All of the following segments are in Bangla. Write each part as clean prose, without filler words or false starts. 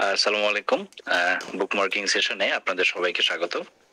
আসসালামু আলাইকুম। বুকমার্কিং সেশনে আপনাদের সবাইকে স্বাগত।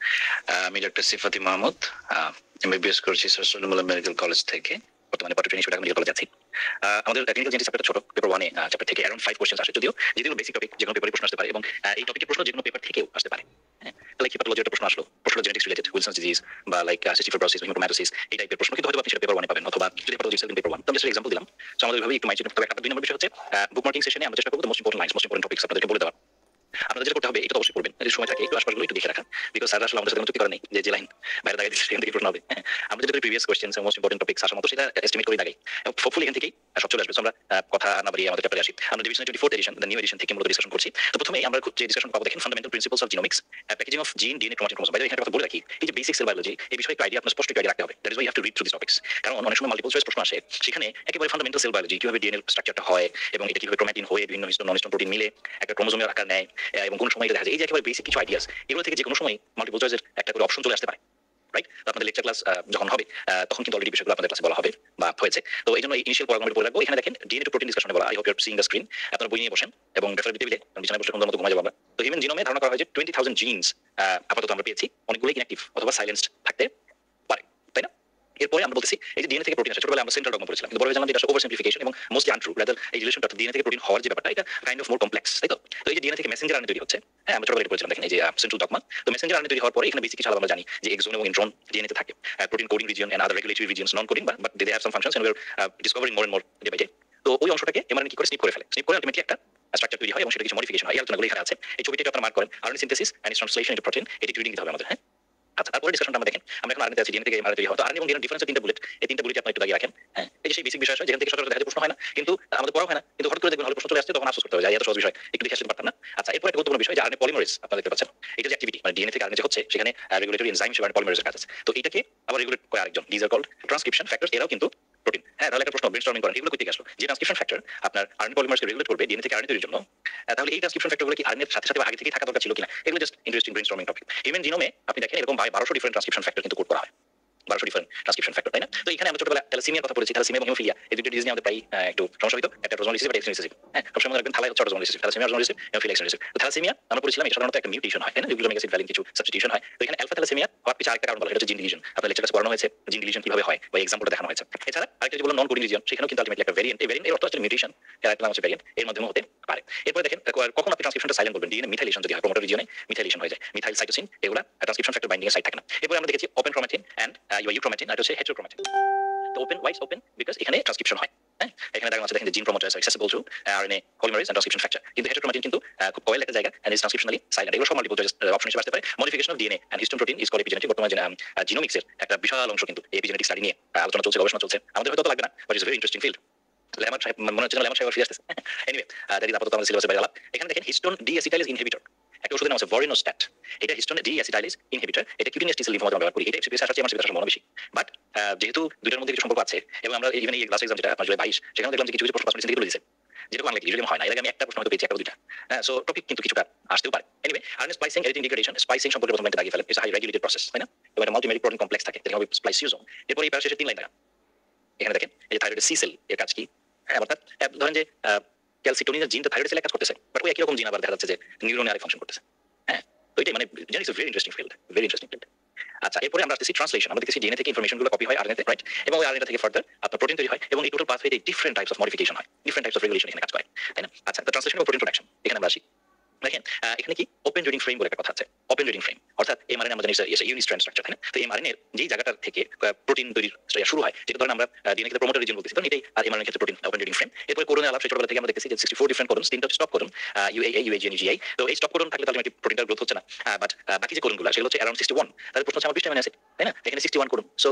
আমি ডক্টর সিফাতি মাহমুদ, এমবিবিএস করছি সলিমুল্লাহ মেডিকেল কলেজ থেকে। বর্তমানে পাটুরিয়া ঢাকা মেডিকেল কলেজ আছি। আমাদের ক্লিনিক্যাল জেনেটিক্স চ্যাপ্টারটা ছোট, পেপার 1 এ চ্যাপ্টার থেকে अराउंड 5 কোশ্চেন আসে, যদিও যেগুলো বেসিক টপিক, যেগুলো পেপারে প্রশ্ন আসতে পারে এবং এই টপিকের প্রশ্ন যেগুলো পেপার থেকেও আসতে পারে। লাইক হিপাটোলজি একটা প্রশ্ন আসলো, প্রশ্ন জেনেটিক্স রিলেটেড, উইলসনস ডিজিজ বা লাইক সিস্টিক ফাইব্রোসিস, হিমোটোমাটোসিস, এই টাইপের প্রশ্ন কিন্তু হয়তো আপনি সেটা পেপার 1 এ পাবেন, অথবা যদি হিপাটোলজি সেল পেপার 1। তো আমি জাস্ট এক্সাম্পল দিলাম। সো আমাদের ভাবে একটু মাইন্ড, তবে একটা 2 নম্বর বিষয় হচ্ছে বুকমার্কিং সেশনে আমরা চেষ্টা করব most important lines, most important topics আপনাদেরকে বলে দেওয়ার। আপনাদের যেটা করতে হবে, এটা তো অবশ্যই করবেন, যদি সময় থাকে একটু আশপাশগুলো একটু দেখে রাখা, বিকজ স্যার আসলে আমাদের সাথে চুক্তি করা নেই যে লাইন বাইরে দাঁড়িয়ে সেখান থেকে প্রশ্ন হবে। আমরা যেটা previous question, most important topics আসার মতো সেটা এস্টিমেট করে দাঁড়াই, এবং হোপফুলি এখান থেকেই সব চলে আসবে। আমরা কথা না বাড়িয়ে আমাদের চ্যাপ্টারে আসি। আমরা Davidson 24th edition, the new edition থেকে মূলত ডিসকাশন করছি। তো প্রথমেই আমরা যে ডিসকাশন পাবো, দেখেন fundamental principles of genomics, packaging of gene, DNA, chromosome. বাইরে এখানে কথা বলে রাখি, এই যে বেসিক সেল বায়োলজি, এই বিষয়ে আইডিয়া আপনার স্পষ্ট আইডিয়া রাখতে হবে। That is why you have to read through this topics. কারণ অনেক সময় মাল্টিপল চয়েস প্রশ্ন আসে, সেখানে একেবারে ফান্ডামেন্টাল সেল বায়োলজি, কিভাবে ডিএনএ স্ট্রাকচারটা হয় এবং এটা কিভাবে ক্রোমাটিন হয়ে বিভিন্ন হিস্টোন নন হিস্টোন প্রোটিন মিলে একটা ক্রোমোজোমের আকার নেয়, এবং কোন সময় এটা দেখা যায়, এই যে একেবারে বেসিক কিছু আইডিয়াস, এগুলো থেকে যে কোনো সময় মাল্টিপল চয়েসের একটা করে অপশন চলে আসতে পারে। রাইট? আপনাদের লেকচার ক্লাস যখন হবে, তখন কিন্তু অলরেডি বিষয়গুলো আপনাদের ক্লাসে বলা হবে বা হয়েছে। তো এই জন্য ইনিশিয়াল পড়াগুলো বলে রাখবো। এখানে দেখেন ডিএনএ টু প্রোটিন ডিসকাশনে বলা। I hope you are seeing the screen. আপনারা বই নিয়ে বসেন এবং ডক্টর টেবিলে বিছানায় বসে সুন্দর মতো ঘুমায় যাবো আমরা। তো হিউম্যান জিনোমে ধারণা করা হয় যে 20,000 জিনস আপাতত আমরা পেয়েছি, অনেকগুলো ইনঅ্যাক্টিভ অথবা সাইলেন্সড থাকতে পারে, তাই না? এরপরে আমরা বলতেছি এই যে ডিএনএ থেকে প্রোটিন আসে, ছোটবেলায় আমরা সেন্ট্রাল ডগমা পড়েছিলাম, কিন্তু বড় হয়ে জানলাম এটা ওভার সিম্পলিফিকেশন এবং মোস্টলি আনট্রু। রাদার এই রিলেশনটা ডিএনএ থেকে প্রোটিন হওয়ার যে ব্যাপারটা, এটা কাইন্ড অফ মোর কমপ্লেক্স, তাই তো? তো এই যে ডিএনএ থেকে মেসেঞ্জার আরএনএ তৈরি হচ্ছে, হ্যাঁ আমরা ছোটবেলায় পড়েছিলাম, দেখেন এই যে সেন্ট্রাল ডগমা। তো মেসেঞ্জার আরএনএ তৈরি হওয়ার পরে এখানে বেসিক কিছু আলাদা আমরা জানি যে এক্সন এবং ইন্ট্রন ডিএনএ তে থাকে, protein coding region and other regulatory regions, non coding, but they have some functions and we are discovering more and more day by day. তো ওই অংশটাকে এমআরএনএ কি করে স্নিপ করে ফেলে, স্নিপ করে আলটিমেটলি একটা স্ট্রাকচার তৈরি হয় এবং সেটা কিছু মডিফিকেশন হয়। এই আলোচনাগুলো এখানে আছে, এই ছবিটা আপনারা মার্ক করেন, RNA synthesis and its translation into protein. এটি রিডিং দিতে হবে আমাদের, হ্যাঁ? আচ্ছা, তারপরে ডিসকাশনটা আমরা দেখেন, আমরা এখন আরএনএ তে আছি, ডিএনএ থেকে এমআরএনএ তৈরি হয়। তো আরএনএ এবং ডিএনএ ডিফারেন্স তিনটা বুলেট, এই তিনটা বুলেট আপনি একটু দাগিয়ে রাখেন, হ্যাঁ? এই যে সেই বেসিক বিষয় যেখান থেকে সচরাচর দেখা যায় প্রশ্ন হয় না, কিন্তু আমাদের পড়া হয় না, কিন্তু হঠাৎ করে দেখবেন হলে প্রশ্ন চলে আসছে, তখন আফসোস করতে হবে যে এত সহজ বিষয় একটু দেখে আসতে পারতাম না। আচ্ছা, এরপর একটা গুরুত্বপূর্ণ বিষয় যে আরএনএ পলিমারেজ, আপনারা দেখতে পাচ্ছেন এটা যে অ্যাক্টিভিটি, মানে ডিএনএ থেকে আরএনএ যে হচ্ছে, সেখানে রেগুলেটরি এনজাইম হিসেবে পলিমারেজের কাজ আছে। তো এটাকে আবার রেগুলেট করে আরেকজন, this are called transcription factors. এরাও কিন্তু প্রোটিন। হ্যাঁ, তাহলে একটা প্রশ্ন ব্রেনস্টর্মিং করেন, এগুলো কই থেকে আসলো? যে ট্রান্সক্রিপশন ফ্যাক্টর আপনার আরএনএ পলিমারেজকে রেগুলেট করবে ডিএনএ থেকে আরএনএ তৈরির জন্য, তাহলে এই ট্রান্সক্রিপশন ফ্যাক্টরগুলো কি আরএনএর সাথে সাথে আগে থেকেই থাকা দরকার ছিল কিনা? এগুলো just interesting brainstorming topic. Human জিনোমে আপনি দেখেন এরকম 1200 ডিফারেন্ট ট্রান্সক্রিপশন ফ্যাক্টর কিন্তু কোড করা হয়, 1200 ডিফারেন্ট ট্রান্সক্রিপশন ফ্যাক্টর, তাই না? তো এখানে আমরা ছোটবেলায় থ্যালাসেমিয়ার কথা বলেছি, থ্যালাসেমিয়া এবং হিমোফিলিয়া, এই দুটো ডিজিজ নিয়ে আমাদের প্রায় একটু সমস্যা হতো। একটা অটোজোমাল রিসিসিভ, একটা এক্স রিসিসিভ। হ্যাঁ, সবসময় মনে রাখবেন থালাই হচ্ছে autosomal recessive, thalassaemia autosomal recessive, haemophilia X recessive. তো থ্যালাসেমিয়া আমরা পড়েছিলাম এটা সাধারণত একটা মিউটেশন হয়, তাই না? গ্লুটামিক অ্যাসিড ভ্যালিন কিছু সাবস্টিটিউশন হয়। তো এখানে অ্যালফা থ্যালাসেমিয়া হওয়ার পিছনে আরেকটা কারণ বলা হয়, এটা হচ্ছে জিন ডিলিশন। আপনাদের লেকচারে পড়ানো হয়েছে জিন ডিলিশন কিভাবে হয় বা এক্সাম্পলটা দেখানো হয়েছে। এছাড়া আরেকটা যে বললাম নন কোডিং রিজিয়ন, সেখানেও কিন্তু আলটিমেটলি একটা ভেরিয়েন্ট, এই ভেরিয়েন্ট এর অর্থ হচ্ছে মিউটেশন, এর একটা নাম হচ্ছে ভেরিয়েন্ট, এর মাধ্যমে হতে পারে। এরপরে দেখেন কখন আপনি ট্রান্সক্রিপশনটা সাইলেন্ট বলবেন, ডিএনএ মিথাইলেশন যদি হয়, প্রোমোটার রিজিয়নে মিথাইলেশন হয়ে যায়, মিথাইল সাইটোসিন, এগুলা ট্রান্সক্রিপশন ফ্যাক্টর বাইন্ডিং এর সাইট থাকে না। এরপরে আমরা দেখেছি ওপেন ক্রোমাটিন এন্ড ইউক্রোমাটিন, আর হচ্ছে হেটেরোক্রোমাটিন। তো ওপেন, ওয়াই ওপেন? বিকজ এখানে ট্রান্সক্রিপশন হয়, হ্যাঁ? এখানে দেখানো আছে, দেখেন যে gene promoters are accessible to RNA polymerase and transcription factor. কিন্তু হেটেরোক্রোমাটিন কিন্তু খুব কয়েল একটা জায়গা এন্ড ইজ ট্রান্সক্রিপশনালি সাইলেন্ট। এগুলো সব মাল্টিপল চয়েস অপশন হিসেবে আসতে পারে। Modification of DNA and histone protein is called epigenetic. বর্তমানে জিনোমিক্সের একটা বিশাল অংশ কিন্তু এপিজেনেটিক স্টাডি নিয়ে আলোচনা চলছে, গবেষণা চলছে। আমাদের হয়তো লাগবে না, but is very interesting field. লেমার সাহেব মনে হচ্ছে লেমার সাহেব ফিরে আসতেছে। এনিওয়ে, দ্যাট ইজ আপাতত আমাদের সিলেবাসে বাইরে আলাপ। এখানে দেখেন হিস্টোন ডিঅ্যাসিটাইলেজ ইনহিবিটর, একটা ওষুধের নাম আছে ভরিনোস্ট্যাট। এটা হিস্টোন ডিঅ্যাসিটাইলেজ ইনহিবিটর, এটা কিউটিনিয়াস টি-সেল লিম্ফোমা ব্যবহার করি। এটা এফসিপিএস আসার চেয়ে আমার সিলেবাস মনে বেশি, বাট যেহেতু দুইটার মধ্যে কিছু সম্পর্ক আছে এবং আমরা ইভেন এই ক্লাস এক্সাম যেটা আপনার জুলাই 22, সেখানে দেখলাম যে কিছু কিছু প্রশ্ন পাস থেকে তুলে দিয়েছে, যেটা বাংলা কি ইউজুয়ালি হয় না। এর আগে আমি একটা প্রশ্ন হয়তো পেয়েছি, একটা দুইটা। হ্যাঁ, সো টপিক কিন্তু কিছুটা আসতেও পারে। Anyway, RNA splicing, editing, degradation, splicing সম্পর্কে প্রথমে একটা দাগিয়ে ফেলেন। It's a high regulated process, তাই না? এবং একটা মাল্টিমেরিক প্রোটিন কমপ্লেক্স থাকে, যেটা হবে স্প্লাইসিওজোম। এরপর এই শেষে 3 লাইন দেখা, এখানে দেখেন এই যে থাইরয়েড সি সেল এর কাজ কি? হ্যাঁ, অর্থাৎ ধরেন যে ক্যালসিটোনিনের জিনটা থাইরয়েড সেলে কাজ করতেছে, বাট ওই একই রকম জিন আবার দেখা যাচ্ছে যে নিউরনে আরেক ফাংশন করতেছে। হ্যাঁ, তো এটাই মানে genetics is very interesting field, very interesting field. আচ্ছা, এরপরে আমরা আসতেছি ট্রান্সলেশন। আমরা দেখতেছি ডিএনএ থেকে ইনফরমেশনগুলো কপি হয় আরএনএ তে, রাইট? এবং ওই আরএনএ থেকে ফার্দার আপনার প্রোটিন তৈরি হয় এবং এই টোটাল পাথওয়েতে ডিফারেন্ট টাইপস অফ মডিফিকেশন হয়, ডিফারেন্ট টাইপস অফ রেগুলেশন এখানে কাজ করে, তাই না? আচ্ছা, তো ট্রান্সলেশন এবং প্রোটিন প্রোডাকশন, এখানে আমরা আসি। দেখেন এখানে কি ওপেন রিডিং ফ্রেম বলে একটা কথা আছে। ওপেন রিডিং ফ্রেম অর্থাৎ এমআরএনএ আমরা জানি ইউনিস্ট্র্যান্ড স্ট্রাকচার, তাই না? তো এমআরএনএ এর যেই জায়গাটা থেকে প্রোটিন তৈরি শুরু হয়, যেটা ধরেন আমরা ডিএনএ ক্ষেত্রে প্রমোটার রিজিয়ন বলতেছি, তখন এটাই আর এমআরএনএ ক্ষেত্রে প্রোটিন ওপেন রিডিং ফ্রেম। এরপর কোডনের আলাপ, সেই ছোটবেলা থেকে আমরা দেখতেছি যে 64 ডিফারেন্ট কোডন, 3টা stop codon, UAA, UAG, UGI. তো এই স্টপ কোডন থাকলে তাহলে প্রোটিনটার গ্রোথ হচ্ছে না, বাট বাকি যে কোডনগুলো সেগুলো হচ্ছে অ্যারাউন্ড 61। তাহলে প্রশ্ন হচ্ছে আমার 20টা অ্যামিনো অ্যাসিড, তাই না? এখানে 61 কোডন। সো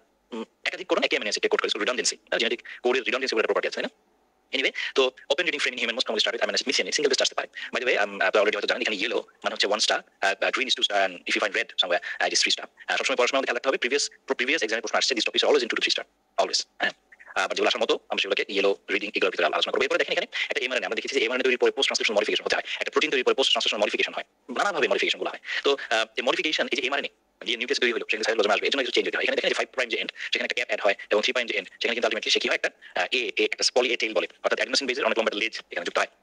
একাধিক কোডন একই অ্যামিনো অ্যাসিডকে কোড করে, রিডান্ডেন্সি, জেনেটিক কোডের রিডান্ডেন্সি বলে একটা প্রপার্টি আছে, তাই না? এনিওয়ে, তো open reading frame in human most commonly start with amino acid methionine, single base আসতে পারে। বাই দ্য ওয়ে, আপনি অলরেডি হয়তো জানেন এখানে ইয়েলো মানে হচ্ছে 1 star, green is 2 star, and if you find red somewhere it is 3 star. সবসময় পড়াশোনার মধ্যে খেয়াল রাখতে হবে, প্রিভিয়াস এক্সামে প্রশ্ন আসছে this topic is always into 3 star, always. হ্যাঁ, আবার যেগুলো আসার মতো আমরা সেগুলোকে ইয়েলো রিডিং এগুলোর ভিতরে আলোচনা করবো। এরপরে দেখেন এখানে একটা এমআরএনএ, আমরা দেখেছি যে এমআরএনএ তৈরির পরে পোস্ট ট্রান্সলেশন মডিফিকেশন হতে হয়, একটা প্রোটিন তৈরির পরে পোস্ট ট্রান্সলেশন মডিফিকেশন হয়, নানাভাবে মডিফিকেশন গুলো হয়। তো এই মডিফিকেশন, এই যে এমআরএনএ দিয়ে নিউক্লিয়াস তৈরি হলো, সেখানে সাইটোপ্লাজমে আসবে, এজন্য কিছু চেঞ্জ হতে হয়। এখানে দেখেন যে 5 প্রাইম যে এন্ড, সেখানে একটা ক্যাপ অ্যাড হয়, এবং 3 প্রাইম যে এন্ড, সেখানে কিন্তু আলটিমেটলি সে কি হয় একটা একটা পলি এ টেইল বলে, অর্থাৎ অ্যাডিনোসিন বেজের অনেক লম্বা লেজ এখানে যুক্ত হয়।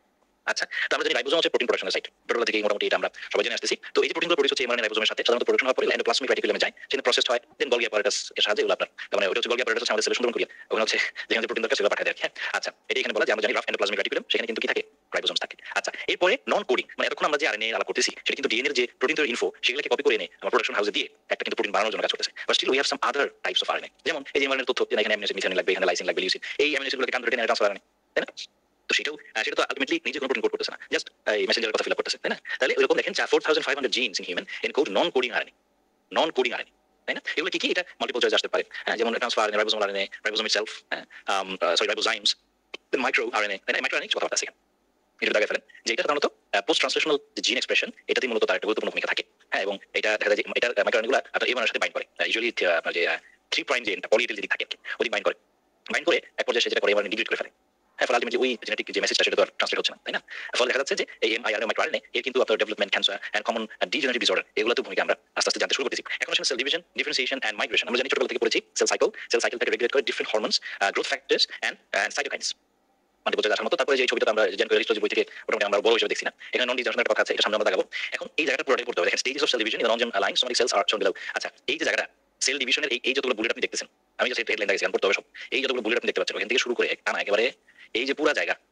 আচ্ছা, তো আমরা জানি রাইবোজোম হচ্ছে প্রোটিন প্রোডাকশনের সাইট। ছোটবেলা থেকেই মোটামুটি এটা আমরা সবাই জেনে আসতেছি। তো এই যে প্রোটিনগুলো প্রোডিউস হচ্ছে এমআরএনএ রাইবোজোমের সাথে সাধারণত প্রোডাকশন হওয়ার পরে এন্ডোপ্লাজমিক রেটিকুলামে যায়, সেখানে প্রসেসড হয়, দেন গলগি অ্যাপারেটাস এর সাহায্যে এগুলো আপনার মানে ওটা হচ্ছে গলগি অ্যাপারেটাস হচ্ছে আমাদের সেলের সুন্দর করিয়া ওখানে হচ্ছে যেখানে প্রোটিন দরকার সেগুলো পাঠায় দেয়। হ্যাঁ, আচ্ছা, এটা এখানে বলা যে আমরা জানি রাফ এন্ডোপ্লাজমিক রেটিকুলাম, সেখানে কিন্তু কি থাকে, রাইবোজোমস থাকে। আচ্ছা, এরপরে নন কোডিং মানে এতক্ষণ আমরা যে আরএনএ আলাপ করতেছি সেটা কিন্তু ডিএনএ এর যে প্রোটিন তৈরির ইনফো সেগুলোকে কপি করে এনে আমার প্রোডাকশন হাউসে দিয়ে একটা কিন্তু প্রোটিন বানানোর জন্য কাজ করতেছে। But still we have some other types of RNA, যেমন এই যে এমআরএনএ তথ্য যে এখানে অ্যামিনো অ্যাসিড মিথানিন লাগবে, এখানে লাইসিন লাগবে, লিউসিন, এই অ্যামিনো অ্যাসিডগুলোকে কান ধরে টেনে ট্রান্সফার আরএনএ, তাই না? তো সেটা তো আলটিমেটলি নিজে কোনো প্রোটিন কোড করতেছে না, জাস্ট এই মেসেঞ্জারের কথা ফিল আপ করতেছে, তাই না? তাহলে ওইরকম দেখেন 4500 genes in human encode non coding RNA, non coding RNA, তাই না? এগুলো কি এটা মাল্টিপল চয়েস আসতে পারে, হ্যাঁ, যেমন transfer RNA, ribosomal RNA, ribosome itself, হ্যাঁ, sorry ribozymes, then micro RNA, তাই না? মাইক্রো আরএনএ কথা আছে এখানে এটা দাগে ফেলেন যে এটা সাধারণত পোস্ট ট্রান্সলেশনাল যে জিন এক্সপ্রেশন এটাতে মূলত তার একটা গুরুত্বপূর্ণ ভূমিকা থাকে, হ্যাঁ, এবং এটা দেখা যায় যে এটা মাইক্রো আরএনএগুলো আপনার এমআরএনএর সাথে বাইন্ড করে, ইউজুয়ালি আপনার যে 3 প্রাইম যে পলিএ যদি থাকে ওই বাইন্ড করে এক পর্যায়ে সে যেটা করে এমআরএনএ ডিলিট করে ফেলে। হ্যাঁ, ফলে আলটিমেটলি ওই জেনেটিক যে মেসেজটা সেটা তো ট্রান্সলেট হচ্ছে না, তাই না? ফলে দেখা যাচ্ছে যে এই এমআইআরএনএ মাইক্রো আরএনএ এর কিন্তু আপনার development, cancer and common degenerative disorder এগুলোতে ভূমিকা আমরা আস্তে আস্তে জানতে শুরু করতেছি। এখন আসলে cell division, differentiation and migration আমরা জানি ছোটবেলা থেকে পড়েছি। সেল সাইকেলটাকে রেগুলেট করে different hormones, growth factors and cytokines মানে বোঝা যাচ্ছে মতো। তারপরে যে ছবিটা আমরা জেন হিস্টোরি বই থেকে মোটামুটি আমরা বড় হিসেবে দেখছি না, এখানে নন ডিজেনারেশনের কথা আছে, এটা সামনে আমরা দেখাবো। এখন এই জায়গাটা পুরোটাই পড়তে হবে, দেখেন stages of cell division in non germ line somatic cells are shown below. আচ্ছা, এই যে জায়গাটা সেল ডিভিশনের এই যতগুলো বুলেট আপনি দেখতেছেন, আমি জাস্ট হেডলাইন লাগাইছি, পড়তে হবে সব। এই যতগুলো বুলেট আপনি দেখতে পাচ্ছেন ওখান থেকে শুরু করে টানা একেবারে এই যে পুরো জায়গা,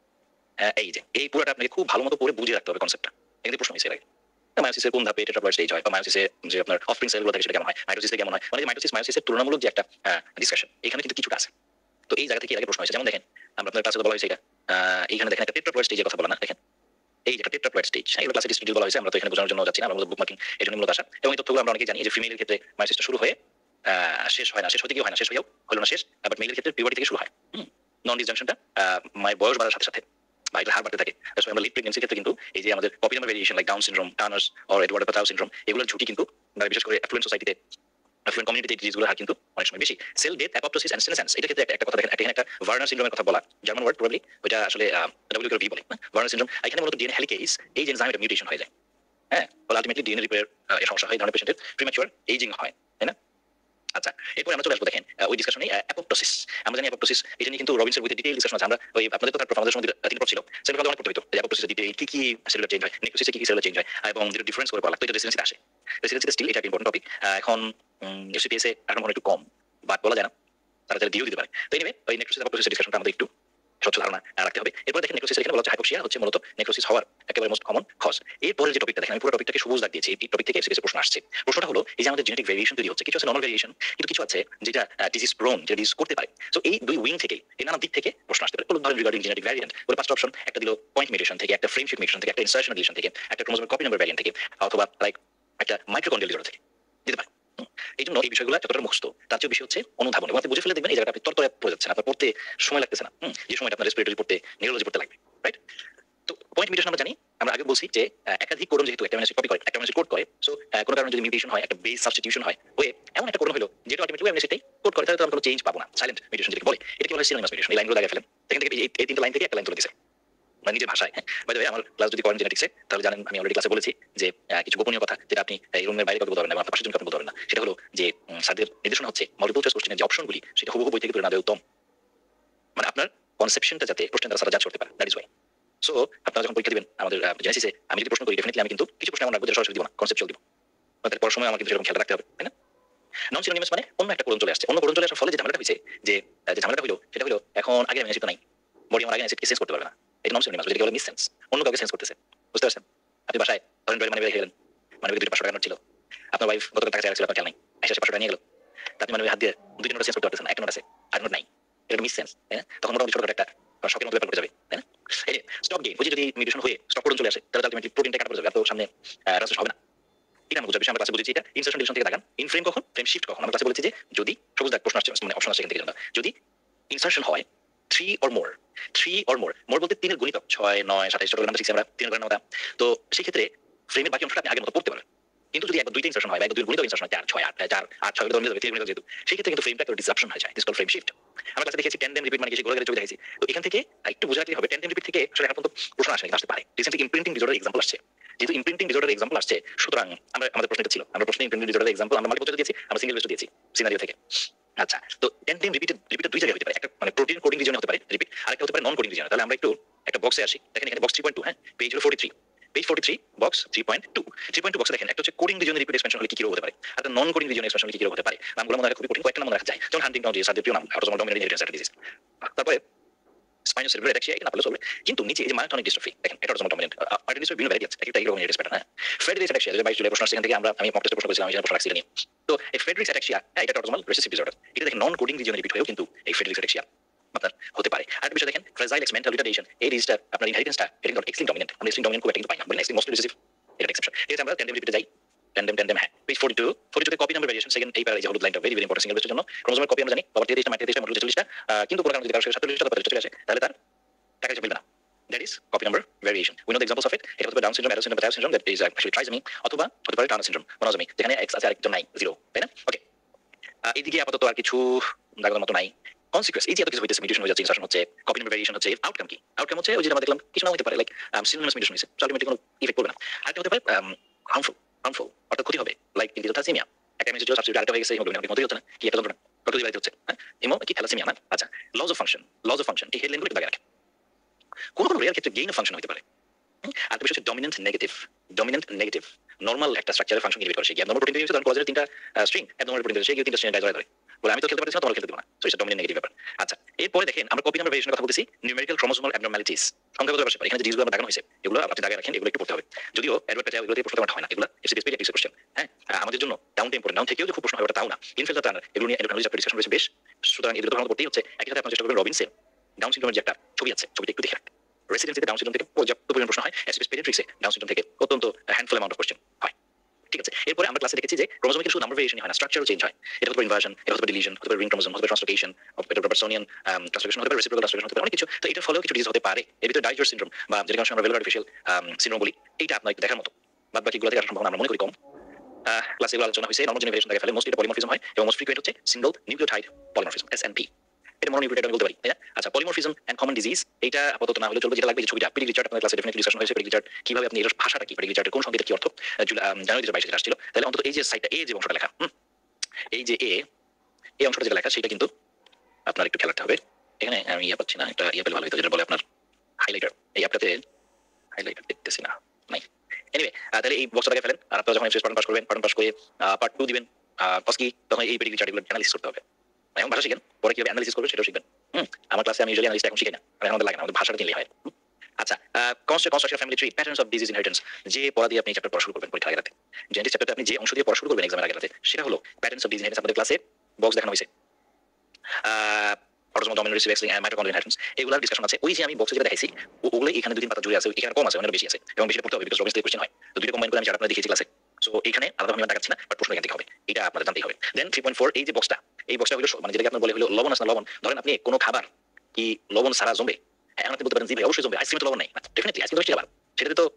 এই যে এই পুরোটা আপনাকে খুব ভালো মতো পড়ে বুঝে রাখতে হবে কনসেপ্টটা। এখানে প্রশ্ন হয়েছে আগে মায়োসিসের কোন ধাপে টেট্রাপ্লয়েড স্টেজ হয়, বা মায়োসিসে যে আপনার অফস্প্রিং সেলগুলো থাকে সেটা কেমন হয়, মাইটোসিসে কেমন হয়, মানে মায়োসিসের তুলনামূলক যে একটা ডিসকাশন এখানে কিন্তু কিছুটা আছে। তো এই জায়গা থেকে এর আগে প্রশ্ন হয়েছে, যেমন দেখেন আমরা আপনার ক্লাসে বলা হয়েছে এটা এইখানে দেখেন একটা টেট্রাপ্লয়েড স্টেজের কথা বলা না, দেখেন এই যে একটা টেট্রাপ্লয়েড স্টেজ, এগুলো ক্লাসে ডিটেইল বলা হয়েছে, আমরা তো এখানে বোঝানোর জন্য যাচ্ছি না, আমরা বুকমার্কিং এর জন্য মূলত আসা। এবং এই তথ্যগুলো আমরা অনেকেই জানি যে ফিমেলের ক্ষেত্রে মায়োসিসটা শুরু হয়ে শেষ হয় না, শেষ হতে গিয়ে হয় না, শেষ হয়েও হলো না শেষ, বাট মেলের ক্ষেত্রে পিউবার্টি থেকে শুরু হয়। নন ডিসজাংশনটা মায়ের বয়স বাড়ার সাথে সাথে বা এটা হার বাড়তে থাকে। আমরা লিড প্রেগন্যান্সির ক্ষেত্রে কিন্তু এই যে আমাদের copy number variation like down syndrome, Turner's or Edward Patau syndrome এগুলোর ঝুঁকি কিন্তু বিশেষ করে অ্যাফ্লুয়েন্ট সোসাইটিতে, অ্যাফ্লুয়েন্ট কমিউনিটিতে এই ডিজিজগুলোর হার কিন্তু অনেক সময় বেশি। Cell death, apoptosis and senescence এটা ক্ষেত্রে একটা কথা দেখেন, এখানে একটা ভার্নার সিনড্রোমের কথা বলা, জার্মান ওয়ার্ড প্রবাবলি ওটা আসলে ডব্লিউভি বলে ভার্নার সিনড্রোম। এখানে মূলত ডিএনএ হেলিকেজ এই যে এনজাইম এটা মিউটেশন হয়ে যায়, হ্যাঁ, ফলে আলটিমেটলি ডিএনএ রিপেয়ার সমস্যা হয়, এই ধরনের পেশেন্টের প্রিম্যাচুয়ার এইজিং হয়, তাই না? আচ্ছা, এরপর আমরা চলে আসবো দেখেন ওই ডিসকাশনে অ্যাপোপ্টোসিস। আমরা জানি অ্যাপোপ্টোসিস এটা নিয়ে কিন্তু রবিনসের বইতে ডিটেইল ডিসকাশন আছে। আমরা ওই আপনাদের তো তার আমাদের সময় 3 পড় ছিল, সেগুলো অনেক পড়তে হতো যে অ্যাপোপ্টোসিসের ডিটেইল কি কি সেলুলার চেঞ্জ হয়, নেক্রোসিসে কি কি সেলুলার চেঞ্জ হয় এবং যেটা ডিফারেন্স করে পড়া লাগতো, এটা রেসিডেন্সিতে আসে। রেসিডেন্সিতে স্টিল এটা একটা ইম্পর্টেন্ট টপিক। এখন এসিপিএসে এখন একটু কম, বাট বলা যায় না, তারা দিয়েও দিতে পারে। তো এনিওয়ে ওই নেক্রোসিস অ্যাপোপ্টোসিসের ডিসকাশনটা আমাদের একটু স্বচ্ছ ধারণা রাখতে হবে। এরপর দেখেন নেক্রোসিস এখানে বলা হচ্ছে হাইপোক্সিয়া হচ্ছে মূলত নেক্রোসিস হওয়ার একেবারে মোস্ট কমন কজ। এরপরে যে টপিকটা দেখেন আমি পুরো টপিকটাকে সবুজ দাগ দিয়েছি, এই টপিক থেকে এসে প্রশ্ন আসছে। প্রশ্নটা হলো এই যে আমাদের জেনেটিক ভেরিয়েশন তৈরি হচ্ছে, কিছু আছে নর্মাল ভেরিয়েশন কিন্তু কিছু আছে যেটা ডিজিজ প্রোন, যেটা ডিজিজ করতে পারে। সো এই দুই উইং থেকে এই নানা দিক থেকে প্রশ্ন আসতে পারে। ধরেন রিগার্ডিং জেনেটিক ভ্যারিয়েন্ট বলে 5টা অপশন, একটা দিল পয়েন্ট মিউটেশন থেকে, একটা ফ্রেম শিফট মিউটেশন থেকে, একটা ইনসার্শন ডিলিশন থেকে, একটা ক্রোমোজোমের কপি নাম্বার ভ্যারিয়েন্ট থেকে, অথবা লাইক একটা মাইটোকন্ড্রিয়াল ডিসঅর্ডার থেকে দিতে পারে। এই জন্য এই বিষয়গুলো যতটা মুখস্থ তার চেয়ে বেশি হচ্ছে অনুধাবন, এবং আপনি বুঝে ফেলে দেখবেন এই জায়গাটা আপনি তরতরে পড়ে যাচ্ছেন, আপনার পড়তে সময় লাগতেছে না, যে সময়টা আপনার রেসপিরেটরি পড়তে, নিউরোলজি পড়তে লাগবে, রাইট? তো পয়েন্ট মিউটেশন আমরা জানি, আমরা আগে বলছি যে একাধিক কোডন যেহেতু একটা অ্যামিনো কপি করে, একটা অ্যামিনো কোড করে, সো কোনো কারণে যদি মিউটেশন হয়, একটা বেস সাবস্টিটিউশন হয়, ওয়ে এমন একটা কোডন হলো যেটা আলটিমেটলি ওই অ্যামিনো কোড করে, তাহলে তো আমরা কোনো চেঞ্জ পাবো না, সাইলেন্ট মিউটেশন যেটাকে বলে। এটাকে বলা হয় সিনোনিমাস মিউটেশন। এই লাইনগুলো দাগে ফেলেন, এখান থেকে এই 3টা লাইন থেকে একটা লাইন তুলে দিয়েছে মানে নিজের ভাষায়। হ্যাঁ, বাই দ্য ওয়ে আমার ক্লাস যদি করেন জেনেটিক্সে তাহলে জানেন আমি অলরেডি ক্লাসে বলেছি যে কিছু গোপনীয় কথা যেটা আপনি এই রুমের বাইরে কাউকে বলতে পারবেন না, আপনার পাশের জন্য কাউকে বলতে পারবেন না। সেটা হলো যে স্যারদের নির্দেশনা হচ্ছে মাল্টিপল চয়েস কোশ্চেনের যে অপশনগুলি সেটা হুবহু বই থেকে তুলে না দেওয়া উত্তম, মানে আপনার কনসেপশনটা যাতে প্রশ্নের দ্বারা সারা জাজ করতে পারে, দ্যাট ইজ ওয়াই। সো আপনারা যখন পরীক্ষা দিবেন আমাদের জেনেসিসে, আমি যদি প্রশ্ন করি ডেফিনেটলি আমি কিন্তু কিছু প্রশ্ন এমন রাখবো যেটা সরাসরি দিব না, কনসেপচুয়াল দিব, তাদের পড়ার সময় আমার কিন্তু সেরকম খেয়াল রাখতে হবে, তাই না? নন সিনোনিমাস মানে অন্য একটা কোডন চলে আসছে, অন্য কোডন চলে আসার ফলে যে ঝামেলাটা হয়েছে, যে ঝামেলাটা হলো সেটা হলো এখন আগে অ্যামিনো অ্যাসিড তো নাই, বডি আমার আগে অ্যাসিডকে সেন্স করতে পারবে না, এটা নন সিনোনিমাস, যেটাকে বলে মিস সেন্স, অন্য কাউকে সেন্স করতেছে, বুঝতে পারছেন? আপনি বাসায় ধরেন ড্রয়ারে মানি ব্যাগ রেখে গেলেন, মানি ব্যাগে 500 টাকা নোট ছিল, আপনার ওয়াইফ গত টাকা চাইছিল, আপনার খেয়াল নাই, এসে 500 টাকা নিয়ে গেল, আপনি মানি হাত দিয়ে 2-3 নোট সেন্স করতে পারতেছেন না, একটা নোট আছে আর নোট নাই, এটা মিস সেন্স, তাই না? তখন মোটামুটি ছোটখাটো একটা শখের মতো ব্যাপার ঘটে যাবে, তাই না? এই যে স্টপ গেইন, ওই যে যদি মিউটেশন হয়ে স্টপ কোডন চলে আসে তাহলে আলটিমেটলি প্রোটিনটা কাটা পড়ে যাবে, আর তো সামনে ট্রান্সলেশন হবে না। এটা আমরা বুঝার বিষয়, আমরা ক্লাসে বুঝেছি এটা ইনসার্শন ডিলিশন থেকে দাগান, ইন ফ্রেম কখন, ফ্রেম শিফট কখন। আমরা ক্লাসে বলেছি যে যদি সবুজ দাগ প্রশ্ন আসছে মানে অপশন আসছে এখান থেকে, যদি ইনসার্শন হয় 3 or more, 3 or more, মোর বলতে 3 এর গুণিতক 6, 9, 27 ছোট নাম্বার 6 আমরা 3 এর গুণিতক, তো সেই ক্ষেত্রে ফ্রেমের বাকি অংশটা আপনি আগের মতো পড়তে পারবেন। কিন্তু যদি একবার 2টা ইনসার্শন হয় বা একবার 2 গুণিতক ইনসার্শন হয় 4, 6, 8, 4, 8, 6 ধরে যাবে 3 গুণিতক যেহেতু, সেই ক্ষেত্রে কিন্তু ফ্রেমটা একটা ডিসরাপশন হয়ে যায়, দিস কল ফ্রেম শিফট। আমরা ক্লাসে দেখেছি ট্যান্ডেম রিপিট মানে কি, গোলাকারের ছবি দেখাইছি। তো এখান থেকে একটু বোঝা কি হবে, ট্যান্ডেম রিপিট থেকে আসলে এখন পর্যন্ত প্রশ্ন আসে, আসতে পারে। রিসেন্টলি ইমপ্রিন্টিং ডিসঅর্ডার এক্সাম্পল আসছে, যেহেতু ইমপ্রিন্টিং ডিসঅর্ডার এক্সাম্পল আসছে, সুতরাং আমরা আমাদের প্রশ্নটা ছিল, আমরা প্রশ্নে ইমপ্রিন্টিং ডিসঅর্ডার এক্সাম্পল আমরা মাল্টিপল চয়েস দিয়েছি, আমরা সিঙ্গেল বেস্ট দিয়েছি সিনারিও থেকে। আচ্ছা, তো ট্যান্ডেম রিপিট দুই জায়গায় হতে পারে, একটা মানে প্রোটিন কোডিং রিজিয়নে হতে পারে রিপিট, আরেকটা হতে পারে নন কোডিং রিজিয়নে। তাহলে আমরা একটু একটা বক্সে আসি, দেখেন এখানে বক্স 3.2, হ্যাঁ, পেজ হলো 43, পেজ 43 বক্স 3.2, 3.2 বক্সে দেখেন একটা হচ্ছে কোডিং রিজনের রিপিট এক্সপেনশন হলে কি রোগ হতে পারে, আর একটা নন কোডিং রিজনের এক্সপেনশন হলে কি রোগ হতে পারে। নামগুলো মনে রাখা খুবই কঠিন, কয়েকটা নাম রাখা যায়, যেমন হান্টিংটন ডিজিজ, সার্ডিপ্রিয় নাম, অটোসোমাল ডমিনেন্ট ইনহেরিটেন্স ডিজিজ। তারপরে স্পাইনোসেরেব্রাল অ্যাটাক্সিয়া, এটা না বলে চলবে, কিন্তু নিচে এই যে মায়োটনিক ডিস্ট্রফি, দেখেন এটা অটোসোমাল ডমিনেন্ট। মায়োটনিক ডিস্ট্রফি বিভিন্ন ভ্যারাইটি আছে, একটা এরকম ইনহেরিটেন্স প্যাটার্ন, হ্যাঁ। ফ্রেডরিক্স অ্যাটাক্সিয়া, যে 22 জুলাই প্রশ্ন আসছে, এখান থেকে আমি মক টেস্টে প্রশ্ন করেছিলাম, আমি প্রশ্ন রাখছি নিয়ে। তো এই ফ্রেডরিক্স অ্যাটাক্সিয়া, হ্যাঁ, এটা অটোসোমাল রিসেসিভ ডিসঅর্ডার, এটা দেখেন নন কোডিং রিজনের রিপিট হয়েও কিন্তু এই ফ্রেডরিক্স অ্যাটাক্সিয়া আপনার হতে পারে। আর বিষয় দেখেন ফ্রাজাইল এক্স মেন্টাল রিটার্ডেশন, এই ডিজিজটা আপনার ইনহেরিটেন্সটা এটা কিন্তু এক্সট্রিম ডমিনেন্ট, আমরা এক্সট্রিম ডমিনেন্ট খুব একটা কিন্তু পাই না, বলেন এক্সট্রিম মোস্টলি রিসিভ, এটা এক্সেপশন। ঠিক আছে, আমরা ট্যান্ডেম রিপিটে যাই, ট্যান্ডেম, হ্যাঁ, পেজ 42 তে কপি নাম্বার ভেরিয়েশন, সেকেন্ড এই প্যারা, এই হলুদ লাইনটা ভেরি ভেরি ইম্পর্টেন্ট সিঙ্গেল বেসের জন্য। ক্রোমোজোমের কপি আমরা জানি, বাবা 23টা মাইনাস 23টা মডুলাস 40টা, কিন্তু কোনো কারণে যদি কারো 47টা বা 45টা চলে আসে, তাহলে তার টাকা মিলবে না। That is copy number variation. We know the examples of it. এটা হতে Down syndrome, Adult syndrome, Thalassemia syndrome, that is actually trisomy, অথবা হতে পারে Turner syndrome, monosomy, যেখানে X আছে আরেকজন নাই, 0, তাই না? ওকে, এইদিকে আপাতত আর কিছু দাগানোর মতো নাই। কনসিকুয়েন্স, এই যে এত কিছু হইতেছে, মিউটেশন হয়ে যাচ্ছে, ইনসারশন হচ্ছে, কপি নাম্বার ভেরিয়েশন হচ্ছে, আউটকাম কি? আউটকাম হচ্ছে ওই যে আমরা দেখলাম কিছু না হতে পারে, লাইক সিনোনিমাস মিউটেশন হইছে, সো আলটিমেটলি কোনো ইফেক্ট করবে না। আরেকটা হতে পারে হার্মফুল, অর্থাৎ ক্ষতি হবে, লাইক ইনডিজিটাল থ্যালাসেমিয়া, একটা মেসেজ সাবস্টিটিউট আরেকটা হয়ে গেছে, হিমোগ্লোবিন মতোই হচ্ছে না, কি একটা যন্ত্রণা, কত দিবাইতে হচ্ছে, হ্যাঁ, হিমো কি থ্যালাসেমিয়া না? আচ্ছা, লস অফ ফাংশন, এই হেডলাইনগুলো একটু দাগে রাখেন। কোন রেয়ার ক্ষেত্রে গেইন অফ ফাংশন হতে পারে। আর বিষয় হচ্ছে ডমিনেন্ট নেগেটিভ, নরমাল একটা স্ট্রাকচারের ফাংশন ইনহিবিট করে, সে নরমাল প্রোটিন দিয়েছে, তখন কোলাজেনের 3টা স্ট্রিং, অ্যাবনর্মাল প্রোটিন দিয়েছে, 3টা স্ট্রিং ডাইজয় ধরে বলে আমি তো খেলতে পারছি না, তোমার খেলতে দেব না, সো এটা ডমিনেন্ট নেগেটিভ ব্যাপার। আচ্ছা, এরপরে দেখেন আমরা কপি নাম্বার ভেরিয়েশনের কথা বলতেছি, নিউমেরিক্যাল ক্রোমোসোমাল অ্যাবনরমালিটিস, সংখ্যাগত ব্যাপার, এখানে যে জিনিসগুলো আমরা দেখানো হয়েছে এগুলো আপনি দাগে রাখেন, এগুলো একটু পড়তে হবে। যদিও অ্যাডভার্ট পেজে এগুলো দিয়ে প্রশ্ন করা হয় না, এগুলো এফসিপিএস পেজ একটা কোশ্চেন, হ্যাঁ, আমাদের জন্য ডাউন টেম্পোরাল ডাউন থেকেও যে খুব প্রশ্ন হয় ওটা তাও না, ইনফেলটা টার্নার, এগুলো নিয়ে এন্ডোক্রাইনোলজি চ্যাপ্টার ডিসকাশন রয়েছে বেশ, সুতরাং এগুলো তো ভালো পড়তেই হচ্ছে। একই সাথে আপনারা চেষ্টা করবেন রবিনসন ডাউন সিনড্রোমের যে একটা ছবি আছে, ছবিটা একটু দেখে রাখবেন। রেসিডেন্সিতে ডাউন সিনড্রোম থেকে পর্যাপ্ত পরিমাণ প্রশ্ন হয়, এসপিএস পেডিয়াট্রিক্সে ডাউন সিনড্রোম থেকে অত্যন্ত হ্যান্ডফুল অ্যামাউন্ট অফ কোশ্চেন হয়। ঠিক আছে, এরপরে আমরা ক্লাসে দেখেছি যে ক্রোমোজোমিক শুধু নাম্বার ভেরিয়েশন হয় না, স্ট্রাকচারও চেঞ্জ হয়। এটা হতে পারে ইনভার্সন, এটা হতে পারে ডিলিশন, হতে পারে রিং ক্রোমোজোম, হতে পারে ট্রান্সলোকেশন, হতে পারে পারসোনিয়ান ট্রান্সলোকেশন, হতে পারে রেসিপ্রোকাল ট্রান্সলোকেশন, হতে পারে অনেক কিছু। তো এটার ফলেও কিছু ডিজিজ হতে পারে, এর ভিতরে ডাইজের সিনড্রোম বা যেটাকে আমরা ভেলুর আর্টিফিশিয়াল সিনড্রোম বলি, এইটা আপনার একটু দেখার মতো। বাদ বাকি গুলো থেকে আসার সম্ভাবনা আমরা মনে করি কম। ক্লাসে এগুলো আলোচনা হয়েছে, নর্মাল জেনারেশন দেখে ফেলে মোস্ট, এটা পলিমরফিজম হয় এবং মোস্ট ফ্রিকুয়েন্ট হচ্ছে সিঙ্গল নিউক্লিওটাইড পলিমরফিজম, এসএনপি, এটা মনোনিউক্লিওটাইড আমি বলতে পারি, তাই না? আচ্ছা, পলিমরফিজম এন্ড কমন ডিজিজ, এইটা আপাতত না হলে চলবে, যেটা লাগবে যে ছবিটা, পেডিগ্রি চার্ট আপনাদের ক্লাসে ডেফিনেটলি ডিসকাশন হয়েছে, পেডিগ্রি চার্ট কিভাবে আপনি এর ভাষাটা কি, পেডিগ্রি চার্টের কোন সংকেতের কি অর্থ, জানুয়ারি 2022 আসছিল, তাহলে অন্তত এই যে সাইটটা, এই যে অংশটা লেখা, এই যে এই অংশটা যেটা লেখা, সেটা কিন্তু আপনার একটু খেয়াল রাখতে হবে। এখানে আমি পাচ্ছি না, একটা পেলে ভালো হতো, যেটা বলে আপনার হাইলাইটার, এই অ্যাপটাতে হাইলাইটার দেখতেছি না, নাই। এনিওয়ে, তাহলে এই বক্সটা দেখে ফেলেন, আর আপনারা যখন এফএস পাস করবেন, পাস করে পার্ট 2 দিবেন, কসকি, তখন এই পেডিগ্রি চার্টগুলো অ্যানালিসিস করতে হবে, এমন ভাষা শিখেন, পরে কিভাবে অ্যানালিসিস করবেন সেটাও শিখবেন। আমার ক্লাসে আমি ইউজুয়ালি অ্যানালিসিস এখন শিখি না, কারণ আমাদের লাগে না, আমাদের ভাষাটা চিনলেই হয়। আচ্ছা, construction family tree, patterns of disease inheritance, যে পড়া দিয়ে আপনি চ্যাপ্টার পড়া শুরু করবেন পরীক্ষার আগে রাতে, জেনেটিক চ্যাপ্টারটা আপনি যে অংশ দিয়ে পড়া শুরু করবেন এক্সামের আগে রাতে, সেটা হলো প্যাটার্নস অফ ডিজিজ ইনহেরিটেন্স। আমাদের ক্লাসে বক্স দেখানো হয়েছে, autosomal dominant recessive X linked, mitochondrial inheritance, এগুলোর ডিসকাশন আছে। ওই যে আমি বক্সে যেটা দেখাইছি, ওগুলো এখানে 2-3 পাতা জুড়ে আছে, এখানে কম আছে, অনেক বেশি আছে, এবং বেশি পড়তে হবে, বিকজ রবিন্স থেকে কোশ্চেন হয়। তো দুটো কম্বাইন করে আমি যেটা আপনাদের দেখিয়েছি ক্লাসে, সো এখানে আলাদা ভাবে দেখাচ্ছি না, বাট প্রশ্ন এখান থেকে হবে, এটা আপনাদের জানতেই হবে। দেন 3.4, এই যে বক্সটা, এই বক্সটা হলো মানে যেটাকে আপনার বলে হলো লবণ আছে না লবণ, ধরেন আপনি কোনো খাবার কি লবণ ছাড়া জমবে, হ্যাঁ, আপনি বলতে পারেন জি ভাই অবশ্যই জমবে, আইসক্রিমে তো লবণ নাই, ডেফিনেটলি আইসক্রিম তো বেশি খাবার, সেটাতে তো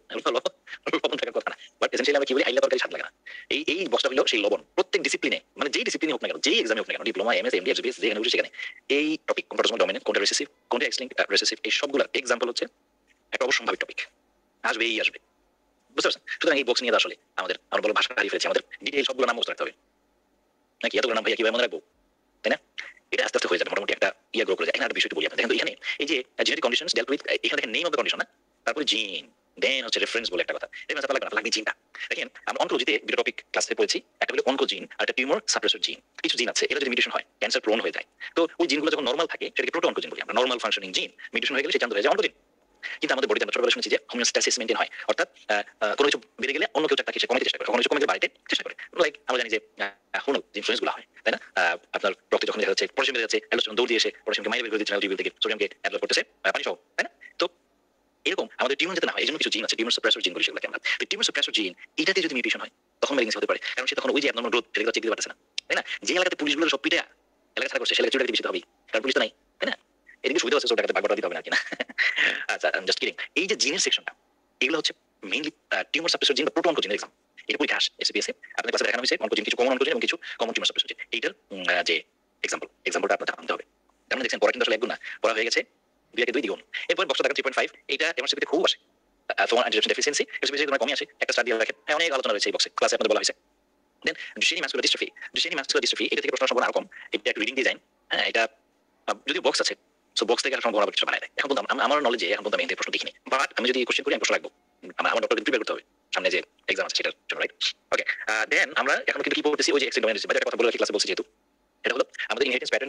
লবণ থাকার কথা না, বাট এসেনশিয়ালি আমরা কি বলি, আইলা তরকারি স্বাদ লাগে না। এই বক্সটা হলো সেই লবণ, প্রত্যেক ডিসিপ্লিনে, মানে যেই ডিসিপ্লিনে হোক না কেন, যেই এক্সামে হোক না কেন, ডিপ্লোমা, এমএস, এমডি, এফবিএস, যেখানে বসে সেখানে এই টপিক, কোনটা অটোসোমাল ডমিনেন্ট, কোনটা রিসেসিভ, কোনটা এক্স লিঙ্ক রিসেসিভ, এই সবগুলোর এক্সাম্পল হচ্ছে একটা অবশ্যম্ভাবী টপিক, আসবে, বুঝতে পারছেন? সুতরাং এই বক্স নিয়ে আসলে আমরা বলো ভাষা হারিয়ে ফেলেছি, আমাদের ডিটেইল সবগুলো নাম মুখস্থ রাখতে হবে, নাকি এতগুলো নাম ভাইয়া কিভাবে মনে রাখবো, তাই না? এটা আস্তে আস্তে হয়ে যাবে, মোটামুটি একটা গ্রো করে যায়। এখানে একটা বিষয়টি বলি আপনাদের, এখানে এই যে জেনেটিক কন্ডিশনস ডেল্ট উইথ, এখানে দেখেন নেম অফ দ্য কন্ডিশন না, তারপরে জিন, দেন হচ্ছে রেফারেন্স বলে একটা কথা, রেফারেন্স লাগবে না, লাগবে জিনটা। দেখেন আমরা অনকোলজিতে দুটো টপিক ক্লাসে পড়েছি, একটা হলো অনকোজিন আর একটা টিউমার সাপ্রেসর জিন। কিছু জিন আছে, এটা যদি মিউটেশন হয় ক্যান্সার প্রোন হয়ে যায়, তো ওই জিনগুলো যখন নরমাল থাকে সেটাকে প্রোটো অনকোজিন বলি আমরা, নরমাল ফাংশনিং জিন, মিউটেশন হয়ে গেলে সেটা হয়ে যায় অনকোজিন। কিন্তু আমাদের বডিতে আমরা ছোটবেলা শুনেছি যে হোমিওস্ট্যাসিস মেইনটেইন হয়, অর্থাৎ কোনো কিছু বেড়ে গেলে অন্য কেউ তাকে সে কমাতে চেষ্টা করে, কোনো কিছু কমে গেলে বাড়াতে চেষ্টা করে, লাইক আমরা জানি যে হরমোনাল যে ইনফ্লুয়েন্সগুলো হয়, তাই না? আপনার রক্তে যখন দেখা যাচ্ছে পটাশিয়াম বেড়ে যাচ্ছে, অ্যালডোস্টেরন দৌড় দিয়ে এসে পটাশিয়ামকে মাইরে বের করে দিচ্ছে টিউবিউল থেকে, সোডিয়ামকে অ্যাবজর্ব করতেছে পানি সহ, তাই না? তো এরকম আমাদের টিউমার যাতে না হয়, এই জন্য কিছু জিন আছে, টিউমার সাপ্রেসর জিন বলি সেগুলোকে আমরা। তো টিউমার সাপ্রেসর জিন এটাতে যদি মিউটেশন হয় তখন ম্যালিগন্যান্সি হতে পারে, কারণ সে তখন ওই যে অ্যাবনর্মাল গ্রোথ সেগুলো চেক দিতে পারছে না, তাই না? যে এলাকাতে পুলিশগুলো সব পিটে এলাকা ছাড়া করছে, সে এলাকা চুরি দিতে হবে, কারণ পুলিশ তো নাই, তাই না? এদিকে সুবিধা আছে, সব টাকাতে ভাগ দিতে হবে না কিনা। আচ্ছা, আই এম জাস্ট কিডিং। এই যে জিনের সেকশনটা, এগুলো হচ্ছে মেইনলি টিউমার সাপ্রেসর জিন বা প্রোটো অনকোজিনের এক্সাম, এটা পরীক্ষা আসে এসপিএস এ, আপনাদের ক্লাসে দেখানো হয়েছে অনকোজিন, কিছু কমন অনকোজিন এবং কিছু কমন টিউমার সাপ্রেসর জিন, এইটার যে এক্সাম্পলটা আপনাদের আনতে হবে। তার মানে দেখছেন পড়া কিন্তু আসলে এক গুণ না, পড়া হয়ে গেছে 2 দ্বিগুণ। এরপর বক্সটা দেখেন 3.5, এটা এমআরসিপিতে খুব আসে, তোমার অ্যান্টিডেপ্রেশন ডেফিসিয়েন্সি, এসপিএস তোমার কমই আসে, একটা স্টাডি রাখেন, অনেক আলোচনা রয়েছে এই বক্সে, ক্লাসে আপনাদের বলা হয়েছে। দেন ডুশেনি মাসকুলার ডিস্ট্রফি, এটা থেকে প্রশ্ন সম্ভাবনা আরো কম, এটা একটা রিডিং ডিজাইন, হ্যাঁ, এটা যদিও বক্স আছে সো বক্স থেকে একটা বড় কিছু বানায় দেয়। এখন পর্যন্ত আমার নলেজে এখন পর্যন্ত আমি এই প্রশ্ন দেখিনি, বাট আমি যদি কোশ্চেন করি আমি প্রশ্ন রাখবো, আমার ডক্টর প্রিপেয়ার করতে হবে সামনে যে এক্সাম আছে সেটার জন্য, রাইট? ওকে, দেন আমরা এখন কিন্তু কি পড়তেছি, ওই যে এক্সটেন্ড ডোমেন রিসার্চ, একটা কথা বলে রাখি ক্লাসে বলছি যেহেতু, এটা হলো আমাদের ইনহেরিটেন্স প্যাটার্ন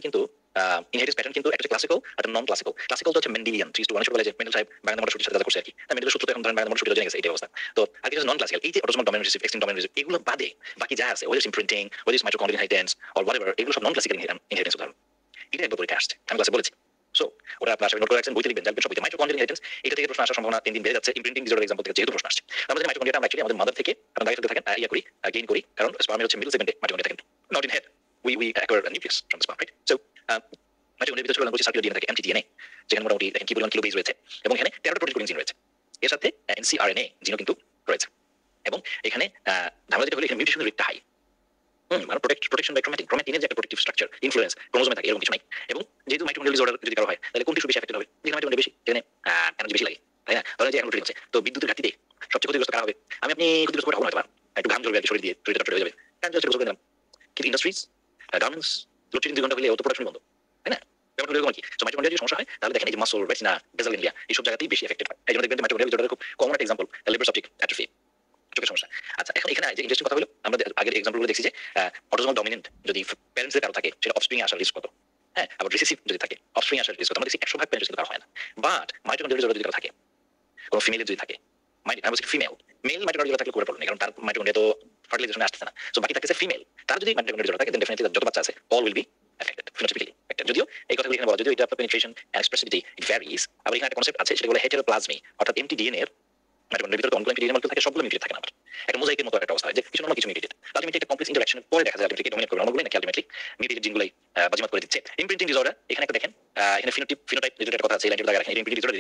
কিন্তু একটা ক্লাসিক্যাল একটা নন ক্লাসিক্যাল। ক্লাসিক্যাল তো হচ্ছে মেন্ডেলিয়ান, 3:1 বলে যে মেন্ডেল সাহেব বাগান মটরশুটির সাথে করছে আর কি, তাই মেন্ডেলের সূত্র তো এখন ধরেন বাগান মটরশুটি জেনে গেছে, এই অবস্থা। তো আর কিছু নন ক্লাসিক্যাল, এই যে autosomal dominant recessive, extend dominant recessive, এগুলো বাদে বাকি যা আছে, whether imprinting, whether mitochondrial inheritance or whatever, এগুলো সব নন ক্লাসিক্যাল ইনহেরিটেন্স উদাহরণ। এটা একবার পরীক্ষা আসছে, আমি ক্লাসে বলেছি। সো ওটা আপনারা আশা করি নোট করে রাখছেন, বইতে লিখবেন, জানবেন সবইতে। মাইটোকন্ড্রিয়াল ইনহেরিটেন্স, এটা থেকে প্রশ্ন আসার সম্ভাবনা দিন দিন বেড়ে যাচ্ছে। ইমপ্রিন্টিং ডিসঅর্ডার এক্সাম্পল থেকে যেহেতু প্রশ্ন আসছে, আমরা যে মাইটোকন্ড্রিয়াটা আমরা অ্যাকচুয়ালি আমাদের মাদার থেকে আমরা বাইরে থেকে থাকেন করি গেইন করি, কারণ স্পার্মের হচ্ছে মিডল সেগমেন্টে মাইটোকন্ড্রিয়া থাকেন, not in head. we acquire a nucleus from the sperm, right? So মাইটোকন্ড্রিয়ার ভিতরে বলছি সার্কুলার ডিএনএ থাকে, mtDNA, যেখানে মোটামুটি দেখেন কি পরিমাণ কিলো বেস রয়েছে, এবং এখানে 13টা প্রোটিন কোডিং জিন রয়েছে, এর সাথে ncRNA জিনও কিন্তু রয়েছে। এবং এখানে ধারণা যেটা হলো এখানে মিউটেশনের রেটটা হাই, মানে প্রোটেকশন বাই ক্রোমাটিনের যে একটা প্রোটেক্টিভ স্ট্রাকচার ইনফ্লুয়েন্স ক্রোমোজোমে থাকে, এরকম কিছু নাই। এবং যেহেতু মাইটোকন্ড্রিয়াল ডিসঅর্ডার যদি কারো হয়, তাহলে কোন টিস্যু বেশি এফেক্টেড হবে? যেখানে মাইটোকন্ড্রিয়া বেশি, যেখানে এনার্জি বেশি লাগে, তাই না? ধরেন যে এখন আছে, তো বিদ্যুতের ঘাটতিতে সবচেয়ে ক্ষতিগ্রস্ত কারা হবে? আপনি ক্ষতিগ্রস্ত হবো হয়তো, একটু ঘাম ঝরবে শরীর দিয়ে, শরীরটা চটে হয়ে যাবে, কারণ সেটা গোসল করে দিলাম। কিন্তু ইন্ডাস্ট্রিজ, গার্মেন্টস, লোডশেডিং 2 ঘন্টা হলে অত প্রোডাকশন বন্ধ, তাই না? ব্যাপারটা এরকম আর কি। সো মাইটোকন্ড্রিয়ার যদি সমস্যা হয়, তাহলে দেখেন এই যে মাসল, রেটিনা, বেসাল গ্যাংলিয়া, এইসব জায়গাতেই বেশি এফেক্টেড হয়। এই জন্য দেখবেন মাইটোকন্ড্রিয়াল ডিসঅর্ডারের খুব কমন একটা এক্সাম্পল লিভার অপটিক অ্যাট্রফি, চোখের সমস্যা। আচ্ছা, এখন এখানে যে ইন্টারেস্টিং কথা হলো, আমরা আগের এক্সাম্পলগুলো দেখছি যে অটোসোমাল ডমিনেন্ট যদি প্যারেন্টসের কারো থাকে, সেটা অফস্প্রিং আসার রিস্ক কত, হ্যাঁ? আবার রিসেসিভ যদি থাকে, অফস্প্রিং আসার রিস্ক কত। আমরা দেখছি 100% প্যারেন্টস কিন্তু কারো হয় না, বাট মাইটোকন্ড্রিয়াল ডিসঅর্ডার যদি কারো থাকে, কোনো ফিমেলের যদি থাকে, আমি বলছি ফিমেল, মেল মাইটোকন্ড্রিয়া থাকলে করে পড়বে, কারণ তার মাইটোকন্ড্রিয়া তো ফার্টিলাইজেশনে আসছে না। সো বাকি থাকতেছে ফিমেল, তার যদি মাইটোকন্ড্রিয়া ডিসঅর্ডার থাকে, দেন ডেফিনেটলি যত বাচ্চা আছে all will be affected phenotypically. যদিও এই কথাগুলো এখানে বলা, যদিও এটা penetration and expressivity it varies, আবার এখানে একটা কনসেপ্ট আছে, সেটা হলো হেটেরোপ্লাজমি, অর্থাৎ mtDNA এর মাইটোকন্ড্রিয়ার ভিতরে অনগোয়িং ডিএনএ মলিকিউল থাকে, সবগুলো মিউটেট থাকে না, একটা মোজাইকের মতো একটা অবস্থা হয় যে কিছু নরমাল কিছু মিউটেটেড। আলটিমেটলি একটা কমপ্লেক্স ইন্টারঅ্যাকশনের পরে দেখা যায় আলটিমেটলি ডমিনেট করবে নরমালগুলো নাকি আলটিমেটলি মিউটেটেড জিনগুলাই বাজিমাত করে দিচ্ছে। ইমপ্রিন্টিং ডিসঅর্ডার, এখানে একটা দেখেন, এখানে ফিনোটাইপ রিলেটেড একটা কথা আছে, এই লাইনটা দেখেন, ইমপ্রিন্টিং ডিসঅর্ডার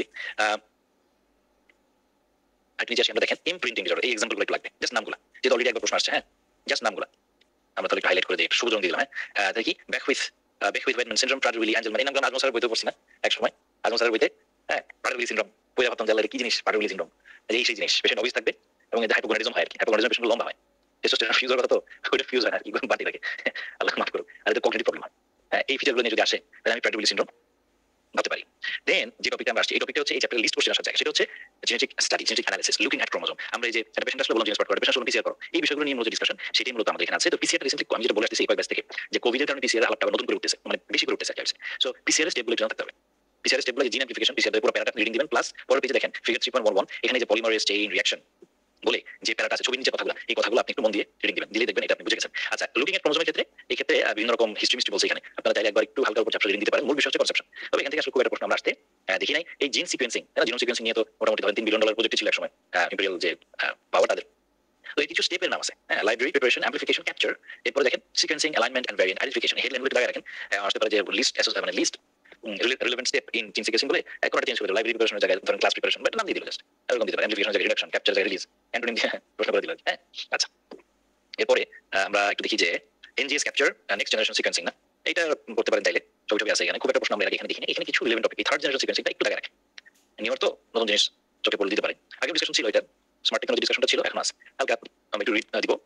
আপনি যে আমরা দেখেন ইমপ্রিন্টিং ডিসঅর্ডার, এই এক্সাম্পলগুলো একটু লাগবে, জাস্ট নামগুলো, যেটা অলরেডি একবার প্রশ্ন আসছে, হ্যাঁ, জাস্ট নামগুলো আমরা তাহলে একটু হাইলাইট করে দিই, একটু সবুজ রং দিয়ে দিলাম, হ্যাঁ। দেখি Beckwith Wiedemann syndrome, Prader Willi Angelman, এই নামগুলো আজমল স্যারের বইতে পড়ছি না এক সময়, আজমল স্যারের বইতে, হ্যাঁ, প্রাডুইলি সিনড্রোম, বইয়ে ভাবতাম জানলে কি জিনিস প্রাডুইলি সিনড্রোম, এই সেই জিনিস, পেশেন্ট অবিস থাকবে এবং এতে হাইপোগোনাডিজম হয় আর কি, হাইপোগোনাডিজম পেশেন্ট লম্বা হয়, টেস্টোস্টেরন ফিউজ হওয়ার কথা, তো ওইটা ফিউজ হয় না আর কি, বাড়তি থাকে, আল্লাহ মাফ করুক, আর এটা কগনিটিভ প্রবলেম হয়। এই ফিচারগুলো নিয়ে যদি আসে, তাহলে আমি প্রাডুইলি সিনড্রোম ভাবতে পারি। দেন যে টপিকটা আমরা আসছি, এই টপিকটা হচ্ছে এই চ্যাপ্টারের লিস্ট কোশ্চেন আসার জায়গা, সেটা হচ্ছে genetic study, genetic analysis, looking at chromosome. আমরা এই যে একটা পেশেন্ট আসলে বললাম জিনিস করো, পেশেন্ট আসলে পিসিআর করো, এই বিষয়গুলো নিয়ে মূলত ডিসকাশন, সেটাই মূলত আমাদের এখানে আছে। তো পিসিআর রিসেন্টলি আমি যেটা বলে আসছি এই কয়েক ব্যাচ থেকে, যে কোভিডের কারণে পিসিআর আলাপটা নতুন করে উঠতেছে, মানে বেশি করে উঠতেছে আর কি। সো পিসিআর স্টেপগুলো জানতে হবে, পিসিআর স্টেপগুলো জিন অ্যামপ্লিফিকেশন, পিসিআর পুরো প্যারাটা রিডিং দিবেন, প্লাস পরের পেজে দেখেন ফিগার 3.11, এখানে যে পলিমারেজ চেইন রিঅ্যাকশন বলে যে প্যারাটা আছে, ছবির নিচে কথাগুলো, এই কথাগুলো আপনি একটু মন দিয়ে রিডিং দিবেন, দিলে দেখবেন এটা আপনি বুঝে গেছেন। আচ্ছা, লুকিং এট ক্রোমোজোমের ক্ষেত্রে, এই ক্ষেত্রে বিভিন্ন রকম হিস্ট্রি বলছে, এখানে আপনারা চাইলে একবার একটু হালকা উপর চ্যাপ্টার রিডিং দিতে পারেন, মূল বিষয় হচ্ছে কনসেপশন। তবে এখান থেকে আসলে খুব একটা প্রশ্ন আমরা আসতে দেখি নাই। এই জিন সিকোয়েন্সিং, জিনোম সিকোয়েন্সিং নিয়ে তো মোটামুটি ধরেন $3 বিলিয়ন প্রজেক্ট ছিল এক সময়, ইম্পেরিয়াল যে পাওয়ার তাদের। তো এই কিছু স্টেপের নাম আছে, লাইব্রেরি, প্রিপারেশন, অ্যামপ্লিফিকেশন, ক্যাপচার, এরপরে দেখেন sequencing, alignment and variant identification, হেডলাইনগুলো লাগায় রাখেন, আসতে পারে যে লিস্ট, মানে list relevant step in gene sequencing বলে একটা চেঞ্জ করে লাইব্রেরি প্রিপারেশনের জায়গায় ধরেন ক্লাস প্রিপারেশন বা নাম দিয়ে দিল, জাস্ট এরকম দিতে পারে, অ্যামপ্লিফিকেশন জায়গায় রিডাকশন, ক্যাপচার জায়গায় রিলিজ, অ্যান্টোনিম দিয়ে প্রশ্ন করে দিল, হ্যাঁ। আচ্ছা, এরপরে আমরা একটু দেখি যে NGS capture, next generation sequencing, না এটা করতে পারেন চাইলে, ছবি আছে এখানে, খুব একটা প্রশ্ন আমরা এখানে দেখি না, এখানে কিছু রিলেভেন্ট টপিক, থার্ড জেনারেশন সিকোয়েন্সিংটা একটু লাগায় রাখেন, নিউর তো নতুন জিনিস চোখে পড়ে দিতে পারে। আগে ডিসকাশন ছিল, এটা স্মার্ট টেকনোলজি ডিসকাশনটা ছিল, এখন আছে হালকা, আমি একটু রিড দিব।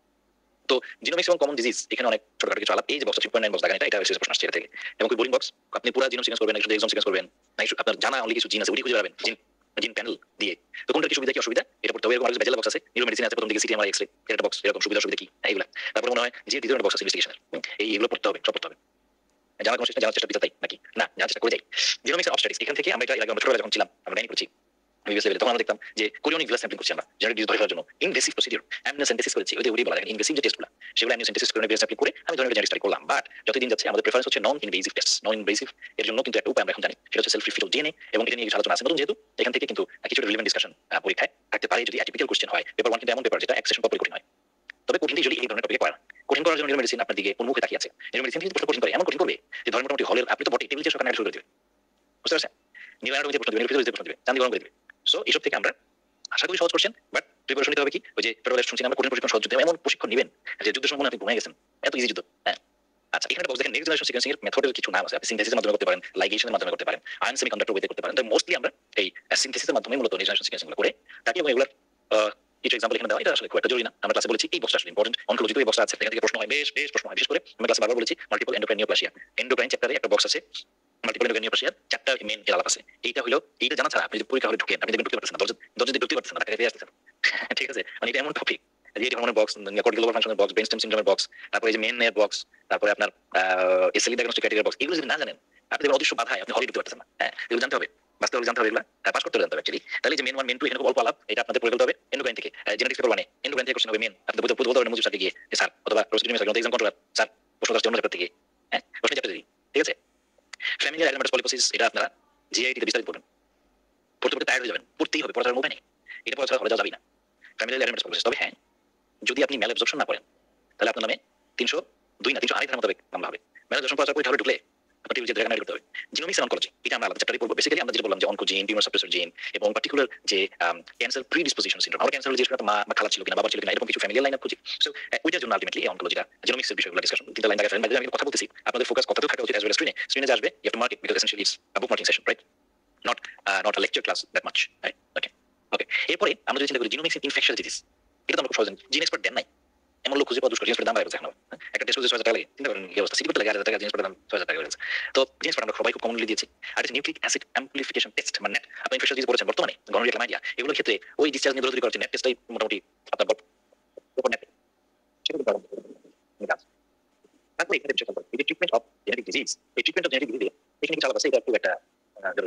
তো জিনোমিক্স এবং কমন ডিজিজ, এখানে অনেক ছোটখাটো কিছু আলাপ, এই যে বক্স 3.9 বক্স লাগান, এটা প্রশ্ন আসছে এটা থেকে, এবং বোরিং বক্স, আপনি পুরো জিনোম সিকোয়েন্স করবেন, শুধু এক্সোম সিকোয়েন্স করবেন না, আপনার জানা অনলি কিছু জিন আছে, ওটি খুঁজে পাবেন জিন প্যানেল দিয়ে, তো কোনটা কি সুবিধা কি অসুবিধা এটা পড়তে হবে। এরকম আরেকটা ব্যাচেলর বক্স আছে, নিউরো মেডিসিন আছে, প্রথম দিকে সিটি, এমআরআই, এক্সরে, এটা বক্স, এরকম সুবিধা কি এইগুলা। তারপর মনে হয় যে দ্বিতীয় বক্স আছে ইনভেস্টিগেশনের, এইগুলো পড়তে হবে, সব পড়তে হবে, জানার কোনো চেষ্টা, জানার চেষ্টা তাই নাকি না, জানার চেষ্টা করে যাই। জিনোমিক্স অফ স্টাডিজ, এখান থেকে আমরা এটা আমরা ছোটবেলা যখন ছিলাম, আমরা লাইন করছি প্রিভিয়াস লেভেলে, তখন আমরা দেখতাম যে কোরিয়নিক ভিলাস স্যাম্পলিং করছি আমরা জেনেটিক ডিজিজ ধরে ফেলার জন্য, ইনভেসিভ প্রসিডিউর, অ্যামনিও সিনথেসিস করেছি, ওই যে ওই বলা লাগে ইনভেসিভ যে টেস্টগুলো, সেগুলো অ্যামনিও সিনথেসিস করে ভিলাস স্যাম্পলিং করে আমি ধরনের জেনেটিক স্টাডি করলাম। বাট যতদিন যাচ্ছে আমাদের প্রেফারেন্স হচ্ছে non invasive test, non invasive, এর জন্য কিন্তু একটা উপায় আমরা এখন জানি, সেটা হচ্ছে সেলফ রিফিল ডিএনএ, এবং এটা নিয়ে কিছু আলোচনা আছে নতুন, যেহেতু এখান থেকে কিন্তু কিছু রিলেভেন্ট ডিসকাশন পরীক্ষায় থাকতে পারে যদি অ্যাটিপিক্যাল কোশ্চেন হয়। পেপার 1 কিন্তু এমন পেপার যেটা এক সেশন পর কঠিন হয়, তবে কঠিন যদি এই ধরনের টপিকে পড়া, কঠিন করার জন্য নিউরো মেডিসিন আপনার দিকে উন্মুখে তাকিয়ে আছে, নিউরো মেডিসিন কিন্তু প্রশ্ন কঠিন করে, এমন কঠিন করবে যে ধরেন মোটামুটি হলের আপনি তো বটে টেবিল দিয়ে সকালে শুরু করে দেবে, বুঝতে পারছেন, নিউরো অ্যানাটমি প্রশ্ন দিবে, নিউরো প্রশ্ন দিবে, চান্দি গরম করে দিবে। সো এইসব থেকে আমরা আশা করি সহজ করছেন, বাট প্রিপারেশন নিতে হবে কি, ওই যে টোটাল শুনছি আমরা কঠিন প্রশিক্ষণ, সহজ যুদ্ধ, এমন প্রশিক্ষণ নেবেন যে যুদ্ধের সময় আপনি ঘুমিয়ে গেছেন, এত ইজি যুদ্ধ, হ্যাঁ। আচ্ছা, এখানে বক্স দেখেন নেক্সট জেনারেশন সিকোয়েন্সিং এর মেথডের কিছু নাম আছে, আপনি সিনথেসিসের মাধ্যমে করতে পারেন, লাইগেশনের মাধ্যমে করতে পারেন, আয়ন সেমিকন্ডাক্টর ওয়েতে করতে পারেন, তো মোস্টলি আমরা এই সিনথেসিসের মাধ্যমে মূলত নেক্সট জেনারেশন সিকোয়েন্সিং করে তাকে, এবং এগুলোর কিছু এক্সাম্পল এখানে দেওয়া, এটা আসলে খুব একটা জরুরি না, আমরা ক্লাসে বলেছি এই বক্সটা আসলে ইম্পর্টেন্ট। অনকোলজি তো এই বক্সটা আছে, এখান থেকে প্রশ্ন হয়, বেশ প্রশ্ন হয়, বিশেষ করে আমরা ক্লাসে বারবার বলেছি মাল্টিপল এন্ডোক্রাইন নিওপ্লাসিয়া, এন্ডোক্রাইন চ্যাপ্টারে একটা বক্স আছে, মাল্টিপল এন্ডোক্রাইনিওপ্লাসিয়ার 4টা মেইন এর আলাপ আছে। এইটা জানা ছাড়া আপনি যদি পরীক্ষা হলে ঢুকেন, আপনি দেখবেন ঢুকতে পারতেছেন না, দরজা দিয়ে ঢুকতে পারতেছেন না, টাকা দিয়ে আসতেছেন। ঠিক আছে? মানে এটা এমন টপিক যে এটা হরমোনের বক্স, কর্টিক্যাল ফাংশনের বক্স, ব্রেইনস্টেম সিনড্রোমের বক্স, তারপরে এই যে মেইন এর বক্স, তারপরে আপনার এসএলই ডায়াগনস্টিক ক্রাইটেরিয়া বক্স, এগুলো যদি না জানেন আপনি দেখবেন অদৃশ্য বাধায় আপনি হলে ঢুকতে পারতেছেন না। হ্যাঁ, এগুলো জানতে হবে, বাস্তবে জানতে হবে, এগুলো পাস করতে জানতে হবে অ্যাকচুয়ালি। তাহলে যে মেইন 1 মেইন 2 এখানে খুব অল্প আলাপ, এটা আপনাদের পড়ে ফেলতে হবে এন্ডোক্রাইন থেকে। জেনেটিক্স পেপার 1 এ এন্ডোক্রাইন থেকে কোশ্চেন হবে মেইন, আপনি বলতে পারবেন মুজিব স্যারকে গিয়ে স্যার, অথবা প্রসিডিউম স্যার এক্সাম কন্ট্রোলার স্যার, প্রশ্ন আসছে অন্য চ্যাপ্টার থেকে। হ্যাঁ, প্রশ্ন চ্যাপ্টার থেকে, ঠিক আছে? ফ্যামিলিয়ার অ্যাডেনোমাটাস পলিপোসিস, এটা আপনারা জিআইটি তে বিস্তারিত পড়বেন, পড়তে পড়তে টায়ার্ড হয়ে যাবেন, পড়তেই হবে, পড়ার উপায় নেই, এটা পড়া ছাড়া হলে যাওয়া যাবে না। ফ্যামিলিয়ার অ্যাডেনোমাটাস পলিপোসিস, তবে হ্যাঁ যদি আপনি ম্যাল অ্যাবজর্পশন না পড়েন তাহলে আপনার নামে 302 না 308 ধারা মোতাবেক মামলা হবে। ম্যাল অ্যাবজর্পশন পড়া পরীক্ষা হলে ঢুকলে আপনার টিভি যে জায়গা করতে হবে। জিনোমিক্স এন্ড অনকোলজি, এটা আমরা আলাদা চ্যাপ্টারে পড়ব। বেসিক্যালি আমরা যেটা বললাম যে অনকোজিন, টিউমার সাপ্রেসর জিন, এবং পার্টিকুলার যে ক্যান্সার প্রিডিসপোজিশন সিনড্রোম, আমার ক্যান্সার যে মা বা খালা ছিল কিনা, বাবা ছিল কিনা, এরকম কিছু ফ্যামিলিয়ার লাইন আপ খুঁজি। সো ওইটার জন্য আলটিমেটলি এই অনকোলজিটা, জিনোমিক্সের বিষয়গুলো ডিসকাশন, তিনটা লাইন দেখাই ফেলেন। আমি কথা বলতেছি, আপনাদের ফোকাস কথাতেও থাকা উচিত, অ্যাজ ওয়েল স্ক্রিনে যে আসবে, you have to mark it because essentially it's a book marking session, right? Not a lecture class that much, right? Okay. এরপরে আমরা যদি চিন্তা করি জিনোমিক্স ইন ইনফেকশাস ডিজিজ, এটা তো আমরা খুব সহজে জিন এক্সপার্ট দেন নাই, এমন লোক খুঁজে পাওয়া দুষ্কর। জিনিসপত্রের দাম বাড়ে গেছে এখন, একটা টেস্ট 6,000 টাকা লাগে, চিন্তা করেন কি অবস্থা। সিটি করতে লাগে 1,000 টাকা, জিনিসপত্রের দাম 6,000 টাকা হয়ে গেছে। তো জিনিসপত্র আমরা সবাই খুব কমনলি দিয়েছি। আর এটা নিউক্লিক অ্যাসিড অ্যাম্পলিফিকেশন টেস্ট, মানে নেট, আপনি ইনফেকশাস ডিজিজ পড়েছেন বর্তমানে, গনোরিয়া, ক্লামাইডিয়া, এগুলোর ক্ষেত্রে ওই ডিসচার্জ নিয়ে দৌড়াদৌড়ি করার নেট টেস্টটাই মোটামুটি আপনার নেট, সেটা তো কাজ। তারপরে এখানে বিষয় এই যে ট্রিটমেন্ট অফ জেনেটিক ডিজিজ, এই ট্রিটমেন্ট অফ জেনেটিক ডিজিজে এখানে কিছু আলাদা আছে, এটা একটু একটা জরুরি।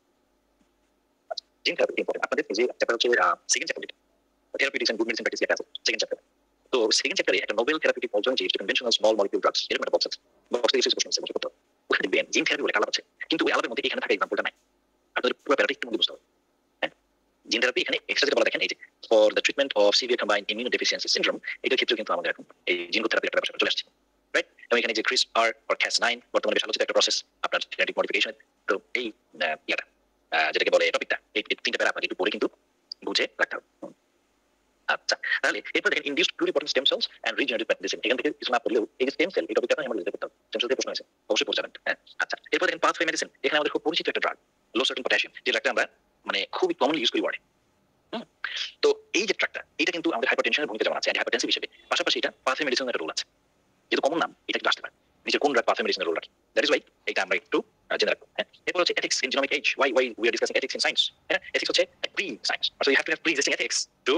জিন থেরাপি ইম্পর্টেন্ট, আপনাদের যে চ্যাপ্টার হচ্ছে second chapter, therapeutics and good medicine practice, এটা আছে সেকেন্ড চ্যাপ্টার। তো সেকেন্ড চ্যাপ্টারে একটা novel therapeutic alternative to conventional small molecule drugs, এরকম একটা বক্স আছে। বক্সে কিছু প্রশ্ন আছে, বলতে ওখানে দেখবেন জিন থেরাপি বলে আলাপ আছে, কিন্তু ওই আলাপের মধ্যে এখানে থাকা এক্সাম্পলটা নাই। আপনাদের পুরো প্যারাটা একটু বুঝতে হবে। হ্যাঁ, জিন থেরাপি এখানে এক্সট্রা যেটা বলা দেখেন, এই যে for the treatment of severe combined immunodeficiency syndrome, এটার ক্ষেত্রে কিন্তু আমাদের এখন এই জিন থেরাপি একটা ব্যবসা চলে আসছে, রাইট? এবং এখানে যে CRISPR or Cas9 বর্তমানে বেশ আলোচিত একটা প্রসেস আপনার জেনেটিক মডিফিকেশন। তো এই ইয়াটা যেটাকে বলে টপিকটা, এই তিনটা প্যারা আপনাকে একটু পড়ে কিন্তু বুঝে রাখতে হবে। আচ্ছা, তাহলে এরপর দেখেন induced pluripotent stem cells and regenerative medicine, এখান থেকে কিছু না পড়লেও এই যে স্টেম সেল, এই টপিকটা আমরা লিখতে পারতাম, স্টেম সেল থেকে প্রশ্ন আছে, অবশ্যই পড়ে যাবেন। হ্যাঁ, আচ্ছা, এরপর দেখেন পাথওয়ে মেডিসিন, এখানে আমাদের খুব পরিচিত একটা ড্রাগ লো সার্টেন পটাশিয়াম, যে ড্রাগটা আমরা মানে খুবই কমনলি ইউজ করি ওয়ার্ডে। তো এই যে ড্রাগটা, এটা কিন্তু আমাদের হাইপারটেনশনের ভূমিকা যেমন আছে, হাইপারটেনসিভ হিসেবে পাশাপাশি এটা পাথওয়ে মেডিসিনের একটা রোল আছে, যেহেতু কমন নাম এটা একটু আসতে পারে নিচে কোন ড্রাগ পাথওয়ে মেডিসিনের রোল রাখে, দ্যাট ইজ ওয়াই এটা আমরা একটু জেনে রাখবো। হ্যাঁ, এরপর হচ্ছে ethics in genomic age, why we are discussing ethics in science. হ্যাঁ, এথিক্স হচ্ছে pre science, so you have to have pre existing ethics to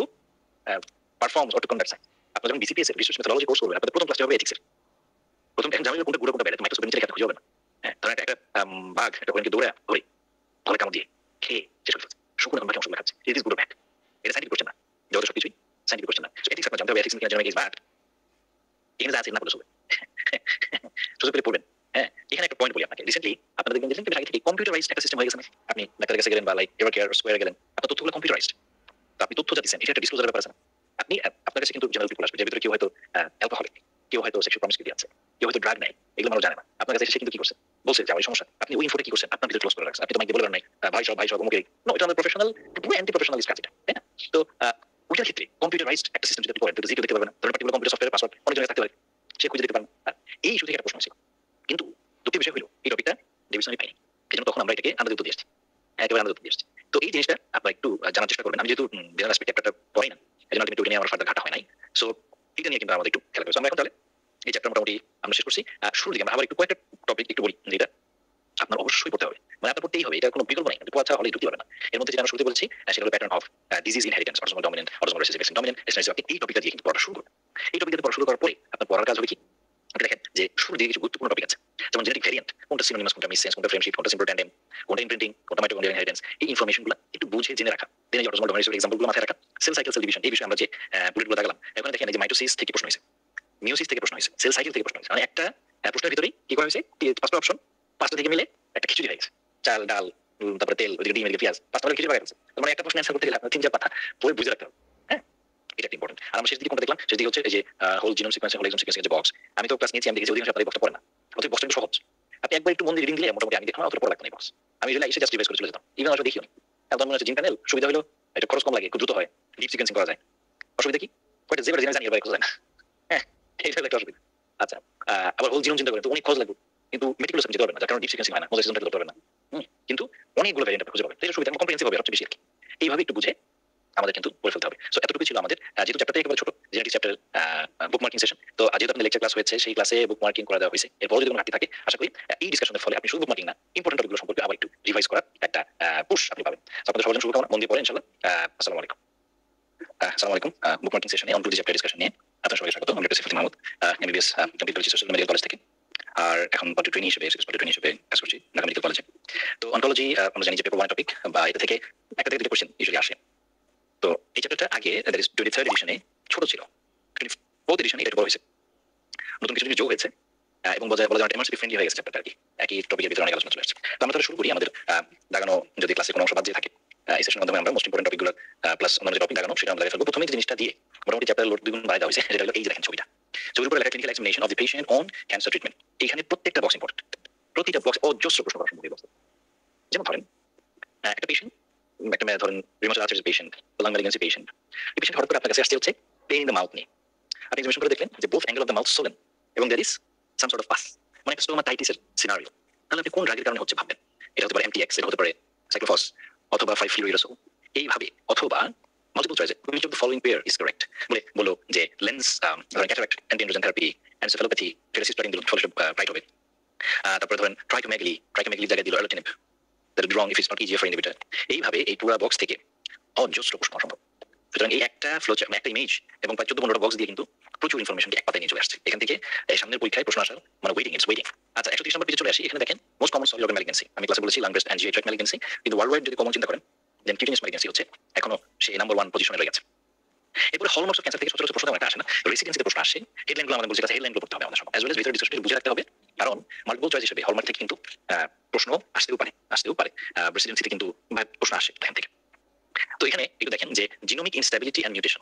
perform or to conduct science. আপনারা যখন বিসিপিএস এর রিসার্চ মেথোডোলজি কোর্স করবেন, আপনাদের প্রথম ক্লাসটা হবে এথিক্সের। প্রথম এখন জানলে কোনটা গুড়া কোনটা বেড়ে, মাইক্রোস্কোপের নিচে রেখে খুঁজে হবে না। হ্যাঁ, ধরেন একটা বাঘ একটা হরিণকে দৌড়ে ধরে ভালো কামড় দিয়ে খেয়ে শেষ করে ফেলছে, শুকনো বাকি অংশ খাচ্ছে, it is good or bad. এটা সাইন্টিফিক কোশ্চেন না, জগতের সবকিছুই সাইন্টিফিক কোশ্চেন না। এথিক্স আপনারা জানতে হবে, ethics in genomic is bad, এখানে যা আছে না বলে চলবে, সুযোগ পেলে পড়বেন। হ্যাঁ, এখানে একটা পয়েন্ট বলি আপনাকে, রিসেন্টলি আপনারা দেখবেন যে আগে থেকে কম্পিউটারাইজড একটা সিস্টেম হয়ে গেছে। আপনি ডাক্তারের কাছে গেলেন বা লাইক এভার কেয়ার স্কোয়ারে গেলেন, আপনার তথ্যগুলো কম্পিউটারাইজড, তো আপনি তথ্য যা দিচ্ছেন এটা একটা ডিসক্লোজারের ব্যাপার আছে না। আপনি আপনার কাছে কিন্তু জেনারেল পিপল আসবে, যার ভিতরে কেউ হয়তো অ্যালকোহলিক, কেউ হয়তো সেক্সুয়াল প্রমিসকিউটি আছে, কেউ হয়তো ড্রাগ নেয়, এগুলো মানুষ জানে না। আপনার কাছে এসে কিন্তু কি করছে বলছে যে আমার সমস্যা, আপনি ওই ইনফোটা কি করছেন আপনার ভিতরে ক্লোজ করে রাখছেন, আপনি তো মাইকে বলে নাই ভাই সব অমুকে, নো, এটা আমাদের প্রফেশনাল অ্যান্টি প্রফেশনাল কাজ এটা, তাই না? তো ওইটার ক্ষেত্রে কম্পিউটারাইজড একটা সিস্টেম যদি করেন, তো জিকে দেখতে পারবেন না, ধরুন পার্টিকুলার কম্পিউটার সফটওয়্যার পাসওয়ার্ড অনেক জায়গায় থাকতে পারে, সে খুঁজে দিতে পারেন। এই ইস্যু থেকে একটা প্রশ্ন ছিল, কিন্তু দুঃখের বিষয় হলো এই টপিকটা ডেভিডসন পাইনি, এই জন্য তখন আমরা এটাকে আমাদের উত্তর দিয়ে আসছি, একেবারে আমাদের উত্তর দিয়ে আসছি। তো এই জিনিসটা আপনারা একটু জানার চেষ্টা করবেন। আমি যেহেতু জেনারেল অ্যাসপেক্ট একটা পড়াই না, এই জন্য আলটিমেটলি নিয়ে আমার ফার্দার ঘাটা হয় নাই। সো এটা নিয়ে কিন্তু আমাদের একটু খেলা করছি আমরা। এখন তাহলে এই চ্যাপ্টার মোটামুটি আমরা শেষ করছি। শুরু দিকে আমরা আবার একটু কয়েকটা টপিক একটু বলি, যেটা আপনার অবশ্যই পড়তে হবে, মানে আপনার পড়তেই হবে, এটা কোনো বিকল্প নেই, পড়া ছাড়া হলে ঢুকতে পারবে না। এর মধ্যে যেটা আমরা শুরুতে বলছি সেটা হলো pattern of disease inheritance, autosomal dominant, autosomal recessive X dominant, আপনি এই টপিকটা দিয়ে কিন্তু পড়া শুরু করবেন। এই টপিকটা পড়া শুরু করার পরে আপনার পড়ার কাজ হবে কি, আপনি দেখেন যে শুরু দিকে কিছু গুরুত্বপূর্ণ টপিক আছে, যেমন জেনেটিক ভ্যারিয়েন্ট, কোনটা সিনোনিমাস, কোনটা মিসসেন্স, কোনটা ফ্রেমশিপ, কোনটা সিম্পল ট্যান্ডেম, কোনটা ইমপ্রিন্টিং, কোনটা মাইটোকন্ড্রিয়াল ইনহেরিটেন্স, এই ইনফরমেশনগুলো একটু বুঝে জেনে রাখা। দেন এই অটোসোমাল ডমিনেন্ট এক্সাম্পলগুলো মাথায় রাখা, সেল সাইকেল, সেল ডিভিশন, এই বিষয়ে আমরা যে বুলেটগুলো দেখালাম, এখানে দেখেন এই যে মাইটোসিস থেকে প্রশ্ন হয়েছে, মিওসিস থেকে প্রশ্ন হয়েছে, সেল সাইকেল থেকে প্রশ্ন হয়েছে, মানে একটা প্রশ্নের ভিতরেই কি করা হয়েছে, পাঁচটা অপশন, পাঁচটা থেকে মিলে একটা খিচুড়ি হয়ে গেছে, চাল ডাল তারপরে তেল, ওইদিকে ডিম, এদিকে পেঁয়াজ, পাঁচটা মিলে খিচুড়ি হয়ে গেছে। মানে একটা প্রশ্ন অ্যান্সার করতে গেলে আপনার 3-4 পাতা পড়ে বুঝে রাখতে হবে। হ্যাঁ, এটা ইম্পর্টেন্ট। আর আমরা শেষ দিকে কোনটা দেখলাম, শেষ দিকে হচ্ছে এই যে whole genome sequence, whole exome sequence যে বক্স, আমি তো ক্লাস নিয়েছি, আমি দেখেছি অধিকাংশ আপনাদের বক্সটা পড়ে না, অথবা বক্সটা একটু সহজ, আপনি একবার একটু মন দিয়ে রিডিং দিলে মোটামুটি আমি দেখলাম অতটা পড়া লাগতো না বক্স, আমি যদি এসে জাস্ট রিভাইজ করে চলে যেতাম, ইভেন আসলে দেখিও নি। এখন মনে হচ্ছে জিন প্যানেল সুবিধা হলো, এটা খরচ কম লাগে, খুব দ্রুত হয়, ডিপ সিকোয়েন্সিং করা যায়, অসুবিধা কি কয়টা যে জানি এবার খোঁজা যায় না। হ্যাঁ, এইটা একটা অসুবিধা। আচ্ছা, আবার হোল জিনোম চিন্তা করেন তো অনেক খোঁজ লাগবে, কিন্তু মেটিকুলাস যেতে পারবে না, যার কারণে ডিপ সিকোয়েন্সিং হয় না, মোজাইক সিস্টেমটা করতে পারবে না। কিন্তু অনেকগুলো ভ্যারিয়েন্ট খুঁজে পাবেন, এটা সুবিধা কম্প্রিহেন্সিভ হবে সবচেয়ে বেশি আর কি। এইভাবে একটু বুঝে আমাদের কিন্তু পড়ে ফেলতে হবে। সো এতটুকু ছিল আমাদের, যেহেতু চ্যাপ্টারটা একেবারে ছোট, genetic chapter book marking session. তো যেহেতু আপনাদের লেকচার ক্লাস হয়েছে, সেই ক্লাসে বুক মার্কিং করে দেওয়া হয়েছে। এরপর যদি কোনো ঘাটতি থাকে, আশা করি এই ডিসকাশনের ফলে আপনি শুধু বুক মার্কিং না, ইম্পর্টেন্ট টপিকগুলো সম্পর্কে আবার একটু রিভাইজ করার একটা পুশ আপনি পাবেন। আপনাদের সবার জন্য শুভকামনা, মন দিয়ে পড়েন ইনশাআল্লাহ। আসসালামু আলাইকুম। আসসালামু আলাইকুম। বুক মার্কিং সেশনে অনটুডি চ্যাপ্টার ডিসকাশন নিয়ে আপনাদের সবাইকে স্বাগত। আমি doctor Sifati Mahmud, MBBS complete করেছি সোশ্যাল মেডিকেল কলেজ থেকে। আর এখন পটি ট্রেনিং হিসেবে কাজ করছি ঢাকা মেডিকেল কলেজে। তো অনকোলজি আমরা জানি যে পেপার 1 টপিক, বা এটা থেকে একটা থেকে দুটো কোশ্চেন ইউজুয়ালি আসে। তো এই চ্যাপ্টারটা আগে দ্যাট ইজ 23rd এডিশনে ছোট ছিল, 24th এডিশনে এটা বড় হয়েছে, নতুন কিছু যোগ হয়েছে, এবং বলা যায় এমআরসি ফ্রেন্ডলি হয়ে গেছে চ্যাপ্টারটা আর কি। একই টপিকের ভিতরে অনেক আলোচনা চলে আসছে। তো আমরা তাহলে শুরু করি। আমাদের দাগানো যদি ক্লাসে কোনো অংশ বাদ দিয়ে থাকে, এই সেশনের মাধ্যমে আমরা মোস্ট ইম্পর্টেন্ট টপিকগুলো প্লাস অন্যান্য যে টপিক দাগানো সেটা আমরা ফেলবো। প্রথমে যে জিনিসটা দিয়ে মোটামুটি চ্যাপ্টারের লোড দুগুণ বাড়াই দেওয়া হয়েছে, যেটা হলো এই যে দেখেন ছবিটা, ছবির উপরে লেখা clinical examination of the patient on cancer treatment. এখানে প্রত্যেকটা বক্স ইম্পর্টেন্ট, প্রতিটা বক্স অজস্র প্রশ্ন করা সম্ভব এই বক্সে। যেমন ধরেন একটা পেশেন্ট, একটা ধরেন rheumatoid arthritis patient, lung malignancy patient, এই পেশেন্ট হঠাৎ করে আপনার কাছে আসছে হচ্ছে পেইন ইন দ্য মাউথ নিয়ে। আপনি এক্সামিনেশন করে দেখলেন যে both angle of the mouth swollen এবং there is some sort of pus, মানে একটা স্টোমাটাইটিসের সিনারিও। তাহলে আপনি কোন ড্রাগের কারণে হচ্ছে ভাববেন। এটা হতে পারে এমটিএক্স, এটা হতে পারে সাইক্লোফস, অথবা 5-fluorouracil, এইভাবে, অথবা মাল্টিপল চয়েসে which of the following pair is correct বলো যে লেন্স ধরেন ক্যাটারাক্ট অ্যান্টি থেরাপি, এনসেফালোপ্যাথি, ফেরাসিস স্টার্টিং দিল ফলে রাইট হবে। তারপরে ধরেন ট্রাইকোমেগালি জায়গায় দিল erlotinib, that is wrong if it's not easier for inhibitor. এইভাবে এই পুরো বক্স থেকে অজস্র প্রশ্ন সম্ভব। সুতরাং এই একটা ফ্লোচার্ট, একটা ইমেজ এবং 14-15টা বক্স দিয়ে কিন্তু প্রচুর ইনফরমেশনকে এক পাতায় নিয়ে চলে আসছে। এখান থেকে সামনের পরীক্ষায় প্রশ্ন আসার মানে ওয়েটিং। আচ্ছা, 130 নম্বর পেজে চলে আসি। এখানে দেখেন most common solid organ malignancy. আমি ক্লাসে বলেছি lung breast and GI tract malignancy, কিন্তু ওয়ার্ল্ড ওয়াইড যদি কমন চিন্তা করেন দেন কিউটিনিয়াস ম্যালিগন্সি হচ্ছে এখনো সেই নাম্বার 1 পজিশনে রয়ে গেছে। এরপরে হলমার্কস অফ ক্যান্সার থেকে সচরাচর প্রশ্ন তেমন একটা আসে না, রেসিডেন্সিতে প্রশ্ন আসে। হেডলাইনগুলো আমাদের বলছে হেডলাইনগুলো পড়তে হবে আমাদের সব, অ্যাজ ওয়েল এজ ভিতরে ডিসকাশন বুঝে রাখতে হবে, কারণ মাল্টিপল চয়েস হিসেবে হলমার্ক থেকে কিন্তু প্রশ্ন আসতেও পারে। রেসিডেন্সিতে কিন্তু প্রশ্ন আসে এখান থেকে। তো এখানে একটু দেখেন যে জিনোমিক ইনস্টেবিলিটি এন্ড মিউটেশন,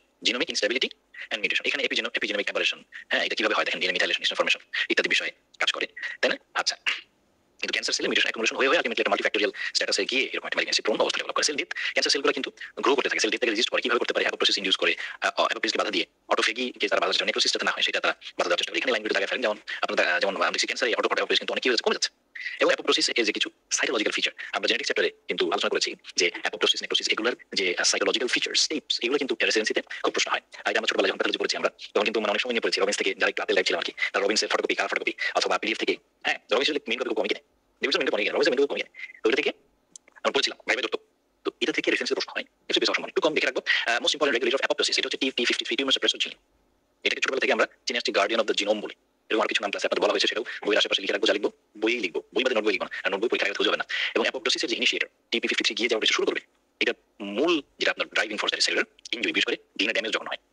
এখানে এপিজেনোমিক অ্যাবারেশন, এটা কিভাবে হয় দেখেন, ডিএনএ মিথাইলেশন, ইনফরমেশন ইত্যাদি বিষয়ে কাজ করে, তাই না? আচ্ছা, কিন্তু ক্যান্সার সেলে মিউটেশন অ্যাকুমুলেশন হয়ে আলটিমেটলি একটা মাল্টিফ্যাক্টোরিয়াল স্ট্যাটাসে গিয়ে এরকম একটা ম্যালিগন্সি প্রোন অবস্থা ডেভেলপ করে। সেল ডেথ, ক্যান্সার সেলগুলো কিন্তু গ্রো করতে থাকে, সেল ডেথ থেকে রেজিস্ট করে কিভাবে করতে পারে, অ্যাপোপ্টোসিস ইনডিউস করে, অ্যাপোপ্টোসিসকে বাধা দিয়ে অটোফেগিকে তারা বাধা যেটা নেক্রোসিসটা না হয় সেটা তারা বাধা দেওয়ার চেষ্টা করে। এখানে লাইনগুলো দাগে ফেলেন, যেমন আপনারা যেমন ক্যান্সারে অটোফেগি কিন্তু অনেক কি হয়েছে, কমে যাচ্ছে। এবং অ্যাপোপ্টোসিস এর যে কিছু সাইকোলজিক্যাল ফিচার আমরা জেনেটিক চ্যাপ্টারে কিন্তু আলোচনা করেছি, যে অ্যাপোপ্টোসিস, নেক্রোসিস এগুলোর যে সাইকোলজিক্যাল ফিচার্স, স্টেপস, এগুলো কিন্তু রেসিডেন্সিতে খুব প্রশ্ন হয়। আর এটা আমরা ছোটবেলায় যখন প্যাথোলজি পড়েছি আমরা, তখন কিন্তু অনেক সময় নিয়ে পড়েছি রবিন্স থেকে, যারা ক্লাসে লাইভ ছিলাম আর কি, তারা রবিন্সের ফটোকপি, কালার ফটোকপি অথবা পিডিএফ থেকে, রবিন্সের মেইন কপি কমে কিনে, ডেভিডসন মেইন কপি কিনে, রবিন্সের মেইন কপি কিনে, তো ওটা থেকে আমরা পড়ছিলাম ভাইবা ধরতো। তো এটা থেকে রেফারেন্সের প্রশ্ন হয়, এসব বেশ অসম্মান, একটু কম দেখে রাখবো। Most important regulator of apoptosis, এটা হচ্ছে T53 টিউমার সাপ্রেসর জিন। এটাকে ছোটবেলা থেকে আমরা চিনি আসছি গার্ডিয়ান অফ দ্য জিনোম বলে। এরকম আর কিছু নাম ক্লাসে আপনাদের বলা হয়েছে, সেটাও বইয়ের আশেপাশে লিখে রাখবো, যা লিখবো বইই লিখবো, বই বাদে নোটবই লিখবো না, আর নোটবই পরীক্ষায় খুঁজে হবে না। এবং অ্যাপোপ্টোসিসের যে ইনিশিয়েটর TP53 গিয়ে যাওয়ার শুরু করবে, এটা মূল যেটা আপনার ড্রাইভিং ফোর্স, সেলুলার ইনজুরি, বিশেষ করে ডিএনএ ড্যামেজ যখন হয়।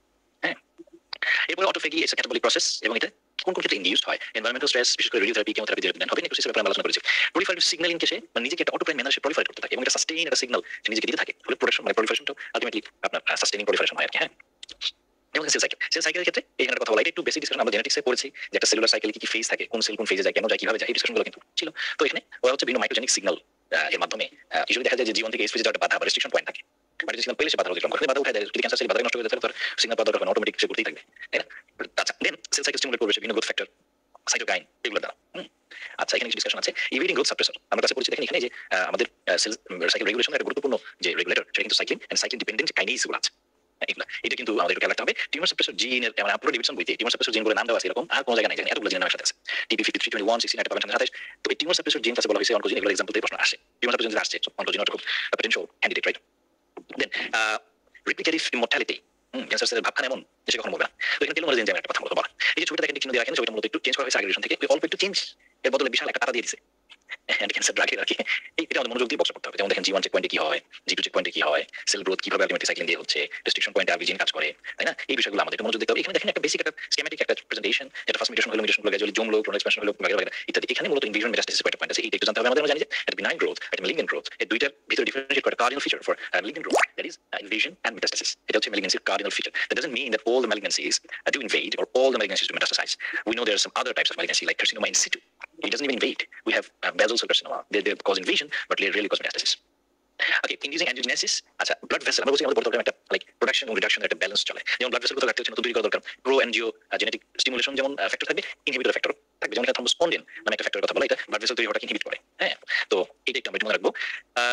এরপরে অটোফেগি ইজ ক্যাটাবলিক প্রসেস, এবং এটা কোন ক্ষেত্রে ইনডিউস হয়, এনভায়রনমেন্টাল স্ট্রেস, বিশেষ করে রেডিওথেরাপি, কেমোথেরাপি দিয়ে হবে। নেক্রোসিসের ব্যাপারে আমরা আলোচনা করেছি। প্রলিফারেটিভ সিগন্যালিং কে সে নিজেকে একটা অটোপ্রাইম ম্যানারে প্রলিফারেট করতে থাকে, এবং এটা সাস্টেইন একটা সিগন্যাল সে নিজেকে দিতে থাকে। প্রোডাকশন প্রলিফারেশনটা আলটিমেটলি আপনার সাস্টেইনিং প্রলিফারেশন হয় আর কি। এবং সেল সাইকেলের ক্ষেত্রে এখানে কথা বলা, এটা একটু বেসিক ডিসকাশন আমরা জেনেটিক্সে পড়েছি, যে একটা সেলুলার সাইকেলে কি ফেজ থাকে, কোন সেল কোন ফেজে যায়, কেন যায়, কিভাবে যায়, এই ডিসকাশনগুলো কিন্তু ছিল। তো এখানে ওরা হচ্ছে বিভিন্ন মাইক্রোজেনিক সিগন্যাল এর মাধ্যমে ইউজুয়ালি দেখা যায় যে জীবন থেকে স্পেসে যাওয়ার বাধা বা রেস্ট্রিকশন পয়েন্ট থাকে, বাট সিগন্যাল পেলে সে বাধা অতিক্রম করে, বাধা উঠায় দেয়। যদি ক্যান্সার সেল বাধা নষ্ট হয়ে যায় তার সিগন্যাল পাওয়া দরকার, অটোমেটিক সে করতেই থাকবে, তাই না? আচ্ছা, দেন সেল সাইকেল স্টিমুলেট করবে বিভিন্ন গ্রোথ ফ্যাক্টর, সাইটোকাইন, এগুলো দ্বারা। আচ্ছা, এখানে কিছু ডিসকাশন আছে। ইনহিবিটিং গ্রোথ সাপ্রেসর আমরা কাছে পরিচিত। দেখেন এখানে যে আমাদের সেল সাইকেল রেগুলেশনের একটা গুরুত্বপূর্ণ যে রেগুলেটর, সেটা কিন্তু cyclin and cyclin dependent kinase গুলো আছে। এটা কিন্তু আমাদের খেয়াল রাখতে হবে। টিউমার সাপ্রেসর জিনের, মানে আপনারা ডেভিডসন বইতে টিউমার সাপ্রেসর জিন বলে নাম দেওয়া আছে, এরকম আর কোনো জায়গায় নাই, এতগুলো জিনের নামের সাথে আছে। TP53, 21, 16 এটা পাবেন 27। তো এই টিউমার সাপ্রেসর জিন কাছে বলা হয়েছে অনকোজিন, এগুলো এক্সাম্পল দিয়ে প্রশ্ন আসে। টিউমার সাপ্রেসর জিন আসছে, অনকোজিন খুব potential candidate, right? Then replicative immortality, cancer সেলের ভাবখানা এমন যে সে কখনো মরবে না। তো এখানে টেলোমারেজ এনজাইমের একটা কথা বলতে বলা। এই যে ছবিটা দেখেন, ডিকশনারি দিয়ে রাখেন, ছবিটা মূলত একটু চেঞ্জ করা হয়েছে আগের থেকে, অল্প একটু চেঞ্জ, এর বদলে বিশাল একটা তারা দিয়ে দিছে ক্যান্সার ড্রাগের আর কি। এটা আমাদের মনোযোগ দিয়ে বক্স করতে হবে। যেমন দেখেন G1 চেক পয়েন্টে কি হয়, G2 চেক পয়েন্টে কি হয়, সেল গ্রোথ কিভাবে আলটিমেটলি সাইক্লিন দিয়ে হচ্ছে, রেস্ট্রিকশন পয়েন্টে আরবিজিন কাজ করে, তাই না? এই বিষয়গুলো আমাদের একটু মনোযোগ দিতে হবে। এখানে দেখেন একটা বেসিক একটা স্কিমেটিক একটা প্রেজেন্টেশন, যেটা ফার্স্ট মিউটেশন হলো, মিউটেশন হলো গ্র্যাজুয়ালি জমলো, ক্লোন এক্সপ্যানশন হলো, বাগেরা ইত্যাদি। এখানে মূলত ইনভিশন মেটাস্টাসিস একটা পয়েন্ট আছে, এইটা একটু জানতে হবে আমাদের। আমরা জানি যে একটা বিনাইন গ্রোথ, একটা ম্যালিগন্যান্ট গ্রোথ, এই দুইটার ভিতরে ডিফারেন্সিয়েট করা cardinal feature for malignant growth, that is invasion and metastasis. এটা হচ্ছে ম্যালিগন্যান্সির cardinal feature. That doesn't mean that all the malignancies do invade or all the malignancies do metastasize. We know there are some other types of malignancy like carcinoma in situ. It doesn't even invade. We have basal cell carcinoma. They cause invasion but rarely cause metastasis. Okay, inducing angiogenesis, আচ্ছা ব্লাড ভেসেল আমরা বলছি আমাদের বড় একটা লাইক প্রোডাকশন এবং রিডাকশন একটা ব্যালেন্স চলে। যেমন ব্লাড ভেসেল গুলো রাখতে হচ্ছে নতুন তৈরি করা দরকার। প্রো এনজিও জেনেটিক স্টিমুলেশন যেমন ফ্যাক্টর থাকবে, ইনহিবিটর ফ্যাক্টর থাকবে। যেমন থ্রম্বোস্পন্ডিন মানে একটা ফ্যাক্টর কথা বলা, এটা ব্লাড ভেসেল তৈরি হওয়াটাকে ইনহিবিট করে। তো এটা একটু আমরা মনে রাখবো। আর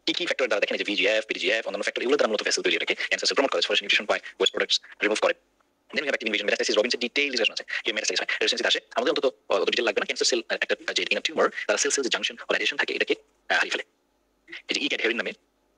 কি কি ফ্যাক্টর দ্বারা দেখেন যে ভিজিএফ, পিডিজিএফ, অন্যান্য ফ্যাক্টর এগুলো দ্বারা মূলত ভেসেল তৈরি এটাকে ক্যান্সার সেল প্রমোট করে, ফরেস্ট নিউট্রিশন পায়, ওয়েস্ট প্রোডাক্টস রিমুভ করে। Then have active invasion metastasis, Robinson detail discussion আছে কি মেটাস্টাসিস হয় রেসিডেন্সি আসে আমাদের অন্তত অত ডিটেইল লাগবে না। ক্যান্সার সেল একটা যে ইন টিউমার তার cell cell junction or adhesion থাকে এটাকে হারিয়ে ফেলে। এই যে ইক্যাডহেরিন নামে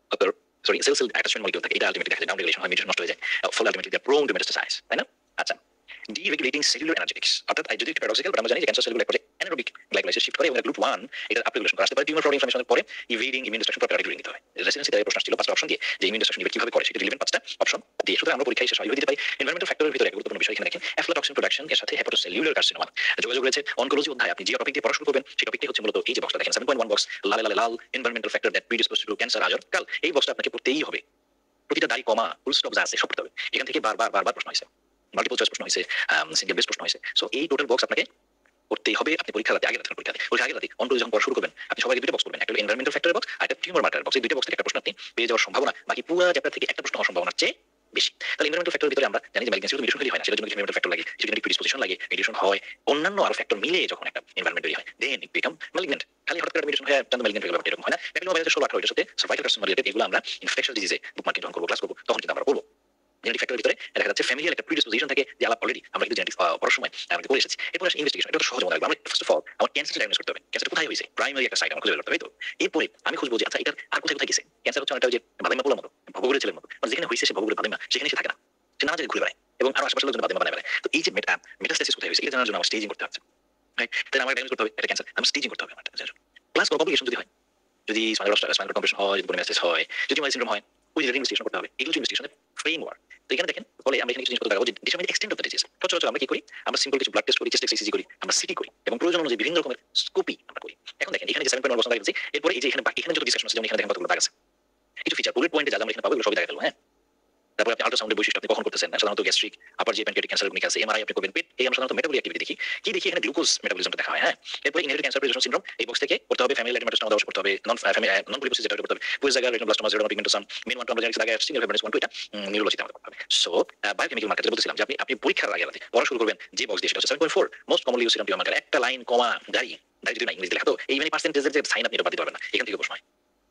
সেল সেল অ্যাটাচমেন্ট মলিকিউল থাকে, এটা আলটিমেটলি দেখা যায় ডাউন রেগুলেশন হয়, মিউটেশন নষ্ট হয়ে যায়, ফলে ultimately they are prone to metastasise, তাই না? আচ্ছা, ডিরেগুলেটিং সেলুলার এনার্জেটিক্স, অর্থাৎ যদি একটু প্যারাডক্সিক্যাল, বাট আমরা জানি যে ক্যান্সার সেলগুলো একপর্যায়ে অ্যানারোবিক গ্লাইকোলাইসিস শিফট করে এবং গ্রুপ 1 এটা আপরেগুলেশন করে আসতে পারে। টিউমার ফ্লোর ইনফ্লামেশনের পরে ইভেডিং ইমিউন ডিস্ট্রাকশন পর প্যারাডিক নিতে হয়। রেসিডেন্সি তার প্রশ্ন ছিল 5টা অপশন দিয়ে যে ইমিউন ডিস্ট্রাকশন কিভাবে করে সেটা রিলেভেন্ট 5টা অপশন দিয়ে। সুতরাং আমরা পরীক্ষায় শেষ হয় দিতে পারি। এনভায়রনমেন্টাল ফ্যাক্টরের ভিতরে একটা গুরুত্বপূর্ণ বিষয় এখানে দেখেন অ্যাফ্লাটক্সিন প্রোডাকশন এর সাথে হেপাটোসেলুলার কার্সিনোমা যোগাযোগ রয়েছে। অনকোলজি অধ্যায় আপনি যে টপিক দিয়ে পড়াশোনা করবেন সেই টপিকটি হচ্ছে মূলত এই যে বক্সটা দেখেন 7.1 বক্স, লাল লাল লাল environmental factor that predispose to cancer আজর কাল, এই বক্সটা আপনাকে পড়তেই হবে। প্রতিটা দাড়ি কমা ফুল স্টপ যা আছে সব পড়তে হবে। এখান থেকে বারবার প্রশ্ন হয়েছে, মাল্টিপল চয়েস প্রশ্ন হয়েছে, সিঙ্গেল বেস প্রশ্ন হয়েছে। সো এই টোটাল বক্স আপনাকে পড়তেই হবে। আপনি পরীক্ষা রাতে আগে রাতে পরীক্ষা আগে রাতে অনকোলজি যখন পড়া শুরু করবেন আপনি সবাই দুটো বক্স করবেন, একটা এনভায়রনমেন্টাল ফ্যাক্টরের বক্স আর একটা টিউমার মার্কার বক্স। এই দুটো বক্স থেকে একটা প্রশ্ন আপনি পেয়ে যাওয়ার সম্ভাবনা বাকি পুরো চ্যাপ্টার থেকে একটা প্রশ্ন হওয়ার সম্ভাবনা চেয়ে বেশি। তাহলে এনভায়রনমেন্টাল ফ্যাক্টরের ভিতরে আমরা জানি যে ম্যালিগনেন্সি মিউটেশন খালি হয় না, সেটার জন্য কিছু এনভায়রনমেন্টাল ফ্যাক্টর লাগে, জেনেটিক প্রিডিসপোজিশন লাগে, মিউটেশন হয়, অন্যান্য আরো ফ্যাক্টর মিলে যখন একটা এনভায়রনমেন্ট তৈরি হয় দেন ইট বিকাম ম্যালিগনেন্ট। খালি হঠাৎ করে মিউটেশন হয় জানতো ম্যালিগনেন্ট হয়ে এরকম হয় না। প্যাপিলোমাইলাইটিস 16-18 এর সাথে সার্ভাইকাল কার্সিনোমা রিলেটেড এগুলো আমরা ইনফেকশনাস ডিজিজে বুকমার্কিং যখন করব ক্লাস করব তখন কিন্তু আমরা পড়ব। জেনেটিক ফ্যাক্টরের ভিতরে দেখা যাচ্ছে ফ্যামিলিয়াল একটা প্রিডিসপোজিশন থাকে যে আলাপ অলরেডি আমরা কিন্তু জেনেটিক্স পড়ার সময় আমরা পড়ে এসেছি। এরপর আসে ইনভেস্টিগেশন, এটা তো সহজ মনে লাগবে। আমরা ফার্স্ট অফ অল আমার ক্যান্সার ডায়াগনোস করতে হবে, ক্যান্সার কোথায় হয়েছে প্রাইমারি একটা সাইট আমরা খুঁজে বের করতে হবে। তো এরপরে আমি খুঁজবো যে আচ্ছা এটার আর কোথায় কোথায় গেছে। ক্যান্সার হচ্ছে অনেকটা যে বাদাইমা পোলার মতো, ভবঘুরে ছেলের মতো, মানে যেখানে হয়েছে সে ভবঘুরে বাদাইমা সেখানে সে থাকে না, সে নানা জায়গায় ঘুরে বেড়ায় এবং আরো আশেপাশের লোকজন বাদাইমা বানায় বেড়ায়। তো এই যে মেটাস্টাসিস কোথায় হয়েছে এটা জানার জন্য আমার স্টেজিং করতে হচ্ছে, রাইট? তাহলে আমার ডায়াগনোস করতে হবে এটা ক্যান্সার, আমার স্টেজিং করতে হবে আমার প্লাস কমপ্লিকেশন যদি হয়, যদি স্পাইনাল কম্প্রেশন হয়, যদি মেটাস্টাসিস হয়, যদি মাই সিনড্রোম হয়, ওই রিলেটেড ইনভেস্টিগেশন করতে হবে। এগুলো ইনভেস্টিগেশনের ফ্রেমওয়ার্ক। তো এখানে দেখেন বলে আমরা এখানে কিছু জিনিস করতে পারবো যে determine extent of the disease. সচরাচর আমরা কি করি, আমরা সিম্পল কিছু ব্লাড টেস্ট করি, চেস্ট এক্সিজি করি, আমরা সিটি করি এবং প্রয়োজন অনুযায়ী বিভিন্ন রকমের স্কোপি আমরা করি। এখন দেখেন এখানে যে 7.1 বছর লাগছে, এরপরে এই যে এখানে যত ডিসকাশন আছে যেমন এখানে দেখেন কতগুলো দাগ আছে, কিছু ফিচার বুলেট পয়েন্টে যা আমরা এখানে পাবো এগুলো সবই দেখা গেল। হ্যাঁ, তারপর আপনি আল্ট্রাসাউন্ডের বৈশিষ্ট্য আপনি কখন করতেছেন, সাধারণত গ্যাস্ট্রিক, আপার যে প্যানক্রিয়াটিক ক্যান্সার রোগনিক আছে, এমআরআই আপনি করবেন পেট, এই আমরা সাধারণত মেটাবলিক অ্যাক্টিভিটি দেখি। কি দেখি এখানে গ্লুকোজ মেটাবলিজমটা দেখা হয়। হ্যাঁ, এরপরে ইনহেরিটেড ক্যান্সার প্রেজেন্টেশন সিনড্রোম এই বক্স থেকে করতে হবে, ফ্যামিলি ল্যাটিমাটাস নাও করতে হবে, নন পলিপোসিস যেটা করতে হবে, পুজেগার retinoblastoma xeroderma pigmentosum MEN one আমরা জানি আগে সিঙ্গেল ফেভারিস 1 2 এটা নিউরোলজিতে আমাদের করতে হবে। সো বায়োকেমিক্যাল মার্কার যেটা বলছিলাম যে আপনি পরীক্ষার আগে রাতে পড়া শুরু করবেন যে বক্স দিয়ে সেটা হচ্ছে 7.4 most commonly used tumour marker, একটা লাইন কমা দাঁড়ি যদি না ইংলিশে লেখা তো এই মানে পার্সেন্টেজের যে সাইন আপনি এটা বাদ দিতে পারবেন না। এখান থেকে প্রশ্ন হয়।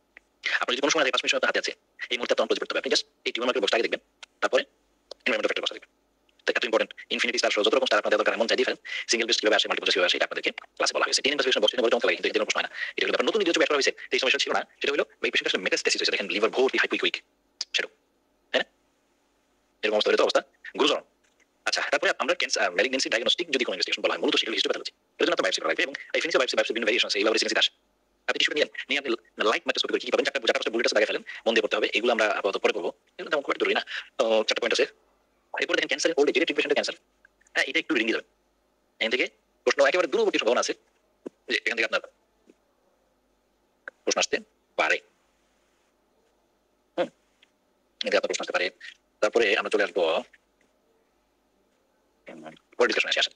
আপনি যদি কোনো সময় 5 মিনিট হাতে আছে এই মুহূর্তে আপনি করতে হবে, আপনি জাস্ট এই টিউমার মার্কার বক্সটা আগে দেখবেন, তারপরে এনভায়রনমেন্টাল ফ্যাক্টর বক্সটা দেখবেন। এত ইম্পর্টেন্ট ইনফিনিটি স্টার যত রকম স্টার আপনাদের দরকার এমন চাই দিয়ে ফেলেন, সিঙ্গেল বেস কিভাবে আসে, মাল্টিপল কিভাবে আসে, এটা আপনাদেরকে ক্লাসে বলা হয়েছে। টিন ইনভেস্টিগেশন বক্স নিয়ে বলতে লাগে কিন্তু এদের প্রশ্ন হয় না। এটা হলো ব্যাপার নতুন ভিডিও ব্যাপার হয়েছে এই সমস্যা ছিল না, সেটা হলো এই পেশেন্ট আসলে মেটাস্টাসিস হয়েছে, দেখেন লিভার ভর্তি হাইপোইক সেটা, হ্যাঁ এরকম অবস্থা হলে তো অবস্থা গুরুতর। আচ্ছা, তারপরে আমরা ক্যান্সার ম্যালিগনেন্সি ডায়াগনস্টিক যদি কোনো ইনভেস্টিগেশন বলা হয় মূলত সেটা হিস্টোপ্যাথোলজি, এর জন্য তো বায়োপসি করা লাগবে এবং এই ফিনিশিয়াল বায়োপসি বিভিন্ন ভেরিয়েশন আছে, এইভাবে রিসেন্সি আসে। আপনি টিস্যু নিয়ে আপনি লাইট মাইক্রোস্কোপি কি পাবেন, চারটা বুলেট আছে দাগে ফেলেন, মন দিয়ে পড়তে হবে, এগুলো আমরা আপাতত পরে করবো, এগুলো তেমন খুব একটা জরুরি না। তো 4টা পয়েন্ট আছে। এরপরে দেখেন ক্যান্সার ওল্ড জেনেটিক পেশেন্টের ক্যান্সার, হ্যাঁ এটা একটু রিঙ্গি যাবে। এখান থেকে প্রশ্ন একেবারে দূরবর্তী সম্ভাবনা আছে যে এখান থেকে আপনার প্রশ্ন আসতে পারে। এখান থেকে আপনার প্রশ্ন আসতে পারে। তারপরে আমরা চলে আসবো পরের ডিসকাশনে আসেন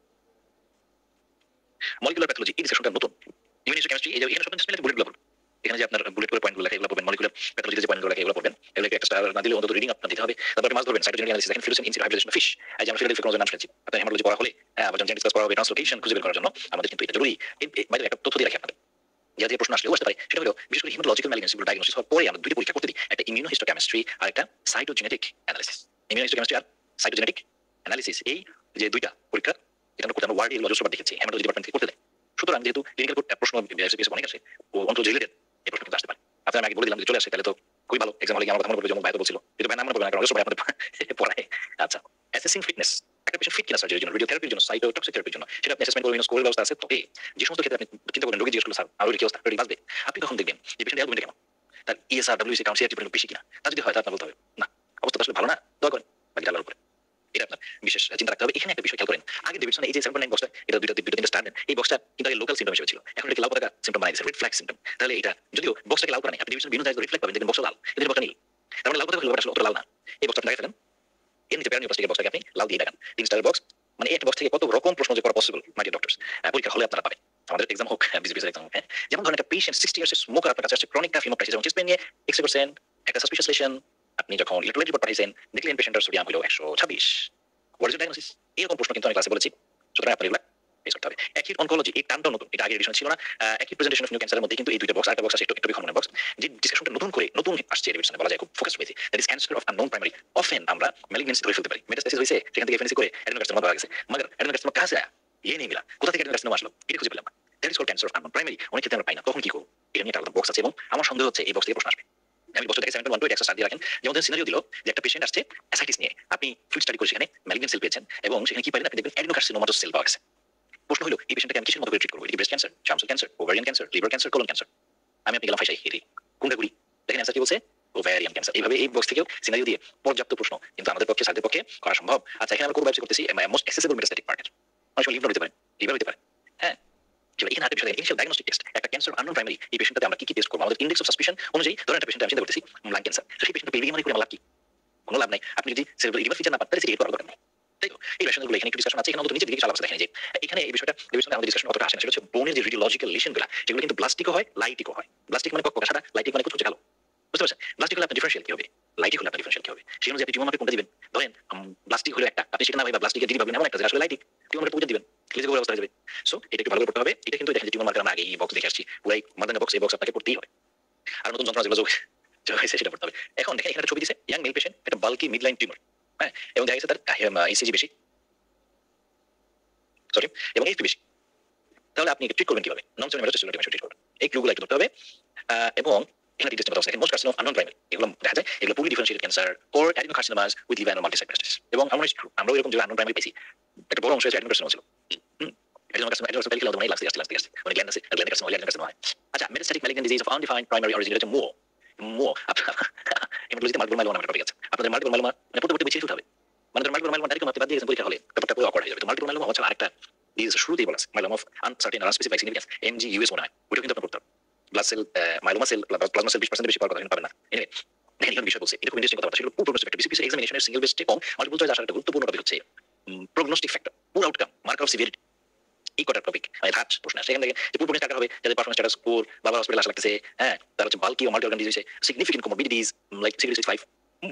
মলিকুলার প্যাথোলজি। এই ডিসকাশনটা নতুন ইমিউনোকেমিস্ট্রি, এই যে এখানে সব ডিসপ্লে বুলেট গুলো এখানে যে আপনার বুলেট করে পয়েন্টগুলো লেখা এগুলো পড়বেন, মলিকুলার প্যাথোলজিতে যে পয়েন্টগুলো লেখা এগুলো পড়বেন, এগুলো একটা স্টার না দিলে অন্তত রিডিং আপনার দিতে হবে। তারপরে মাছ ধরবেন, সাইটোজেনিক অ্যানালিসিস দেখেন, fluorescent in situ hybridisation FISH, এই যে আমরা ফিলাডেলফিয়া ক্রোমোজোম নাম শুনেছি, আপনার হেমাটোলজি পড়া হলে আবার যখন ডিসকাস করা হবে ট্রান্সলোকেশন খুঁজে বের করার জন্য আমাদের কিন্তু এটা জরুরি। বাইরে একটা তথ্য দিয়ে রাখি আপনাদের যে প্রশ্ন আসলেও আসতে পারে, সেটা হলো বিশেষ করে হিমাটোলজিক্যাল ম্যালিগনেন্সিগুলো ডায়াগনোসিস হওয়ার পরে আমরা দুটো পরীক্ষা করতে দিই, একটা ইমিউনোহিস্টোকেমিস্ট্রি আর একটা সাইটোজেনেটিক অ্যানালিসিস। ইমিউনোহিস্টোকেমিস্ট্রি আর সাইটোজেনেটিক অ্যানালিসিস এই যে দুইটা পরীক্ষা এটা করতে আমরা ওয়ার্ড এর লজসবার দেখেছি হেমাটোলজি ডিপার্টমেন্ট থেকে করতে দেয়। সুতরাং যেহেতু ক্লিনিক্যাল প্রশ্ন অনেক আসে ও অন্টোলজি রিলেটেড এই প্রশ্ন কিন্তু আসতে পারে। আপনার আগে বলে দিলাম যে চলে আসে তাহলে তো খুবই ভালো, এক্সাম হলে আমার কথা মনে পড়বে যেমন বাইরে বলছিল, কিন্তু ব্যানার মনে পড়বে না কারণ সবাই আপনাদের পড়ায়। আচ্ছা, অ্যাসেসিং ফিটনেস, একটা পেশেন্ট ফিট কিনা সার্জারির জন্য, রেডিওথেরাপির জন্য, সাইটোটক্সিক থেরাপির জন্য সেটা আপনি অ্যাসেসমেন্ট করবেন, স্কোরের ব্যবস্থা আছে। তবে যে সমস্ত ক্ষেত্রে আপনি চিন্তা করবেন রোগী জিজ্ঞেস করলে স্যার আর কি অবস্থা রোগী বাঁচবে, আপনি তখন দেখবেন যে পেশেন্ট অ্যালবুমিনটা কেমন, তার ইএসআর ডাব্লিউসি কাউন্ট সিআরটি পরিমাণ বেশি কিনা, তা যদি হয় তাহলে আপনার বলতে হবে না অবস্থা আসলে ভালো না, দয়া করেন বাকিটা আল্লাহর উপরে। এটা আপনার বিশেষ চিন্তা রাখতে হবে। এখানে একটা বিষয় খেয়াল করেন, আগে ডেভিডসন এই যে 7.9 বক্সটা এটা দুটো তিনটা স্টার দেন, এই বক্সটা কিন্তু আগে লোকাল সিম্পটম হিসেবে ছিল, এখন এটা লাল পতাকা সিম্পটম বানাই দিয়েছে, রেড ফ্ল্যাগ সিম্পটম। তাহলে এটা যদিও বক্সটাকে লাল করে নাই, আপনি ডেভিডসন বিভিন্ন জায়গায় রেড ফ্ল্যাগ পাবেন, দেখবেন বক্সটা লাল, এদের বক্সটা নীল, তার মানে লাল পতাকা হলো আসলে অত লাল না। এই বক্সটা লাগাই ফেলেন, এর নিচে প্যারানিউপ্লাস্টিকের বক্সটাকে আপনি লাল দিয়ে লাগান, 3 স্টার বক্স। মানে একটা বক্স থেকে কত রকম প্রশ্ন যে করা পসিবল মাই ডিয়ার ডক্টরস, পরীক্ষা হলে আপনারা পাবেন। আমাদের এক্সাম হোক, বিসিবিস এক্সাম হোক, যেমন ধরেন একটা পেশেন্ট 60 ইয়ার্স স্মোকার আপনার কাছে আসছে, ক্রনিক কাফ হিমোপ্টাইসিস এবং চেস্ট পেইন নিয়ে X% একটা সাসপিশিয়াস লেশন, আপনি যখন ইলেকট্রোলাইট রিপোর্ট পাঠিয়েছেন দেখলেন পেশেন্টের সোডিয়াম হলো 126, হোয়াট ইজ দ্য ডায়াগনোসিস? এরকম প্রশ্ন কিন্তু আমি ক্লাসে বলেছি। সুতরাং আপনারা ফেস করতে হবে। একই অনকোলজি এই টার্মটাও নতুন, এটা আগের এডিশন ছিল না। একই প্রেজেন্টেশন অফ নিউ ক্যান্সারের মধ্যে কিন্তু এই দুইটা বক্স, আরেকটা বক্স আছে একটু কমন বক্স, যে ডিসকাশনটা নতুন আসছে ডেভিডসনে, বলা যায় খুব ফোকাস হয়েছে, that is cancer of unknown primary. Often আমরা ম্যালিগনেন্সি ধরে ফেলতে পারি, মেটাস্টাসিস হয়েছে সেখান থেকে এফএনসি করে অ্যাডেনোকার্সিনোমা ধরা গেছে, মगर অ্যাডেনোকার্সিনোমা কাছে আয়া ये नहीं मिला, কোথা থেকে অ্যাডেনোকার্সিনোমা আসলো এটা খুঁজে পেলাম না, that is called cancer of unknown primary. অনেক ক্ষেত্রে আমরা পাই না, তখন কি করব? এটা নিয়ে একটা আলাদা বক্স আছে এবং আমার সন্দেহ হচ্ছে এই বক্স থেকে প্রশ্ন আসবে। আমি বক্সটাকে 7.12 এটা এক্সট্রা দিয়ে রাখেন, যেমন সিনারিও দিল যে একটা পেশেন্ট আসছে অ্যাসাইটিস নিয়ে, আপনি ফিল্ড স্টাডি করে সেখানে ম্যালিগনেন্ট সেল পেয়েছেন এবং সেখানে কি পাইলেন, আপনি দেখবেন অ্যাডেনোকার্সিনোমাটোস সেল পাওয়া গেছে। প্রশ্ন হলো এই পেশেন্টটাকে আমি কিসের মতো করে ট্রিট করব? এটা breast cancer, germ cell cancer, ovarian cancer, liver cancer, colon cancer? আমি আপনি গেলাম ফাইসাই হেরি কোনটা করি? দেখেন অ্যান্সার কি বলছে, ওভারিয়ান ক্যান্সার। এইভাবে এই বক্স থেকেও সিনারিও দিয়ে পর্যাপ্ত প্রশ্ন কিন্তু আমাদের পক্ষে সাধ্যের পক্ষে করা সম্ভব। আচ্ছা, এখানে আমরা কোন ব্যবসা করতেছি মোস্ট অ্যাক্সেসিবল মেটাস্ট্যাটিক পার্ট, অনেক সময় লিভার হতে পারে, লিভার হতে পারে, হ্যাঁ। এখানে আরেকটা বিষয়, ইনিশিয়াল ডায়াগনস্টিক টেস্ট, একটা ক্যান্সার আননোন প্রাইমারি, এই পেশেন্টটাতে আমরা কি টেস্ট করব? আমাদের ইন্ডেক্স অফ সাসপিশন অনুযায়ী ধরেন একটা পেশেন্ট আমি চিন্তা করতেছি লাং ক্যান্সার, সেই পেশেন্ট পেইলি মানে করে আমার লাভ কি? কোনো লাভ নাই। আপনি যদি সেরেব্রাল ইডিমা ফিচার না পান তাহলে সিটি করার দরকার নেই, তাই তো? এই বিষয়গুলো এখানে একটু ডিসকাশন আছে, এখানে অন্তত নিচের দিকে চালাবো। দেখেন যে এখানে এই বিষয়টা ডেভিডসনে আমাদের ডিসকাশন অতটা আসে না, সেটা হচ্ছে বোনের যে রেডিওলজিক্যাল লিশনগুলো, যেগুলো কিন্তু ব্লাস্টিকও হয়, লাইটিকও হয়। ব্লাস্টিক মানে কক্ষ সাদা, লাইটিক মানে কুচকুচে কালো, বুঝতে পারছেন? ব্লাস্টিক হলে আপনার ডিফারেন্সিয়াল কি হবে, লাইটিক হলে আপনার ডিফারেন্সিয়াল কি হবে, সেই অনুযায়ী আপনি টিউমার মাপে কোনটা দিবেন। ধরেন ব্লাস্টিক হলো একটা, আপনি সেটা না ভাইবা ব্লাস্টিকের দিদি ভাবেন এমন একটা যে আসলে লাইটিক, টিউমারে পৌঁছে দিবেন, ক্লিয়ার অবস্থা হয়ে যাবে। সো এটা একটু ভালো করে পড়তে হবে। এটা কিন্তু দেখেন যে টিউমার মার্কার আমরা আগে এই বক্স দেখে আসছি, পুরাই মাদানা বক্স, এই বক্স আপনাকে পড়তেই হয়। আর নতুন যন্ত্রণা যেগুলো যোগ হয়েছে সেটা পড়তে হবে। এখন দেখেন এখানে একটা ছবি দিছে, ইয়াং মেল পেশেন্ট, একটা বাল্কি মিডলাইন টিউমার, হ্যাঁ, এবং দেখা গেছে তার ইসিজি বেশি, সরি, এবং এইচপি বেশি। তাহলে আপনি ট্রিট করবেন কিভাবে? Non cell metastasis tumour treat করবেন, এই ক্লুগুলো একটু ধরতে হবে। এবং এখানে ডিটেইলস কথা আছে, most carcinoma of unknown primary, এগুলো দেখা যায় এগুলো poorly differentiated cancer or adenocarcinomas with liver multisite metastasis. এবং আমরা ট্রু আমরাও এরকম যে আননোন প্রাইমারি পেয়েছি, একটা বড় অংশ আছে অ্যাডিনোকার্সিনোমা ছিল। অ্যাডিনোকার্সিনোমা পেলে মানে লাক্স আছে, মানে গ্ল্যান্ড আছে, গ্ল্যান্ডাকার্সিনোমা, অ্যাডিনোকার্সিনোমা হয়। আচ্ছা, metastatic malignant disease of undefined primary origin, এটা হচ্ছে মো মো হেমাটোলজিতে মাল্টিপল মাইলোমা নামে টপিক আছে। আপনাদের মাল্টিপল মাইলোমা মানে পড়তে বেশি ফেলতে হবে, মানে মাল্টিপল মাইলোমা ডাইরেক্ট মাপতে বাদ দিয়ে গেছেন পরীক্ষা হলে, ব্যাপারটা পুরো অকওয়ার্ড হয়ে যাবে। তো মাল্টিপল মাইলোমা হচ্ছে আরেকটা ডিজিজ, শুরুতেই বলা আছে মাইলোমা অফ আনসার্টেন আর স্পেসিফিক সিগনিফিকেন্স, এমজিইউএস মনে হয়, ওইটা কিন্তু আপনার পড়তে হবে। Blood cell myeloma cell plasma cell 20% বেশি পাওয়ার কথা কিন্তু পাবেন না। এনিওয়ে দেখেন এখানে বিষয় বলছে, এটা খুব ইন্টারেস্টিং কথা, সেগুলো পুরো প্রসপেক্টিভ বিসিপিসি এক্সামিনেশনের সিঙ্গেল বেস্ট এবং মাল্টিপল চয়েস আসার একটা গুরুত্বপূর্ণ টপিক হচ্ছে prognostic factor, poor outcome, marker of severity. এই কটার টপিক মানে ধাঁচ প্রশ্ন আসে এখান থেকে, যে পুরো টাকা হবে যাদের পারফরম্যান্স স্ট্যাটাস পুর, বাবার হসপিটাল আসা লাগতেছে, হ্যাঁ, তার হচ্ছে বাল্কি ও multi organ disease, significant comorbidities like significant 5,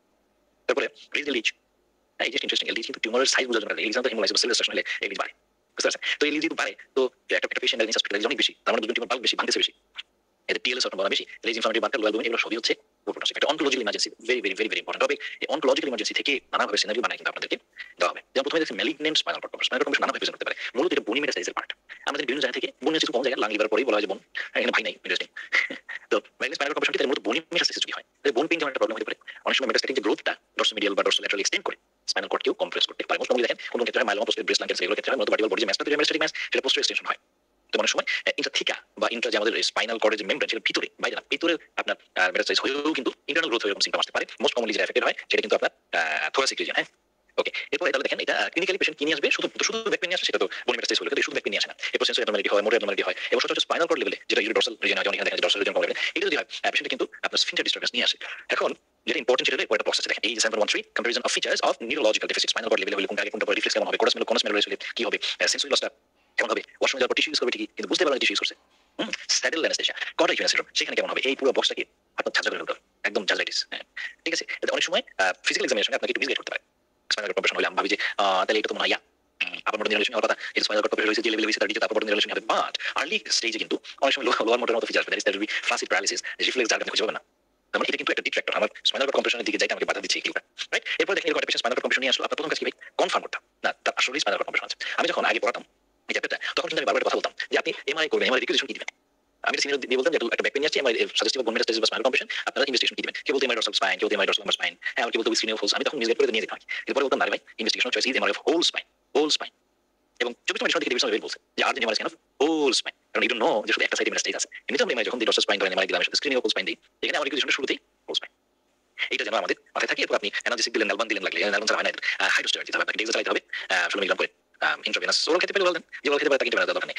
তারপরে রিজনাল লিচ, হ্যাঁ, এই যে ইন্টারেস্টিং এলডি কিন্তু টিউমারের সাইজ বোঝার জন্য এলিজাম তো হিমোলাইসিস সেল স্ট্রাকচার হলে এলডি বাড়ে, বুঝতে পারছেন? তো এলডি যদি বাড়ে তো একটা পেশেন্ট এর হসপিটালে অনেক বেশি, তার মানে দুজন টিউমার বাল্ক বেশি, ভাঙতেছে বেশি, এদের টিএলএস অটো বলা বেশি, লেজ ইনফ্লামেটরি মার্কার, লোয়াল বুমিন, এগুলো সবই হচ্ছে প্রোটোনসিক। একটা oncological emergency, very very very very important topic. এই অনকোলজিক্যাল ইমার্জেন্সি থেকে নানাভাবে সিনারিও বানায় কিন্তু আপনাদেরকে দেওয়া হবে। যেমন প্রথমে দেখছি malignant spinal cord compression, spinal cord compression নানাভাবে প্রেজেন্ট করতে পারে, মূলত এটা বোনি মেটাস্টাসিসের পার্ট। আমাদের বিভিন্ন জায়গা থেকে বোনি মেটাস্টাসিস কম জায়গা, লাং লিভার পরেই বলা হয় যে বোন, এখানে ভাই নাই, ইন্টারেস্টিং। তো ম্যালিগন্যান্ট স্পাইনাল কর্ড কম্প্রেশন মূলত বোনি মেটাস্টাসিস যদি হয়, তাহলে বোন পেইন যেমন একটা প্রবলেম হতে পারে, অনেক সময় মেটাস্ট্যাটিক যে গ্রোথটা ডরসোমিডিয়াল বা ডরসোল্যাটারালি এক্সটেন্ড করে স্পাইনাল কর্ডকেও কম্প্রেস করতে পারে। মোস্ট কমনলি দেখেন কোন ক্ষেত্রে হয় myeloma, prostate breast lung cancer, এগুলো ক্ষেত্রে হয় মূলত ভার্টিক্যাল বডি যে ম্যাসটা তৈরি হয় মেটাস্ট্যাটিক ম্যাস, সেটা পোস্টের এক্সটেনশন হয়। তো অনেক সময় ইন্ট্রাথিকা বা ইন্ট্রা যে আমাদের স্পাইনাল কর্ডের যে মেমব্রেন, সেটা ভিতরে বাইরে না, ভিতরে আপনার মেটাস্টাসিস হয়েও কিন্তু ইন্টারনাল গ্রোথ হয়ে এরকম সিম্পটম আসতে পারে। মোস্ট কমনলি যেটা এফেক্টেড হয় সেটা কিন্তু আপনার থোরাসিক রিজিয়ন, হ্যাঁ। ওকে, এরপরে তাহলে দেখেন এটা ক্লিনিক্যালি পেশেন্ট কি নিয়ে আসবে, শুধু ব্যাক পেইন নিয়ে আসে, সেটা তো বোন মেটাস্টাসিস হলে কিন্তু শুধু ব্যাক পেইন নিয়ে আসে না, এরপর সেন্সরি অ্যাবনর্মালিটি হয়, মোটর অ্যাবনর্মালিটি হয়, এবং সচরাচর স্পাইনাল কর্ড লেভেলে যেটা ডরসাল রিজিয়ন হয়, এখানে দেখেন ডরসাল রিজিয়ন প্রবলেম, এটা যদি হয় পেশেন্ট কিন্তু আপনার স্ফিনক্টার ডিস্টারবেন্স নিয়ে আসে। এখন যেটা ইম্পর্টেন্ট সেটা হলো একটা বক্স আছে, দেখেন এই যে 7.13 comparison of features of neurological deficit, spinal cord লেভেলে হলে কোনটা আগে কোনটা পরে, রিফ্লেক্স কেমন হবে, কোরাস মেলো হলে কি হবে, সেন্সরি লসটা কেমন হবে, ওয়াশরুমে যাওয়ার পর টিস্যু ইউজ করবে ঠিকই কিন্তু বুঝতে পারবে না টিস্যু ইউজ করছে, saddle anaesthesia, cord unit syndrome, সেখানে কেমন হবে, এই পুরো বক্সটাকে আপনার ঝাঁঝা করে ফেলতে হবে, একদম জাজলাইটিস, হ্যাঁ, ঠিক আছে। অনেক সময় ফিজিক্যাল এক্সামিনেশনে আপনাকে একটু মিসগাইড করতে পারে। স্পাইনাল কর্ড কম্প্রেশন হলে আমি ভাবি যে তাহলে এটা তো মনে হয় আপার মোটর নিউরোলেশন হওয়ার কথা, এই স্পাইনাল কর্ড কম্প্রেশন হয়েছে যে লেভেলে হয়েছে তার ডিজিট আপার মোটর নিউরোলেশন হবে, বাট আর্লি স্টেজে কিন্তু অনেক সময় লোয়ার মোটর মতো ফিচার আসবে, that is flaccid paralysis, reflex যার আপনি খুঁজে পাবেন না। তার মানে এটা কিন্তু একটা ডিট্রাক্টর, আমার স্পাইনাল কর্ড কম্প্রেশনের দিকে যাইতে আমাকে বাধা দিচ্ছে এই ক্লিউটা, রাইট? এরপর দেখেন এরকম একটা পেশেন্ট স্পাইনাল কর্ড কম্প্রেশন নিয়ে আসলো, আপনার প্রথম কাজ কি ভাই, কনফার্ম করতে না তার আসলে স্পাইনাল কর্ড কম্প্রেশন আছে। আমি যখন আগে পড়াতাম এই চ্যাপ্টারটা, তখন কিন্তু আমি বারবার কথা বলতাম যে আপনি এমআরআই করবেন, এমআরআই রিকুয়েশন কি দিবেন। আমি সিনিয়র দিয়ে বলতাম যে একটা ব্যাক পেইন নিয়ে আসছে, এমআরআই সাজেস্টিভ বোন মেটাস্টাসিস বা স্পাইনাল কম্প্রেশন, আপনারা ইনভেস্টিগেশন কি দিবেন, কেবল এমআরআই ডরসাল স্পাইন, কেবল এমআরআই ডরসাল স্পাইন, হ্যাঁ, আর কেবল স্ক্রিনিং ফলস। আমি তখন মিসগাইড করে নিয়ে যেতাম, এরপরে বলতাম না ভাই, investigation choice is MRI of whole spine, whole spine. এবং 24 নম্বর দিকে ডিভিশন বলছে যে আর MRI scan of whole spine, কারণ ইউ ডোন্ট নো যে শুধু একটা সাইডে মেটাস্টাসিস আছে। এমনিতে আমরা যখন ডরসাল স্পাইন ধরেন এমআরআই দিলাম, স্ক্রিনিং অফ হোল স্পাইন দিই, এখানে আমার রিকুয়েশনটা শুরুতেই হোল স্পাইন। এইটা যেন আমাদের মাথায় থাকে। এরপর আপনি অ্যানালজেসিক দিলেন, নালবান দিলেন, লাগলে নালবান ছাড়া হয় না, হাইড্রোস্টেরয়েড দিতে হবে আপনাকে, ডেক্সা চালাতে হবে 16 মিলিগ্রাম করে ইন্ট্রাভেনাস। ওরাল খেতে পারে, বলতেন যে ওরাল খেতে পারে তাকে ইন্ট্রাভেনাস দরকার নেই।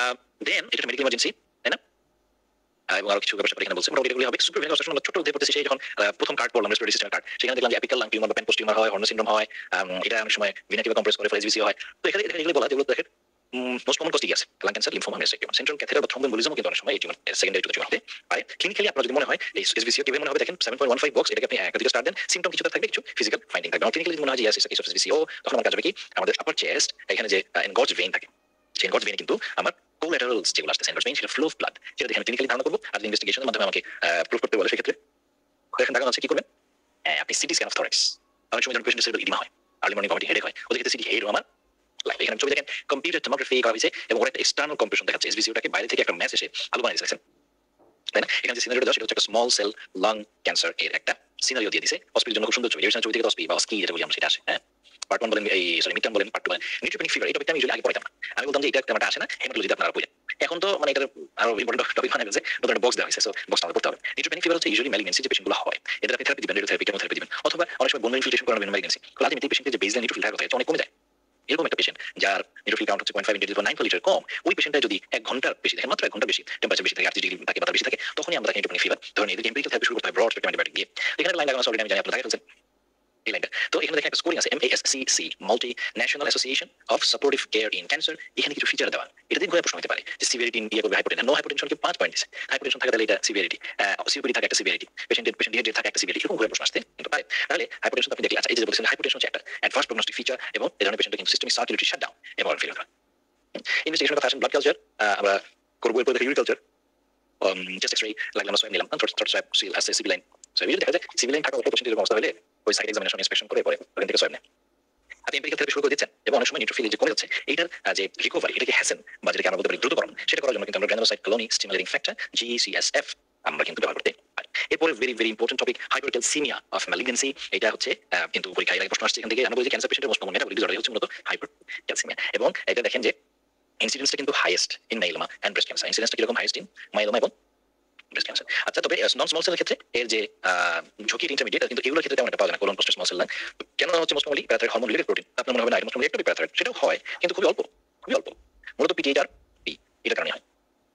দেন এটা মেডিকেল ইমার্জেন্সি, তাই না? এবং আরো কিছু ব্যাপার এখানে বলছে, মোটামুটি এগুলো হবে। সুপারভেনাস অবস্ট্রাকশন আমরা ছোট হতে পড়তেছি, সেই যখন প্রথম কার্ড পড়লাম রেসপিরেটরি সিস্টেমের কার্ড, সেখানে দেখলাম যে অ্যাপিক্যাল লাং টিউমার বা পেন পোস্ট টিউমার হয়, হর্ন সিনড্রোম হয়, এটা অনেক সময় ভিনা কিংবা কম্প্রেস করে ফলে এসবিসি হয়। তো এখানে এগুলো বলা যেগুলো দেখেন মোস্ট কমন কজ কি আছে, lung cancer, lymphoma, metastatic central catheter বা থ্রম্বোএমবোলিজমও কিন্তু অনেক সময় এই টিউমার সেকেন্ডারি টু টিউমার হতে পারে। ক্লিনিক্যালি আপনার যদি মনে হয় এই এসবিসি কিভাবে মনে হবে, দেখেন 7.15 বক্স, এটাকে আপনি একটা দিকে স্টার্ট দেন, সিম্পটম কিছু থাকবে, কিছু ফিজিক্যাল ফাইন্ডিং থাকবে। ক্লিনিক্যালি মনে হয় যে এসবিসি, তখন আমার কাজ হবে কি, আমাদের আপার চেস্ট এখানে যে এনগর্জ ভেইন থাকে, সেনগর্স ভেইনে কিন্তু আমার কোলাটারালস যেগুলো আসছে সেনগর্স ভেইন সেটা ফ্লো অফ ব্লাড সেটা দেখে আমি ক্লিনিক্যালি ধারণা করবো আর ইনভেস্টিগেশনের মাধ্যমে আমাকে প্রুফ করতে বলে সেক্ষেত্রে এখন টাকা আছে কি করবেন আপনি সিটি স্ক্যান অফ থরাক্স অনেক সময় যখন পেশেন্টের সেরেব্রাল ইডিমা হয় আর্লি মর্নিং ভমিটিং হেডেক হয় ওদের ক্ষেত্রে সিটি হেড আমার লাগবে এখানে ছবি দেখেন কম্পিউটার টোমোগ্রাফি করা হয়েছে এবং ওরা একটা এক্সটার্নাল কম্প্রেশন দেখাচ্ছে এসবিসিওটাকে বাইরে থেকে একটা ম্যাচ এসে আলো বানিয়ে দিয়েছে তাই না এখানে যে সিনারিও দেওয়া সেটা হচ্ছে একটা স্মল সেল লাং ক্যান্সার এর একটা সিনারিও দিয়ে দিয়েছে হসপিটালের জন্য খুব সুন্দর ছবি ছবি থেকে হসপি বা স্কি যেটা বলি আমরা সেটা আসে হ্যাঁ পার্ট 1 বলেন এই সরি মিড টার্ম বলেন পার্ট 2 বলেন নিউট্রিপেনিক ফিভার এই টপিকটা আমি ইউজুয়ালি আগে পড়াইতাম না আমি বলতাম যে এটা একটা আসে না হেমাটোলজিতে আপনারা পড়েন এখন তো মানে এটা আরো ইম্পর্টেন্ট টপিক বানায় ফেলছে নতুন একটা বক্স দেওয়া হয়েছে সো বক্স আমাদের পড়তে হবে নিউট্রিপেনিক ফিভার হচ্ছে ইউজুয়ালি ম্যালিগনেন্সি যে পেশেন্টগুলো হয় এদের আপনি থেরাপি দিবেন রেডিওথেরাপি কেমোথেরাপি দিবেন অথবা অনেক সময় বোন ইনফিল্ট্রেশন করাবেন ম্যালিগনেন্সি তো আলটিমেটলি পেশেন্টের যে বেসলাইন নিউট্রোফিল থাকার কথা অনেক কমে যায় এরকম একটা পেশেন্ট যার নিউট্রোফিল কাউন্ট হচ্ছে 0.5 ইনটু 9 লিটার কম ওই পেশেন্টটা যদি 1 ঘন্টার বেশি দেখেন মাত্র 1 ঘন্টা বেশি টেম্পারেচার বেশি থাকে 38 ডিগ্রি থাকে বা বেশি থাকে তখনই আমরা নিউট্রোপেনিক ফিভার ধরেন এদিকে এমপিরিক্যাল থেরাপি শুরু করতে হয় ব্রড স্পেকট্রাম অ্যান্টিবায়োটিক দিয়ে এখানে লাইন লাগানো অলরেডি আমি জানি আপনারা দেখে ফেলছেন এই লাইনটা তো এখানে দেখেন একটা স্কোরিং আছে MASCC multi national association of supportive care in cancer এখানে কিছু ফিচার দেওয়া এটা দিয়ে ঘুরে প্রশ্ন হতে পারে যে সিভিয়ারিটি ইয়ে করবে হাইপোটেনশন নো হাইপোটেনশনকে 5 পয়েন্ট দিছে হাইপোটেনশন থাকে তাহলে এটা সিভিয়ারিটি সিওপিডি থাকে একটা সিভিয়ারিটি পেশেন্ট ডিহাইড্রেট থাকে একটা সিভিয়ারিটি এরকম ঘুরে প্রশ্ন আসতে কিন্তু পারে তাহলে হাইপোটেনশন আপনি দেখলে আচ্ছা এই যে বলছেন হাইপোটেনশন হচ্ছে একটা অ্যাডভান্স প্রগনোস্টিক ফিচার এবং এই ধরনের পেশেন্টের কিন্তু সিস্টেমিক সার্কুলেটরি শাটডাউন এবং ফেল হয় ইনভেস্টিগেশন অফ ব্লাড কালচার আমরা করবো এরপর দেখি ইউরিক কালচার জাস্ট এক্সরে লাগলে আমরা সোয়াব নিলাম থ্রোট সোয়াব সিল আছে সিভি লাইন সো এই দেখা যায় সিভি লাইন থাকা একটা পেশেন্টের অবস্থা হলে ওই সাইট এক্সামিনেশন ইন্সপেকশন করে পরে ওখান থেকে সোয়াব নেয় আপনি এমপিরিক্যাল থেরাপি শুরু করে দিচ্ছেন এবং অনেক সময় নিউট্রোফিল যে কমে যাচ্ছে এইটার যে রিকভারি এটাকে হ্যাসেন বা যেটাকে আমরা বলতে পারি দ্রুতকরণ সেটা করার জন্য কিন্তু আমরা granulocyte colony stimulating factor GCSF আমরা কিন্তু ব্যবহার করতে পারি এরপরে very very important topic hypercalcaemia of malignancy এটা হচ্ছে কিন্তু পরীক্ষায় আগে প্রশ্ন আসছে এখান থেকে আমরা বলি ক্যান্সার পেশেন্টের মোস্ট কমন মেটাবলিক ডিসঅর্ডার হচ্ছে মূলত হাইপারক্যালসিমিয়া এবং এটা দেখেন যে ইনসিডেন্সটা কিন্তু highest in myeloma and breast cancer ইনসিডেন্সটা কিরকম হাইয়েস্ট ইন মাইলোমা এবং ব্রেস্ট ক্যান্সার আচ্ছা তবে নন স্মল সেলের ক্ষেত্রে এর যে ঝুঁকি ইন্টারমিডিয়েট কিন্তু এগুলোর ক্ষেত্রে তেমন একটা পাওয়া যায় না colon prostate small cell lung কেন হচ্ছে most commonly parathyroid hormone related protein আপনার মনে হবে না মোস্ট কমনলি একটা প্যারাথাইরয়েড সেটাও হয় কিন্তু খুবই অল্প মূলত পিটি আর পি এটা কারণে হয়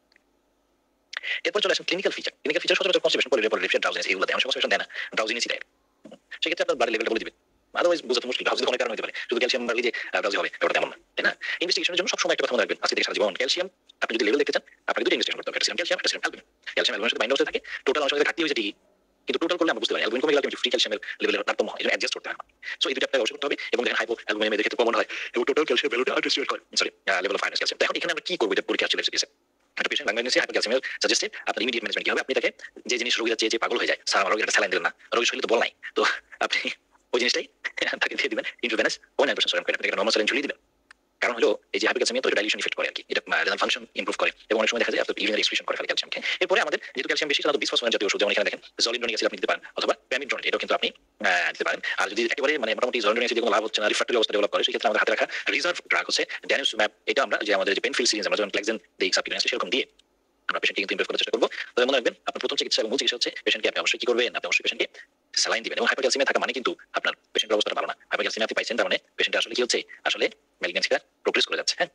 এরপর চলে আসেন ক্লিনিক্যাল ফিচার সচরাচর কনস্টিপেশন পলিরিপোলিফিয়া ড্রাউজিনেস এগুলো দেয় অনেক সময় দেয় না ড্রাউজিনেসই দেয় সেক্ষেত্রে আপনার ব্লাড লেভেলটা বলে দিবে আদারওয়াইজ বোঝাতে মুশকিল ড্রাউজি অনেক কারণ হতে পারে শুধু ক্যালসিয়াম বাড়লে যে ড্রাউজি হবে ব্যাপারটা তেমন না তাই না ইনভেস্টিগেশনের জন্য সবসময় একটা কথা মনে রাখবেন আজকে থেকে সারা জীবন ক্যালসিয়াম আপনি যদি লেভেল দেখতে চান আপনাকে দুটো ইনভেস্টিগেশন করতে হবে ক্যালসিয়াম অ্যালবুমিনের সাথে বাইন্ড হতে থাকে টোটাল অংশ ঘাটতি হয়েছে ঠিকই কিন্তু টোটাল করলে আমরা বুঝতে পারি অ্যালবুমিন কমে গেলে কিন্তু ফ্রি ক্যালসিয়ামের লেভেলের তারতম্য হয় এটা অ্যাডজাস্ট করতে হয় সো এই দুটো আপনাকে অবশ্যই করতে হবে এবং দেখেন হাইপো অ্যালবুমিনের ক্ষেত্রে কমন হয় এবং টোটাল ক্যালসিয়াম ভ্যালুটা আন্ডারস্ট্যান্ড করে সরি লেভেল অফ ফাইনাস ক্যালসিয়াম এখন এখানে আমরা কি করব এটা পরীক্ষা চলে এসেছে একটা পেশেন্ট ম্যাগনেসিয়াম হাইপোক্যালসিয়ামের সাজেস্টেড আপনার ইমিডিয়েট ম্যানেজমেন্ট কি হবে আপনি তাকে যে জিনিস রোগীরা চেয়ে পাগল হয়ে যায় স্যার আমার রোগীর একটা স্যালাইন দিলেন না রোগীর শরীরে তো বল নাই তো আপনি ওই জিনিসটাই তাকে দিয়ে দিবেন ইন্ট্রাভেনাস 0.9% সোডিয়াম করে আপনি একটা নরমাল স্যালাইন ঝুলিয়ে দিবেন কারণ হলো এই যে হাইপোক্যালসিয়াম তো ডাইলিউশন ইফেক্ট করে আর কি এটা রেনাল ফাংশন ইমপ্রুভ করে এবং অনেক সময় দেখা যায় আপনার ইউরিনারি এক্সক্রিশন করে ফেলে ক্যালসিয়ামকে এরপরে আমাদের যেহেতু ক্যালসিয়াম বেশি তাহলে বিসফসফোনাস জাতীয় ওষুধ যেমন এখানে দেখেন জলিড্রোনিক অ্যাসিড আপনি দিতে পারেন অথবা প্যামিড্রোনেট এটাও কিন্তু আপনি দিতে পারেন আর যদি একেবারে মানে মোটামুটি জলিড্রোনিক অ্যাসিড কোনো লাভ হচ্ছে না রিফ্রাক্টরি অবস্থা ডেভেলপ করে সেক্ষেত্রে আমাদের হাতে রাখা রিজার্ভ ড্রাগ হচ্ছে ড্যানুসুম্যাব এটা আমরা যে আমাদের যে পেনফিল সিরিজ আমরা যখন প্লেক্সেন দেই সাপ্লিমেন্টস সেরকম দিয়ে আমরা পেশেন্টকে কিন্তু ইমপ্রুভ করার চেষ্টা করবো তবে মনে রাখবেন আপনার প্রথম চিকিৎসা এবং মূল চিকিৎসা হচ্ছে পেশেন্টকে আপনি অবশ্যই কি করবেন আপনি অবশ্যই পেশেন্টকে স্যালাইন দিবেন এবং হাইপারক্যালসিমিয়া থাকা মানে কিন্তু আপনার পেশেন্টের অবস্থাটা ভালো না হাইপারক্যালসিমিয়া আপনি পাইছেন তার মানে পেশেন্ট আসলে কি হচ্ছে আসলে ম্যালিগনেন্সিটা প্রোগ্রেস করে যাচ্ছে হ্যাঁ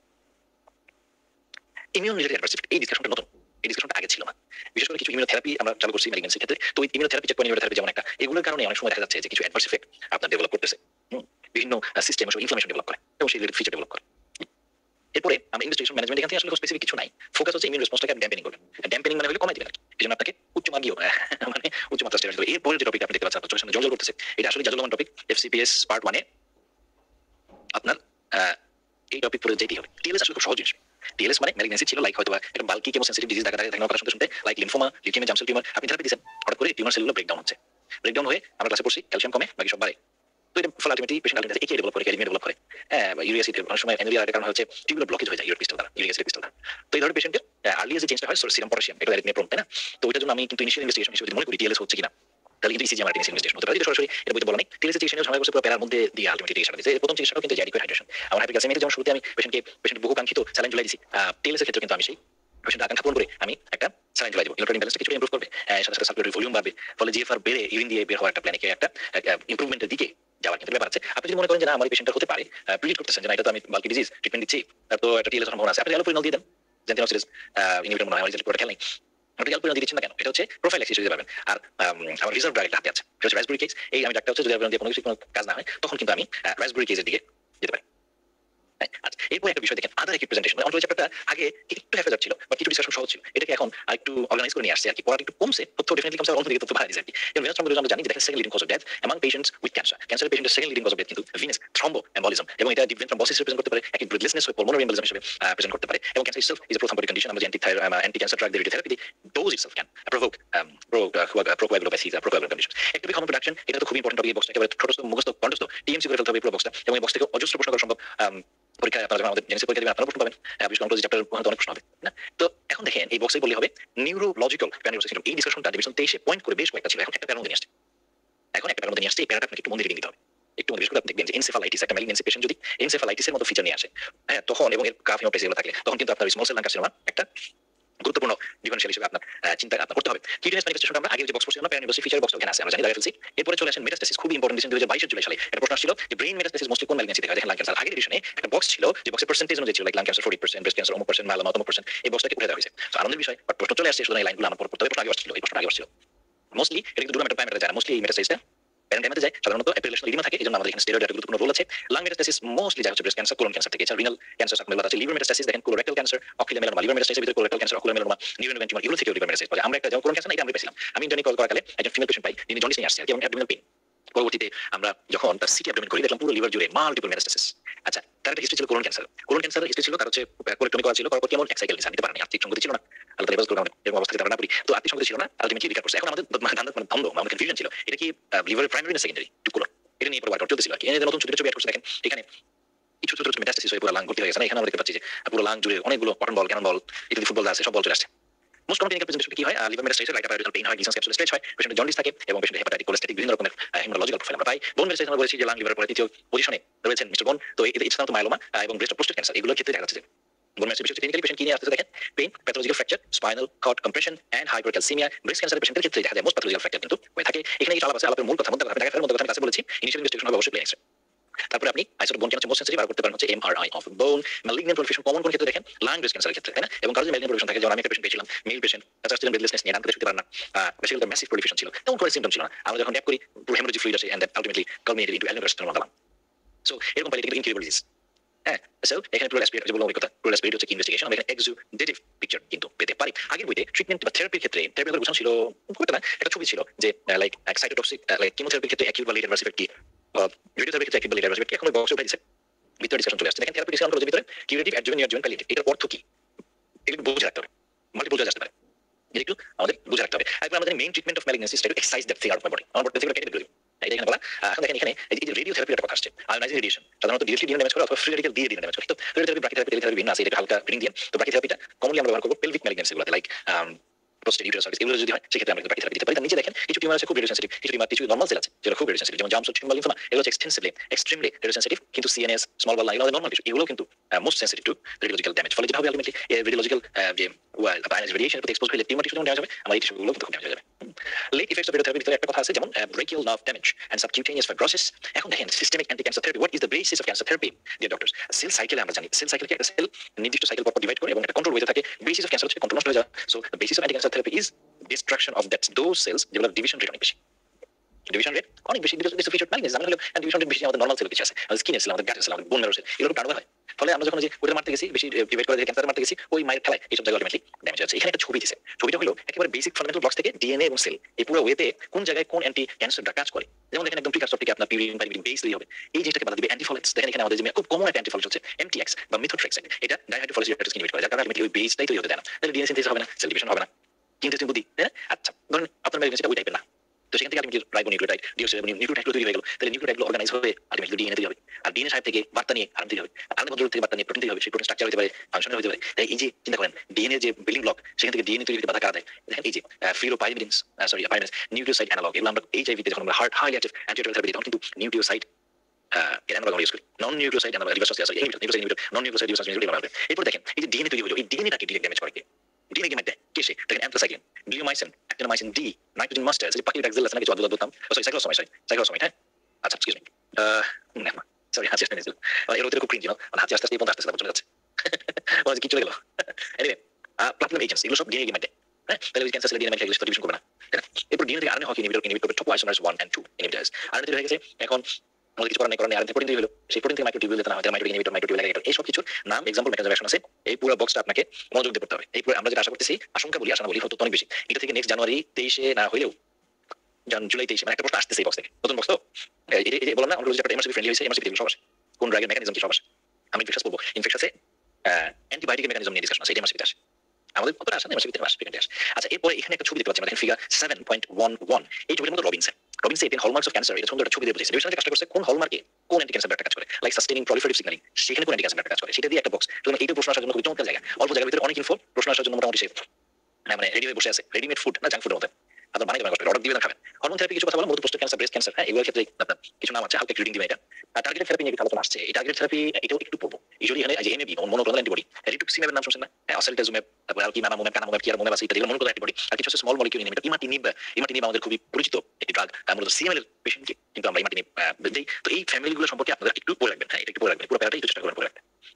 ইমিউন রিলেটেড অ্যাডভার্স ইফেক্ট এই ডিসকাশনটা নতুন এই ডিসকাশনটা আগে ছিল না বিশেষ করে কিছু ইমিউনোথেরাপি আমরা চালু করছি ম্যালিগনেন্সির ক্ষেত্রে তো এই ইমিউনোথেরাপি চেকপয়েন্ট ইমিউনোথেরাপি যেমন একটা এগুলোর কারণে অনেক সময় দেখা যাচ্ছে যে কিছু অ্যাডভার্স ইফেক্ট আপনার ডেভেলপ করতেছে বিভিন্ন সিস্টেম আসলে ইনফ্লামেশন ডেভেলপ করে এবং সেই রিলেটেড ফিচার ডেভেলপ করে এরপরে আমরা ইনভেস্টিগেশন ম্যানেজমেন্ট এখান থেকে আসলে স্পেসিফিক কিছু নাই ফোকাস হচ্ছে ইমিউন রেসপন্সটাকে ড্যাম্পেনিং করবেন ড্যাম্পেনিং মানে হলো কমাই দিবেন এই জন্য আপনাকে উচ্চ মার্গীয় মানে উচ্চ মাত্রা স্টেরয়েড দেবে এরপরে যে টপিকটা আপনি দেখতে পাচ্ছেন আপনার চোখের সামনে জলজল করতেছে এটা আসলে জাজলমান টপিক FCPS পার্ট 1 এ আপনার এই টপিক পড়ে যেতেই হবে টিএলএস আসলে খুব সহজ জিনিস টিএলএস মানে ম্যালিগনেন্সি ছিল লাইক হয়তো একটা বাল্কি কেমোসেনসিটিভ ডিজিজ দেখা থাকে কথা শুনতে like lymphoma leukaemia germ cell tumour আপনি থেরাপি দিয়েছেন হঠাৎ করে টিউমার সেলগুলো ব্রেকডাউন হচ্ছে ব্রেকডাউন হয়ে আমরা ক্লাসে পড়ছি ক্যালসিয়াম কমে বাকি সব বাড়ে তো এটা ফলে আলটিমেটলি পেশেন্ট আলটিমেটলি একে ডেভেলপ করে ক্যালিমিয়া ডেভেলপ করে ইউরিক অ্যাসিড অনেক সময় অ্যানিমিয়া কারণ হচ্ছে টিউবুলার ব্লকেজ হয়ে যায় ইউরিক ক্রিস্টাল দ্বারা ইউরিক অ্যাসিড ক্রিস্টাল দ্বারা তো এই ধরনের পেশেন্টের আর্লি যে চেঞ্জটা হয় সিরাম পটাশিয়াম এটা ডাইরেক্ট প্রোন তাই না তো ওইটার জন্য আমি কিন্তু ইনিশিয়াল ইনভেস্টিগেশন হিসেবে মনে করি টিএলএস হচ্ছে কিনা তাহলে কিন্তু ইসিজি আমার ইনভেস্টিগেশন হতে পারে এটা সরাসরি এটা বলতে বলা নেই টিএলএস চিকিৎসা ঝামেলা করছে পুরো প্যারার মধ্যে দিয়ে আলটিমেটলি চিকিৎসা দিয়েছে প্রথম চিকিৎসাটা কিন্তু অ্যাডিকুয়েট হাইড্রেশন আমার হাইপোক্যালসিমিয়া যেমন শুরুতে আমি পেশেন্ট বহু কাঙ্ক্ষিত স্যালাইন ঝুলাই দিছি টিএলএস এর ক্ষেত্রে কিন্তু আমি সেই পেশেন্ট আকাঙ্ক্ষা পূরণ করে আমি একটা স্যালাইন ঝুলাই দেবো ইলেকট্রন ব্যালেন্সটা কিছু ইমপ্রুভ করবে সাথে সাথে সার্কুলেটরি ভলিউম বাড়বে ফলে জিএফআর বেড়ে ইউরিন দিয়ে বের হওয়ার একটা প্ল্যানিকে একটা ইমপ্রুভমেন্টের দিকে যাওয়ার কিন্তু ব্যাপার আছে আপনি যদি মনে করেন যে না আমার পেশেন্টটা হতে পারে প্রিডিক্ট করতেছেন যে না এটা তো আমি বাল্কি ডিজিজ ট্রিটমেন্ট দিচ্ছি তো একটা টিএলএস সম্ভাবনা আছে আপনি অ্যালোপরিনল দিয়ে দেন জেন্টিনোসিলিস ইনহিবিটর মনে হয় আমার রিজাল্ট পুরো খেয়াল নেই আপনি অ্যালোপরিনল দিচ্ছেন না কেন এটা হচ্ছে প্রোফাইল্যাক্সিস দিতে পারবেন আর আমার রিজার্ভ ড্রাগ হাতে আছে এটা হচ্ছে রাসবেরি কেস এই আমি ডাক্তার হচ্ছে যদি আপনার কোনো কিছু কোনো কাজ না হয় তখন কিন্তু আমি রাসবেরি কেসের দিকে যেতে পারি আচ্ছা, এরপর একটা বিষয় দেখেন, আদার প্রেজেন্টেশন মানে অন্টোলজি চ্যাপ্টারটা আগে একটু হ্যাফেজার ছিল বা কিছু ডিসকাশন সহজ ছিল, এটাকে এখন একটু অর্গানাইজ করে নিয়ে আসছে আর কি, পড়াটা একটু কমছে, তথ্য ডেফিনেটলি কমছে, অন্য দিকে তথ্য বাড়া দিয়েছে আর কি। যেমন ভেনাস থ্রম্বোলিজম আমরা জানি দেখেন second leading cause of death among patients with cancer. ক্যান্সারের পেশেন্টের second leading cause of death কিন্তু ভিনাস থ্রম্বো এম্বলিজম, এবং এটা ডিপ ভেন থ্রম্বোসিস রিপ্রেজেন্ট করতে পারে, একই ব্রেথলেসনেস হয়ে পালমোনারি এম্বলিজম হিসেবে প্রেজেন্ট করতে পারে। এবং cancer itself is a prothrombotic condition. আমরা যে anti cancer drug radiotherapy dose itself can provoke procoagulopathies procoagulant condition. একটু কমন প্রোডাকশন, এটা তো খুবই ইম্পর্টেন্ট টপিক। এই বক্সটা একেবারে ছোট মুখস্থ কণ্ঠস্থ টিএমসি করে ফেলতে হবে পুরো বক্সটা, এবং এই বক্স থেকে অজস্র প্রশ্ন করা সম্ভব। পরীক্ষায় আপনারা যখন আমাদের জেনেসি পরীক্ষা দিবেন আপনারা প্রশ্ন পাবেন, বিশেষ করে অন্টোলজি চ্যাপ্টারের অনেক প্রশ্ন হবে না। তো এখন দেখেন এই বক্সে বললে হবে নিউরোলজিক্যাল প্যানিরোসিস সিনড্রোম। এই ডিসকাশনটা ডিভিশন 23 পয়েন্ট করে বেশ কয়েকটা ছিল, এখন একটা প্যারার মধ্যে নিয়ে আসছে। এখন একটা প্যারার মধ্যে নিয়ে আসছে, এই প্যারাটা আপনাকে একটু মন দিয়ে রিডিং দিতে হবে। একটু বিশেষ করে আপনি দেখবেন যে এনসেফালাইটিস, একটা ম্যালিগন্যান্সি পেশেন্ট যদি এনসেফালাইটিসের মতো ফিচার নিয়ে আসে, হ্যাঁ, তখন এবং এর কাফ হিমোপ্যাথি এগুলো থাকলে তখন কিন্তু আপনার স্মল সেল লাং কার্সিনোমা একটা গুরুত্বপূর্ণ ডিফারেনশিয়াল হিসেবে আপনার চিন্তা আপনার করতে হবে। কিউটিনিয়াস ম্যানিফেস্টেশন আমরা আগে যে বক্স পড়ছিলাম প্যারানিউরোসিস ফিচার বক্স ওখানে আছে, আমরা জানি দাঁড়িয়ে ফেলছি। এরপরে চলে আসেন মেটাস্টাসিস, খুবই ইম্পর্টেন্ট। ডিসেম্বর 2022 জুলাই সালে একটা প্রশ্ন ছিল যে ব্রেইন মেটাস্টাসিস মোস্টলি কোন ম্যালিগন্যান্সি দেখা যায়, দেখেন লাং ক্যান্সার। আগের এডিশনে একটা বক্স ছিল যে বক্সের পার্সেন্টেজ অনুযায়ী ছিল, like lung cancer 40%, breast cancer 1%, myeloma 1%। এই বক্সটাকে উঠে দেওয়া হয়েছে। তো আনন্দের বিষয়, বাট প্রশ্ন চলে আসছে, সুতরাং এই লাইনগুলো আমার পড়তে হবে। প্রশ্ন আগে আসছিল, এই প্রশ্ন আগে আসছিল মোস্টলি এটা কিন্তু দুটো ম্যাটার প্রাইমারিতে যায় না, মোস্টলি এই মেটাস্টাসিসটা প্যারেন্টাইমাতে যায়, সাধারণত অ্যাপিলেশনাল লিডিমা থাকে, এজন্য আমাদের এখানে স্টেরয়েড একটা গুরুত্বপূর্ণ রোল আছে। লাং মেটাস্টাসিস মোস্টলি যায় হচ্ছে ব্রেস্ট ক্যান্সার, কোলন ক্যান্সার থেকে, এছাড়া রিনাল ক্যান্সার সাকমেলা আছে, লিভার মেটাস্টাসিস দেখেন colorectal cancer, ocular melanoma, liver মেটাস্টাসিসের ভিতরে colorectal cancer, ocular melanoma, neuronal tumour, এগুলো থেকে লিভার মেটাস্টাসিস পাওয়া যায়। আমরা একটা যেমন কোলন ক্যান্সার না, এটা আমরা পেয়েছিলাম। আমি ইন্টারনি কল করাকালে একজন ফিমেল পেশেন্ট পাই, যিনি জন্ডিস নিয়ে আসছে আর কি, এবং অ্যাবডোমিনাল পেইন। পরবর্তীতে আমরা যখন তার সিটি অ্যাবডোমেন করি দেখলাম পুরো লিভার জুড়ে মাল্টিপল মেটাস্টাসিস। আচ্ছা, তার একটা হিস্ট্রি ছিল কোলন ক্যান্সার। কোলন ক্যান্সারের হিস্ট্রি ছিল তার হচ্ছে কোলেক্টমি করা ছিল, করার পর কেমন এক সাইকেল নিতে পারেনি, আর্থিক সংগতি ছিল না, আল্লাহ তাআলা করে অনেক এরকম অবস্থা আমরা না পড়ি, তো আর্থিক সংগতি ছিল না, আলটিমেটলি রিকার করছে। এখন আমাদের দ্বন্দ্ব আমাদের কনফিউশন ছিল, এটা কি লিভারের প্রাইমারি না সেকেন্ডারি টু কোলন, এটা নিয়ে পরে ওয়ার্কআউট চলতেছিল আর কি। নতুন ছবি অ্যাড করছে দেখেন, এখানে কিছু ছোট ছোট মেটাস্টাসিস হয়ে পুরো লাং ভর্তি হয়ে গেছে। এখানে আমরা দেখতে পাচ্ছি যে পুরো লাং জুড়ে অনেকগুলো কটন বল, ক্যানন বল ইত্যাদি ফুটবল আছে, সব বল চলে আসছে। মোস্ট কমন ক্লিনিক্যাল প্রেজেন্টেশন কি হয়, লিভার মেটাস্টাসিস, রাইট আপের পেইন হয়, ডিসেন্স ক্যাপসুল স্ট্রেচ হয়, পেশেন্টের জন্ডিস থাকে, এবং পেশেন্টের হেপাটাইটিক, কোলেস্টেটিক বিভিন্ন রকমের হেমাটোলজিক্যাল প্রোফাইল আমরা পাই। বোন মেটাস্টাসিস আমরা বলেছি যে লাং লিভারের পরে তৃতীয় পজিশনে রয়েছেন মিস্টার বোন। তো এটা সাধারণত মাইলোমা এবং ব্রেস্ট প্রোস্টেট ক্যান্সার, এগুলোর ক্ষেত্রে দেখা যাচ্ছে যে বোন মেটাস্টাসিস ক্লিনিক্যালি পেশেন্ট কি নিয়ে আসছে দেখেন, pain, pathological fracture, spinal cord compression and hypercalcaemia. Breast ক্যান্সারের পেশেন্টের ক্ষেত্রে দেখা যায় মোস্ট প্যাথোলজিক্যাল ফ্র্যাকচার কিন্তু হয়ে থাকে। এখানে কিছু আলাপ আছে, আলাপের মূল কথা মধ্যে দেখা ফেরার মধ্যে কথা আমি কাছে বলেছি, ইনিশিয়াল ইনভেস্টিগেশন হবে অবশ্যই প্লেন এক্সরে। তারপরে আপনি আইসোটোপ বোন ক্যান্সার মোস্ট সেনসিটিভ আর করতে পারেন হচ্ছে MRI of bone. Malignant proliferation common কোন ক্ষেত্রে দেখেন, লাং ব্রেস্ট ক্যান্সারের ক্ষেত্রে, তাই না? এবং কারো যে ম্যালিগন্যান্ট প্রলিফারেশন থাকে, যেমন আমি একটা পেশেন্ট পেয়েছিলাম, মেল পেশেন্ট, তার ছিল ব্রেথলেসনেস নিয়ে, ডান শুতে পারে না, বেসিক্যালি ম্যাসিভ প্রলিফারেশন ছিল, তেমন কোনো সিম্পটম ছিল না। আমরা যখন ট্যাপ করি পুরো হেমোরেজিক ফ্লুইড আসে, and that ultimately culminated into adenocarcinoma. So এরকম পাইলে কিন্তু ইনকিউরেবল ডিজিজ। হ্যাঁ, সো এখানে প্লুরাল অ্যাসপিরেট যে বললাম ওই কথা, প্লুরাল অ্যাসপিরেট হচ্ছে কি ইনভেস্টিগেশন, আমরা এখানে এক্সুডেটিভ পিকচার কিন্তু পেতে পারি। আগের বইতে ট্রিটমেন্ট বা থেরাপির ক্ষেত্রে থেরাপির বোঝানো ছিল খুব একটা না, একটা ছবি ছিল যে লাইক সাইটোটক্সিক, লাইক কিমোথেরাপির ক্ষেত্রে অ্যাকিউট বা লেট অ্যাডভার্স ইফেক্ট কি, রেডিওথেরাপির ক্ষেত্রে অ্যাকিউট বা লেট অ্যাডভার্স ইফেক্ট কি, এখন ওই বক্সে উঠে দিয়েছে, ভিতরে ডিসকাশন চলে আসছে। দেখেন থেরাপি ডিসকাশন করার ভিতরে কিউরেটিভ, অ্যাডজুভেন্ট, নিয়ারজুভেন্ট, প্যালিয়েটিভ, এটার অর্থ কি এগুলো বুঝে রাখতে হবে, মাল্টিপল জাজ আসতে পারে, এটা একটু আমাদের বুঝে রাখতে হবে। একবার আমাদের main treatment of malignancy is to exercise the tear of my body, আমার বডি থেকে কেটে দিই, এটা এখানে বলা। এখন দেখেন এখানে এই যে রেডিওথেরাপি একটা কথা আসছে, আয়োনাইজিং রেডিয়েশন সাধারণত ডিরেক্টলি ডিএনএ ড্যামেজ করে অথবা ফ্রি রেডিক্যাল দিয়ে ডিএনএ ড্যামেজ করে। তো রেডিওথেরাপি, ব্রাকিথেরাপি, টেলিথেরাপি ভিন্ন আছে, এটা হালকা ব্রিং দিয়ে। তো ব্রাকিথেরাপিটা কমনলি আমরা ব্যবহার করব পেলভিক ম্যালিগন্যান্সি গুলোতে, লাইক প্রোস্টেট, ইউটেরাস সার্ভিস, এগুলো যদি হয় সেক্ষেত্রে আমরা ব্রাকিথেরাপি দিতে পারি। তার নিচে দেখেন কিছু টিউমার আছে খুব রেডিও সেনসিটিভ, কিছু টিউমার কিছু নরমাল সেল আছে যেগুলো খুব রেডিও সেনসিটিভ, যেমন জার্ম সেল, টিউমার, লিম্ফোমা, এগুলো হচ্ছে এক্সট্রিমলি রেডিও সেনসিটিভ, কিন্তু সিএনএস, স্মল বল লাইন, এগুলো নরমাল টিস্যু, এগুলো কিন্তু most sensitive to radiological damage. ফলে যেটা হবে আলটিমেটলি রেডিওলজিক্যাল যে আয়োনাইজিং রেডিয়েশনের প্রতি এক্সপোজ হলে টিউমার টিস্যু যেমন ড্যামেজ হবে, আমার এই টিস্যুগুলো কিন্তু খুব ড্যামেজ হয়ে যাবে। লেট ইফেক্টস অফ রেডিওথেরাপির ভিতরে একটা কথা আছে, যেমন brachial nerve damage and subcutaneous fibrosis. এখন দেখেন systemic anti cancer therapy, what is the basis of cancer therapy dear doctors? Cell সাইকেলে আমরা জানি, সেল সাইকেলকে একটা সেল নির্দিষ্ট সাইকেল পর ডিভাইড করে এবং একটা কন্ট্রোল ওয়েতে থাকে। বেসিস অফ ক্যান্সার হচ্ছে কন্ট্রোল নষ্ট হয়ে যাওয়া। So the basis of anti cancer therapy is destruction of that those cells যেগুলো ডিভিশন রেট অনেক বেশি, ডিভিশন রেট অনেক বেশি, ফিচার ম্যালিগন্যান্সি আমরা হলো ডিভিশন রেট বেশি, আমাদের নরমাল সেল কিছু আছে, আমাদের স্কিনের সেল, আমাদের গাটের সেল, আমাদের বোন ম্যারো সেল, এগুলো টার্নওভার হয়। ফলে আমরা যখন যে ওটা মারতে গেছি, বেশি ডিভাইড করে ক্যান্সার মারতে গেছি, ওই মায়ের খেলায় এইসব জায়গায় আলটিমেটলি ড্যামেজ হচ্ছে। এখানে একটা ছবি দিছে, ছবিটা হলো একেবারে বেসিক ফান্ডামেন্টাল ব্লকস থেকে ডিএনএ এবং সেল এই পুরো ওয়েতে কোন জায়গায় কোন অ্যান্টি ক্যান্সার ড্রাগ কাজ করে। যেমন দেখেন একদম প্রিকারসর থেকে আপনার পিউরিন পাইরিন বেস তৈরি হবে, এই জিনিসটাকে বাধা দিবে অ্যান্টিফলেটস। দেখেন এখানে আমাদের যে খুব কমন একটা অ্যান্টিফলেটস হচ্ছে এমটিএক্স বা মিথোট্রেক্সাইড, এটা ডাইহাইড্রোফলেস রিসেপ্টরকে ইনহিবিট করে, যার কারণে আলটিমেটলি ওই বেসটাই তৈরি হতে দেয় না, তাহলে ডিএনএ সিনথেসিস হবে না, সেল ডিভিশন হবে না, ইন্টারেস্টিং বুদ্ধি, তাই না? আচ্ছা, ধরুন আপনার ম্যালিগন্যান্সিটা ওই টাইপের না, তো সেখান থেকে আলটিমেটলি রাইবোনিউক্লিওটাইড, ডিওক্সিরাইবোনিউক্লিওটাইড তৈরি হয়ে গেল, তাহলে নিউক্লিওটাইডগুলো অর্গানাইজ হয়ে আলটিমেটলি ডিএনএ তৈরি হবে, আর ডিএনএ সাইড থেকে বার্তা নিয়ে আরএনএ তৈরি হবে, আরএনএ বদল থেকে বার্তা নিয়ে প্রোটিন তৈরি হবে, সেই প্রোটিন স্ট্রাকচার হতে পারে, ফাংশনাল হতে পারে। তাই এই যে চিন্তা করেন ডিএনএ যে বিল্ডিং ব্লক, সেখান থেকে ডিএনএ তৈরি হতে বাধা কারা দেয়? দেখেন এই যে ফ্লুরোপাইরিমিডিনস, পাইরিমিডিনস, নিউক্লিওসাইড অ্যানালগ, এগুলো আমরা এইচআইভি তে যখন আমরা হাইলি অ্যাক্টিভ অ্যান্টিভাইরাল থেরাপি দিই তখন কিন্তু নিউক্লিওসাইড এর অ্যানালগ আমরা ইউজ করি, non nucleoside analogue reverse nucleoside non nucleoside reverse ব্যবহার হবে। এরপর দেখেন এই যে ডিএনএ তৈরি হলো, এই ডিএনএটাকে ডিরেক্ট ড্যামেজ করে কে? ডিএনএ কে মারতে কেসে দেখেন anthracycline, bleomycin, actinomycin D, nitrogen mustard, যে পাখি ব্যাকজিল আছে না কিছু অদ্ভুত নাম, সাইক্লোসোমাইড, হ্যাঁ আচ্ছা এক্সকিউজ মি, না সরি হাসি আসতে নিয়েছিল, এর ওদের খুব ক্রিঞ্জি না, মানে হাসি আস্তে আস্তে এই পর্যন্ত আসতেছে, চলে যাচ্ছে মনে হচ্ছে কি চলে গেল। এনিওয়ে প্লাটিনাম এজেন্টস এগুলো সব ডিএনএ কে মারতে, হ্যাঁ তাহলে ওই ক্যান্সার সেল ডিএনএ মারতে ডিভিশন করবে না, তাই না? এরপর ডিএনএ থেকে আরএনএ হকি inhibitor topoisomerase 1 and 2 inhibitors, RNA তৈরি হয়ে গেছে। এখন আমাদের কিছু করার নেই আর প্রোটিন দিয়ে হলো সেই প্রোটিন থেকে মাইক্রোটিউবিউল লেতে না হয় মাইক্রোটিউবিউল ইনহিবিটর মাইক্রোটিউবিউল অ্যাগ্রিগেটর এই সব কিছুর নাম এক্সাম্পল মেকানিজম অ্যাকশন আছে। এই পুরো বক্সটা আপনাকে মনোযোগ দিয়ে পড়তে হবে। এই পুরো আমরা যেটা আশা করতেছি আশঙ্কা বলি আশা না বলি হয়তো অনেক বেশি এটা থেকে নেক্সট জানুয়ারি 23 না হইলেও জুলাই 23 মানে একটা প্রশ্ন আসতেছে এই বক্স থেকে নতুন বক্স তো এই বললাম না অনকোলজি একটা এমআরসি ফ্রেন্ডলি হইছে এমআরসি সব আসে কোন ড্রাগের মেকানিজম কি সব আসে। আমি ইনফেকশাস বলবো ইনফেকশাসে অ্যান্টিবায়োটিকের মেকানিজম নিয়ে ডিসকাশন আছে এটা এমআরসি আসে আমাদের কতটা আসে এমআরসি আসে সেকেন্ডে আসে। আচ্ছা এরপরে এখানে একটা ছবি দেখতে পাচ্ছি দেখেন ফিগার 7.11 এই ছবির মধ্যে রবিনসন 10 হলমার্কস অফ ক্যান্সার এটা সুন্দর একটা ছবি দিয়ে বুঝিয়েছে ডেভিডসন কাজটা করছে কোন হলমার্কে কোন অ্যান্টি ক্যান্সার ব্যাপারটা কাজ করে লাইক সাস্টেনিং প্রলিফারেটিভ সিগন্যালিং সেখানে কোন অ্যান্টি ক্যান্সার ব্যাপারটা কাজ করে সেটা দিয়ে একটা বক্স সুতরাং এইটা প্রশ্ন আসার জন্য খুবই চমৎকার জায়গা অল্প জায়গার ভিতরে অনেক ইনফো প্রশ্ন আসার জন্য মোটামুটি সেফ মানে রেডি হয়ে বসে আছে রেডিমেড ফুড না জাঙ্ক ফুডের মতো আপনার বানাই দেবেন অর্ডার দিবেন খাবেন। হরমোন থেরাপি কিছু কথা বলা মূলত প্রোস্টেট ক্যান্সার ব্রেস্ট ক্যান্সার হ্যাঁ এগুলোর ক্ষেত্রে আপনার কিছু নাম আছে হালকা রিডিং দিবেন এটা আর টার্গেটেড থেরাপি নিয়ে আলোচনা আসছে এই টার্গেটেড থেরাপি এটাও একটু পড়বো ইউজুয়ালি এখানে যে এমএবি মনোক্লোনাল অ্যান্টিবডি রিটুক্সিম্যাবের নাম শুনছেন না অসেলটাজুম্যাব তারপর আর কি মানামুম্যাব কানামুম্যাব কি আর মুম্যাব আছে ইত্যাদি মনোক্লোনাল অ্যান্টিবডি আর কিছু আছে স্মল মলিকিউল ইনহিবিটর ইমাটিনিব আমাদের খুবই পরিচিত একটি ড্রাগ মূলত সিএমএল এর পেশেন্টকে কিন্তু আমরা ইমাটিনিব দেই তো এই ফ্যামিলিগুলো সম্পর্কে আপনারা একটু পড়ে রাখবেন হ্যাঁ এটা একটু পড়ে রাখবেন পুরো প্যারাটা একটু চেষ্টা করবেন পড়ে রাখতে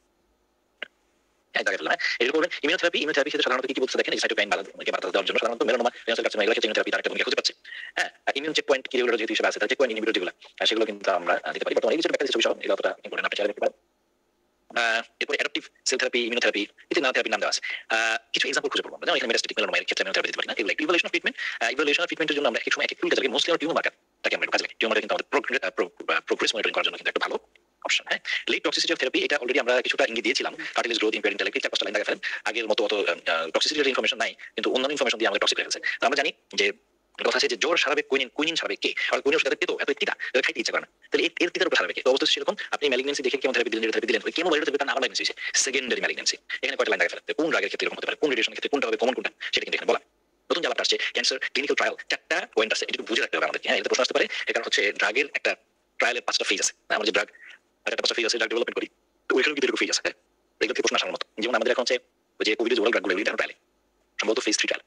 ইমিউনোথেরাপি ক্ষেত্রে সাধারণত কি বলতে দেখেন সাইটোকাইন বাধা দেওয়ার জন্য সাধারণত মেলানোমা ক্যান্সার কার্সিনোমা এগুলো ক্ষেত্রে ইমিউনোথেরাপি তার একটা ভূমিকা খুঁজে পাচ্ছে হ্যাঁ ইমিউন চেকপয়েন্ট কি রেগুলার যেহেতু হিসেবে আছে তার চেকপয়েন্ট ইনহিবিটর যেগুলো সেগুলো কিন্তু আমরা দিতে পারি বর্তমানে এই যে ব্যাপারে বিষয় এগুলো অতটা ইম্পর্টেন্ট আপনি চাইলে দেখতে পারেন। এরপরে অ্যাডাপটিভ সেল থেরাপি ইমিউনোথেরাপি এতে নানা থেরাপির নাম দেওয়া আছে কিছু এক্সাম্পল খুঁজে পড়বো যেমন এখানে মেটাস্টেটিক মেলানোমা এর ক্ষেত্রে ইমিউনোথেরাপি দিতে পারি না এগুলো evaluation of treatment evaluation of ট্রিটমেন্টের জন্য আমরা এক সময় এক টুলটা লাগে মোস্টলি টিউমার মার্কার তাকে আমরা কাজে লাগে টিউমার কিন্তু আমাদের প্রোগ্রেস মনিটরিং করার জন্য কিন্তু একটা ভালো অপশন হ্যাঁ লেট টক্সিসিটি অফ থেরাপি এটা অলরেডি আমরা কিছুটা ইঙ্গিত দিয়েছিলাম কার্টিলেজ গ্রোথ ইম্পেয়ার্ড ইন্টেলেক্ট চার পাঁচটা লাইন দেখা ফেলেন আগের মতো অত টক্সিসিটির ইনফরমেশন নাই কিন্তু অন্যান্য ইনফরমেশন দিয়ে আমাদের টক্সিক হয়ে গেছে তো আমরা জানি যে কথা আছে যে জ্বর সারাবে কুইনিন সারাবে কে আর কুইনিন ওষুধ পেতো এত তিতা খাইতে ইচ্ছা করে না তাহলে এর তিতার উপর সারাবে কে তো অবস্থা সেরকম আপনি ম্যালিগনেন্সি দেখে কেমোথেরাপি দিলেন ওই কেমোথেরাপি তার নাম ম্যালিগনেন্সি সেকেন্ডারি ম্যালিগনেন্সি এখানে কয়টা লাইন দেখা ফেলেন কোন ড্রাগের ক্ষেত্রে এরকম হতে পারে কোন রেডিয়েশনের ক্ষেত্রে কোনটা হবে কমন কোনটা সেটা কিন্তু এখানে বলা নতুন জ্বালাটা আসছে ক্যান্সার ক্লিনিক্যাল ট্রায়াল চারটা পয়েন্ট আছে এটা বুঝে রাখতে হবে আমাদের হ্যাঁ এটা প্রশ্ন আসতে পারে এর কারণ হচ্ছে ড্রাগের একটা ট্রায়ালের 5টা ফেজ আছে আমরা যে ড্রাগ একটা 5টা ফেজ আছে ড্রাগ ডেভেলপমেন্ট করি তো ওইখানে কিন্তু এরকম ফেজ আছে এগুলো থেকে প্রশ্ন আসার মতো যেমন আমাদের এখন হচ্ছে যে কোভিডের জোরাল ড্রাগগুলো এগুলো ট্রায়ালে সম্ভবত ফেজ 3 ট্রায়াল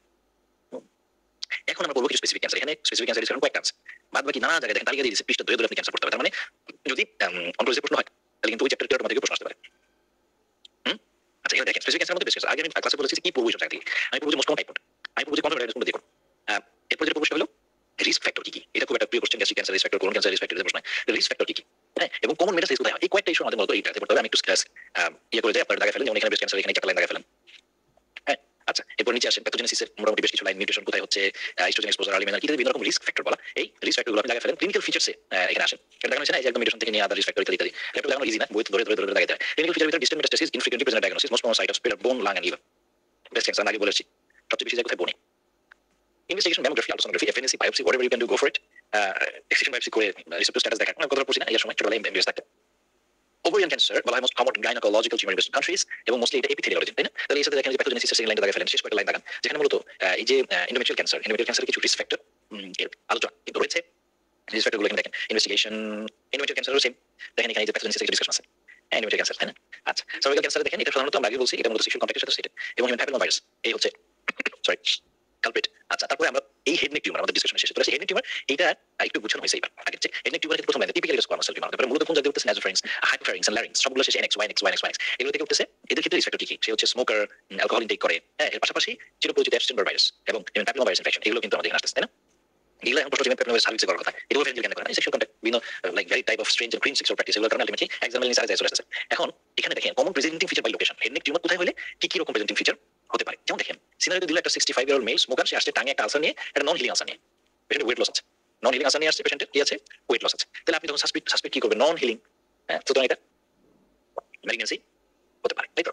এখন আমরা বলবো কিছু স্পেসিফিক ক্যান্সার এখানে স্পেসিফিক ক্যান্সার ডিসকাশন কয়েকটা আছে বাদ বাকি নানা জায়গায় দেখেন তালিকা দিয়ে দিয়েছে পৃষ্ঠা ধরে আপনি ক্যান্সার করতে হবে তার মানে যদি অনকোলজি প্রশ্ন হয় তাহলে কিন্তু ওই চ্যাপ্টারটি অটোমেটিক প্রশ্ন আসতে পারে আচ্ছা এখানে দেখেন স্পেসিফিক ক্যান্সার মধ্যে বেশ কিছু আগে আমি ক্লাসে বলেছি কি পড়বো সব জায়গা থেকে আমি পড়বো যে মোস্ট কমন টাইপ আমি পড়বো যে কনভার্ট কোনটা দেখুন এরপর যেটা প্রশ্ন হলো রিস্ক ফ্যাক্টর কি এটা খুব একটা প্রিয় question gastric cancer risk factor কোন ক্যান্সার রিস্ক ফ্যাক্টর প্রশ্ন রিস্ক ফ্যাক্টর কি হ্যাঁ এবং কমন মেটাস্টেসিস কোথায় হয় এই কয়েকটা ইস্যু আমাদের মতো এইটাতে পড়তে হবে আমি একটু স্ক্র্যাচ ইয়ে করে দেই আপনারা দেখা ফেলেন যেমন এখানে ব্রেস্ট ক্যান্সার এখানে একটা লাইন দেখা ফেলেন হ্যাঁ আচ্ছা এরপর নিচে আসেন প্যাথোজেনেসিসের মোটামুটি বেশ কিছু লাইন মিউটেশন কোথায় হচ্ছে এস্ট্রোজেন এক্সপোজার আর্লি মেনার কি বিভিন্ন রকম রিস্ক ফ্যাক্টর বলা এই রিস্ক ফ্যাক্টরগুলো আপনি দেখা ফেলেন ক্লিনিক্যাল ফিচারসে এখানে আসেন এটা দেখানো হচ্ছে না এই যে একদম মিউটেশন থেকে নিয়ে আদার রিস্ক ফ্যাক্টর ইত্যাদি এটা দেখানো ইজি না বই ধরে লাগাতে হয় ক্লিনিক্যাল ফিচার ভিতরে distant metastasis infrequently present diagnosis most common site of spread bone lung and liver breast cancer আগে বলেছি সবচেয়ে বেশি জায়গা কোথায় বোনে investigation mammography ultrasonography FNAC biopsy whatever you can do go for it excision biopsy করে রিসেপ্টর স্ট্যাটাস দেখা কথা বলছি না এই সময় ছোটবেলায় এমবিবিএস থাকতে ওভারিয়ান ক্যান্সার বলা হয় most common gynaecological tumour in western countries এবং মোস্টলি এটা এপিথেলিয়াল অরিজিন তাই না তাহলে এই সাথে দেখেন যে প্যাথোজেনেসিসের সেকেন্ড লাইনটা দেখা ফেলেন শেষ কয়েকটা লাইন দেখান যেখানে মূলত এই যে এন্ডোমেট্রিয়াল ক্যান্সার কিছু রিস্ক ফ্যাক্টর এর আলোচনা কিন্তু রয়েছে রিস্ক ফ্যাক্টরগুলো এখানে দেখেন ইনভেস্টিগেশন এন্ডোমেট্রিয়াল ক্যান্সারও সেম দেখেন এখানে এই যে প্যাথোজেনেসিস একটা ডিসকাশন আছে এন্ডোমেট্রিয়াল ক্যান্সার তাই না আচ্ছা সার্ভাইকাল ক্যান্সার দেখেন এটা সাধারণত আমরা আগে বলছি এটা মূলত সেক্সুয়াল কন্ট্যাক্টের সাথে সেটা এবং হিউম্যান প্যাপিলোমা ভাইরাস এই হচ্ছে সরি কালপ্রিট আচ্ছা তারপরে আমরা এই হেড নেক টিউমার আমাদের ডিসকাশনে শেষ করেছি হেড নেক টিউমার এটা একটু বুঝানো হয়েছে এবার আগে যে হেড নেক টিউমারের প্রথম লাইনে টিপিক্যাল স্কোয়ামাস সেল টিউমার তারপরে মূলত কোন জায়গায় উঠতেছে নাজোফারিংস হাইপোফারিংস এন্ড ল্যারিংস সবগুলো শেষে এনএক্স ওয়াইএক্স এগুলো থেকে উঠতেছে এদের ক্ষেত্রে রিস্ক ফ্যাক্টর কি সে হচ্ছে স্মোকার অ্যালকোহল ইনটেক করে হ্যাঁ এর পাশাপাশি চিরপরিচিত এপস্টেইন ভাইরাস এবং হিউম্যান প্যাপিলোমা ভাইরাস ইনফেকশন এগুলো কিন্তু আমাদের আসতেছে তাই না এগুলো এখন প্রশ্ন হিউম্যান প্যাপিলোমা ভাইরাস সার্ভিসে করার কথা এগুলো ফ্রেন্ডলি কেন করে না সেক্সুয়াল কন্ট্যাক্ট বিভিন্ন like very type of strange and cream sexual practice এগুলো কারণে আলটিমেটলি এক্সাম্পল সাইজ চলে আসছে এখন এখানে দেখেন common presenting feature by location head neck tumour কোথায় হলে কি রকম প্রেজেন্টিং ফিচার হতে পারে যেমন দেখেন সিনারিও দিল একটা 65 ইয়ার ওল্ড মেল স্মোকার সে আসছে টাঙে একটা আলসার নিয়ে একটা নন হিলিং আলসার নিয়ে পেশেন্ট ওয়েট লস আছে নন হিলিং আলসার নিয়ে আসছে পেশেন্টের কি আছে ওয়েট লস আছে তাহলে আপনি তখন সাসপেক্ট কি করবেন নন হিলিং হ্যাঁ সুতরাং এটা ম্যালিগনেন্সি হতে পারে তাই তো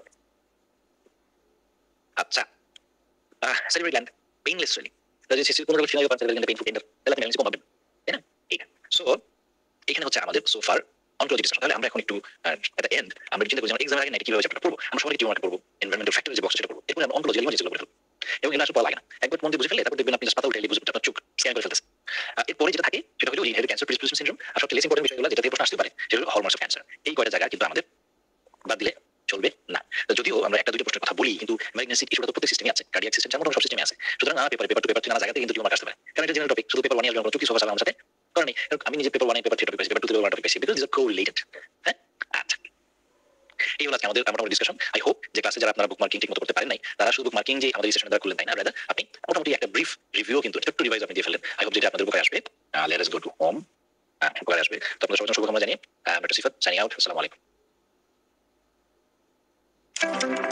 আচ্ছা সেরিব্রাল গ্ল্যান্ড পেইনলেস সুইলিং যদি সিসি কোনো রকম ফিনাইল পাঞ্চার গ্ল্যান্ড পেইনফুল টেন্ডার তাহলে আপনি ম্যালিগনেন্সি কমাবেন তাই না এইটা সো এখানে হচ্ছে আমাদের সোফার অনকোলজি ডিসকাশন তাহলে আমরা এখন একটু এট এন্ড আমরা চিন্তা করি যে এক্সাম আগে নাকি কিভাবে চ্যাপ্টার পড়বো আমরা সবাই টিউমার পড়বো এনভায়রনমেন্টাল ফ্যাক্টর যে বক্স সেটা পড়বো এরপর আমরা অনকোলজি লিমিট যেগুলো পড়বো এবং এগুলো আসলে পড়া লাগে না একবার মন দিয়ে বুঝে ফেললে তারপর দেখবেন আপনি হাসপাতাল উঠে বুঝবেন আপনার চোখ স্ক্যান করে ফেলতেছে এরপরে যেটা থাকে সেটা হলো ইনহেরিটেড ক্যান্সার প্রিডিসপোজিশন সিনড্রোম আর সবচেয়ে লেস ইম্পর্টেন্ট বিষয়গুলো যেটা দিয়ে প্রশ্ন আসতে পারে সেটা হলো হলমার্কস অফ ক্যান্সার এই কয়টা জায়গা কিন্তু আমাদের বাদ দিলে চলবে না যদিও আমরা একটা দুটো প্রশ্নের কথা বলি কিন্তু ম্যালিগনেন্সি ইস্যুটা তো প্রত্যেক সিস্টেমে আছে কার্ডিয়াক সিস্টেম যেমন সব সিস্টেমে আছে সুতরাং না পেপার টু পেপার নানা জায়গাতে কিন্তু টিউমার আসতে পারে কারণ এটা জেনারেল টপিক শুধু পেপার 1 এর জন্য চুক্তি সভা চালানোর সাথে কারণ আমি নিজে paper 1 paper 3 topic paper 2 paper 1 topic because this are correlated হ্যাঁ আচ্ছা এই হলো আজকে আমাদের মোটামুটি ডিসকাশন আই হোপ যে ক্লাসে যারা আপনারা বুকমার্কিং ঠিক মতো করতে পারেন নাই তারা শুধু বুকমার্কিং যে আমাদের সেশনে দ্বারা করলেন তাই না রাদার আপনি মোটামুটি একটা ব্রিফ রিভিউ কিন্তু একটু রিভাইজ আপনি দিয়ে ফেলেন আই হোপ যেটা আপনাদের উপকারে আসবে let us go to home উপকারে আসবে। তো আপনাদের সবার জন্য শুভকামনা জানিয়ে ডক্টর সিফাত সাইনিং আউট। আসসালামু আলাইকুম।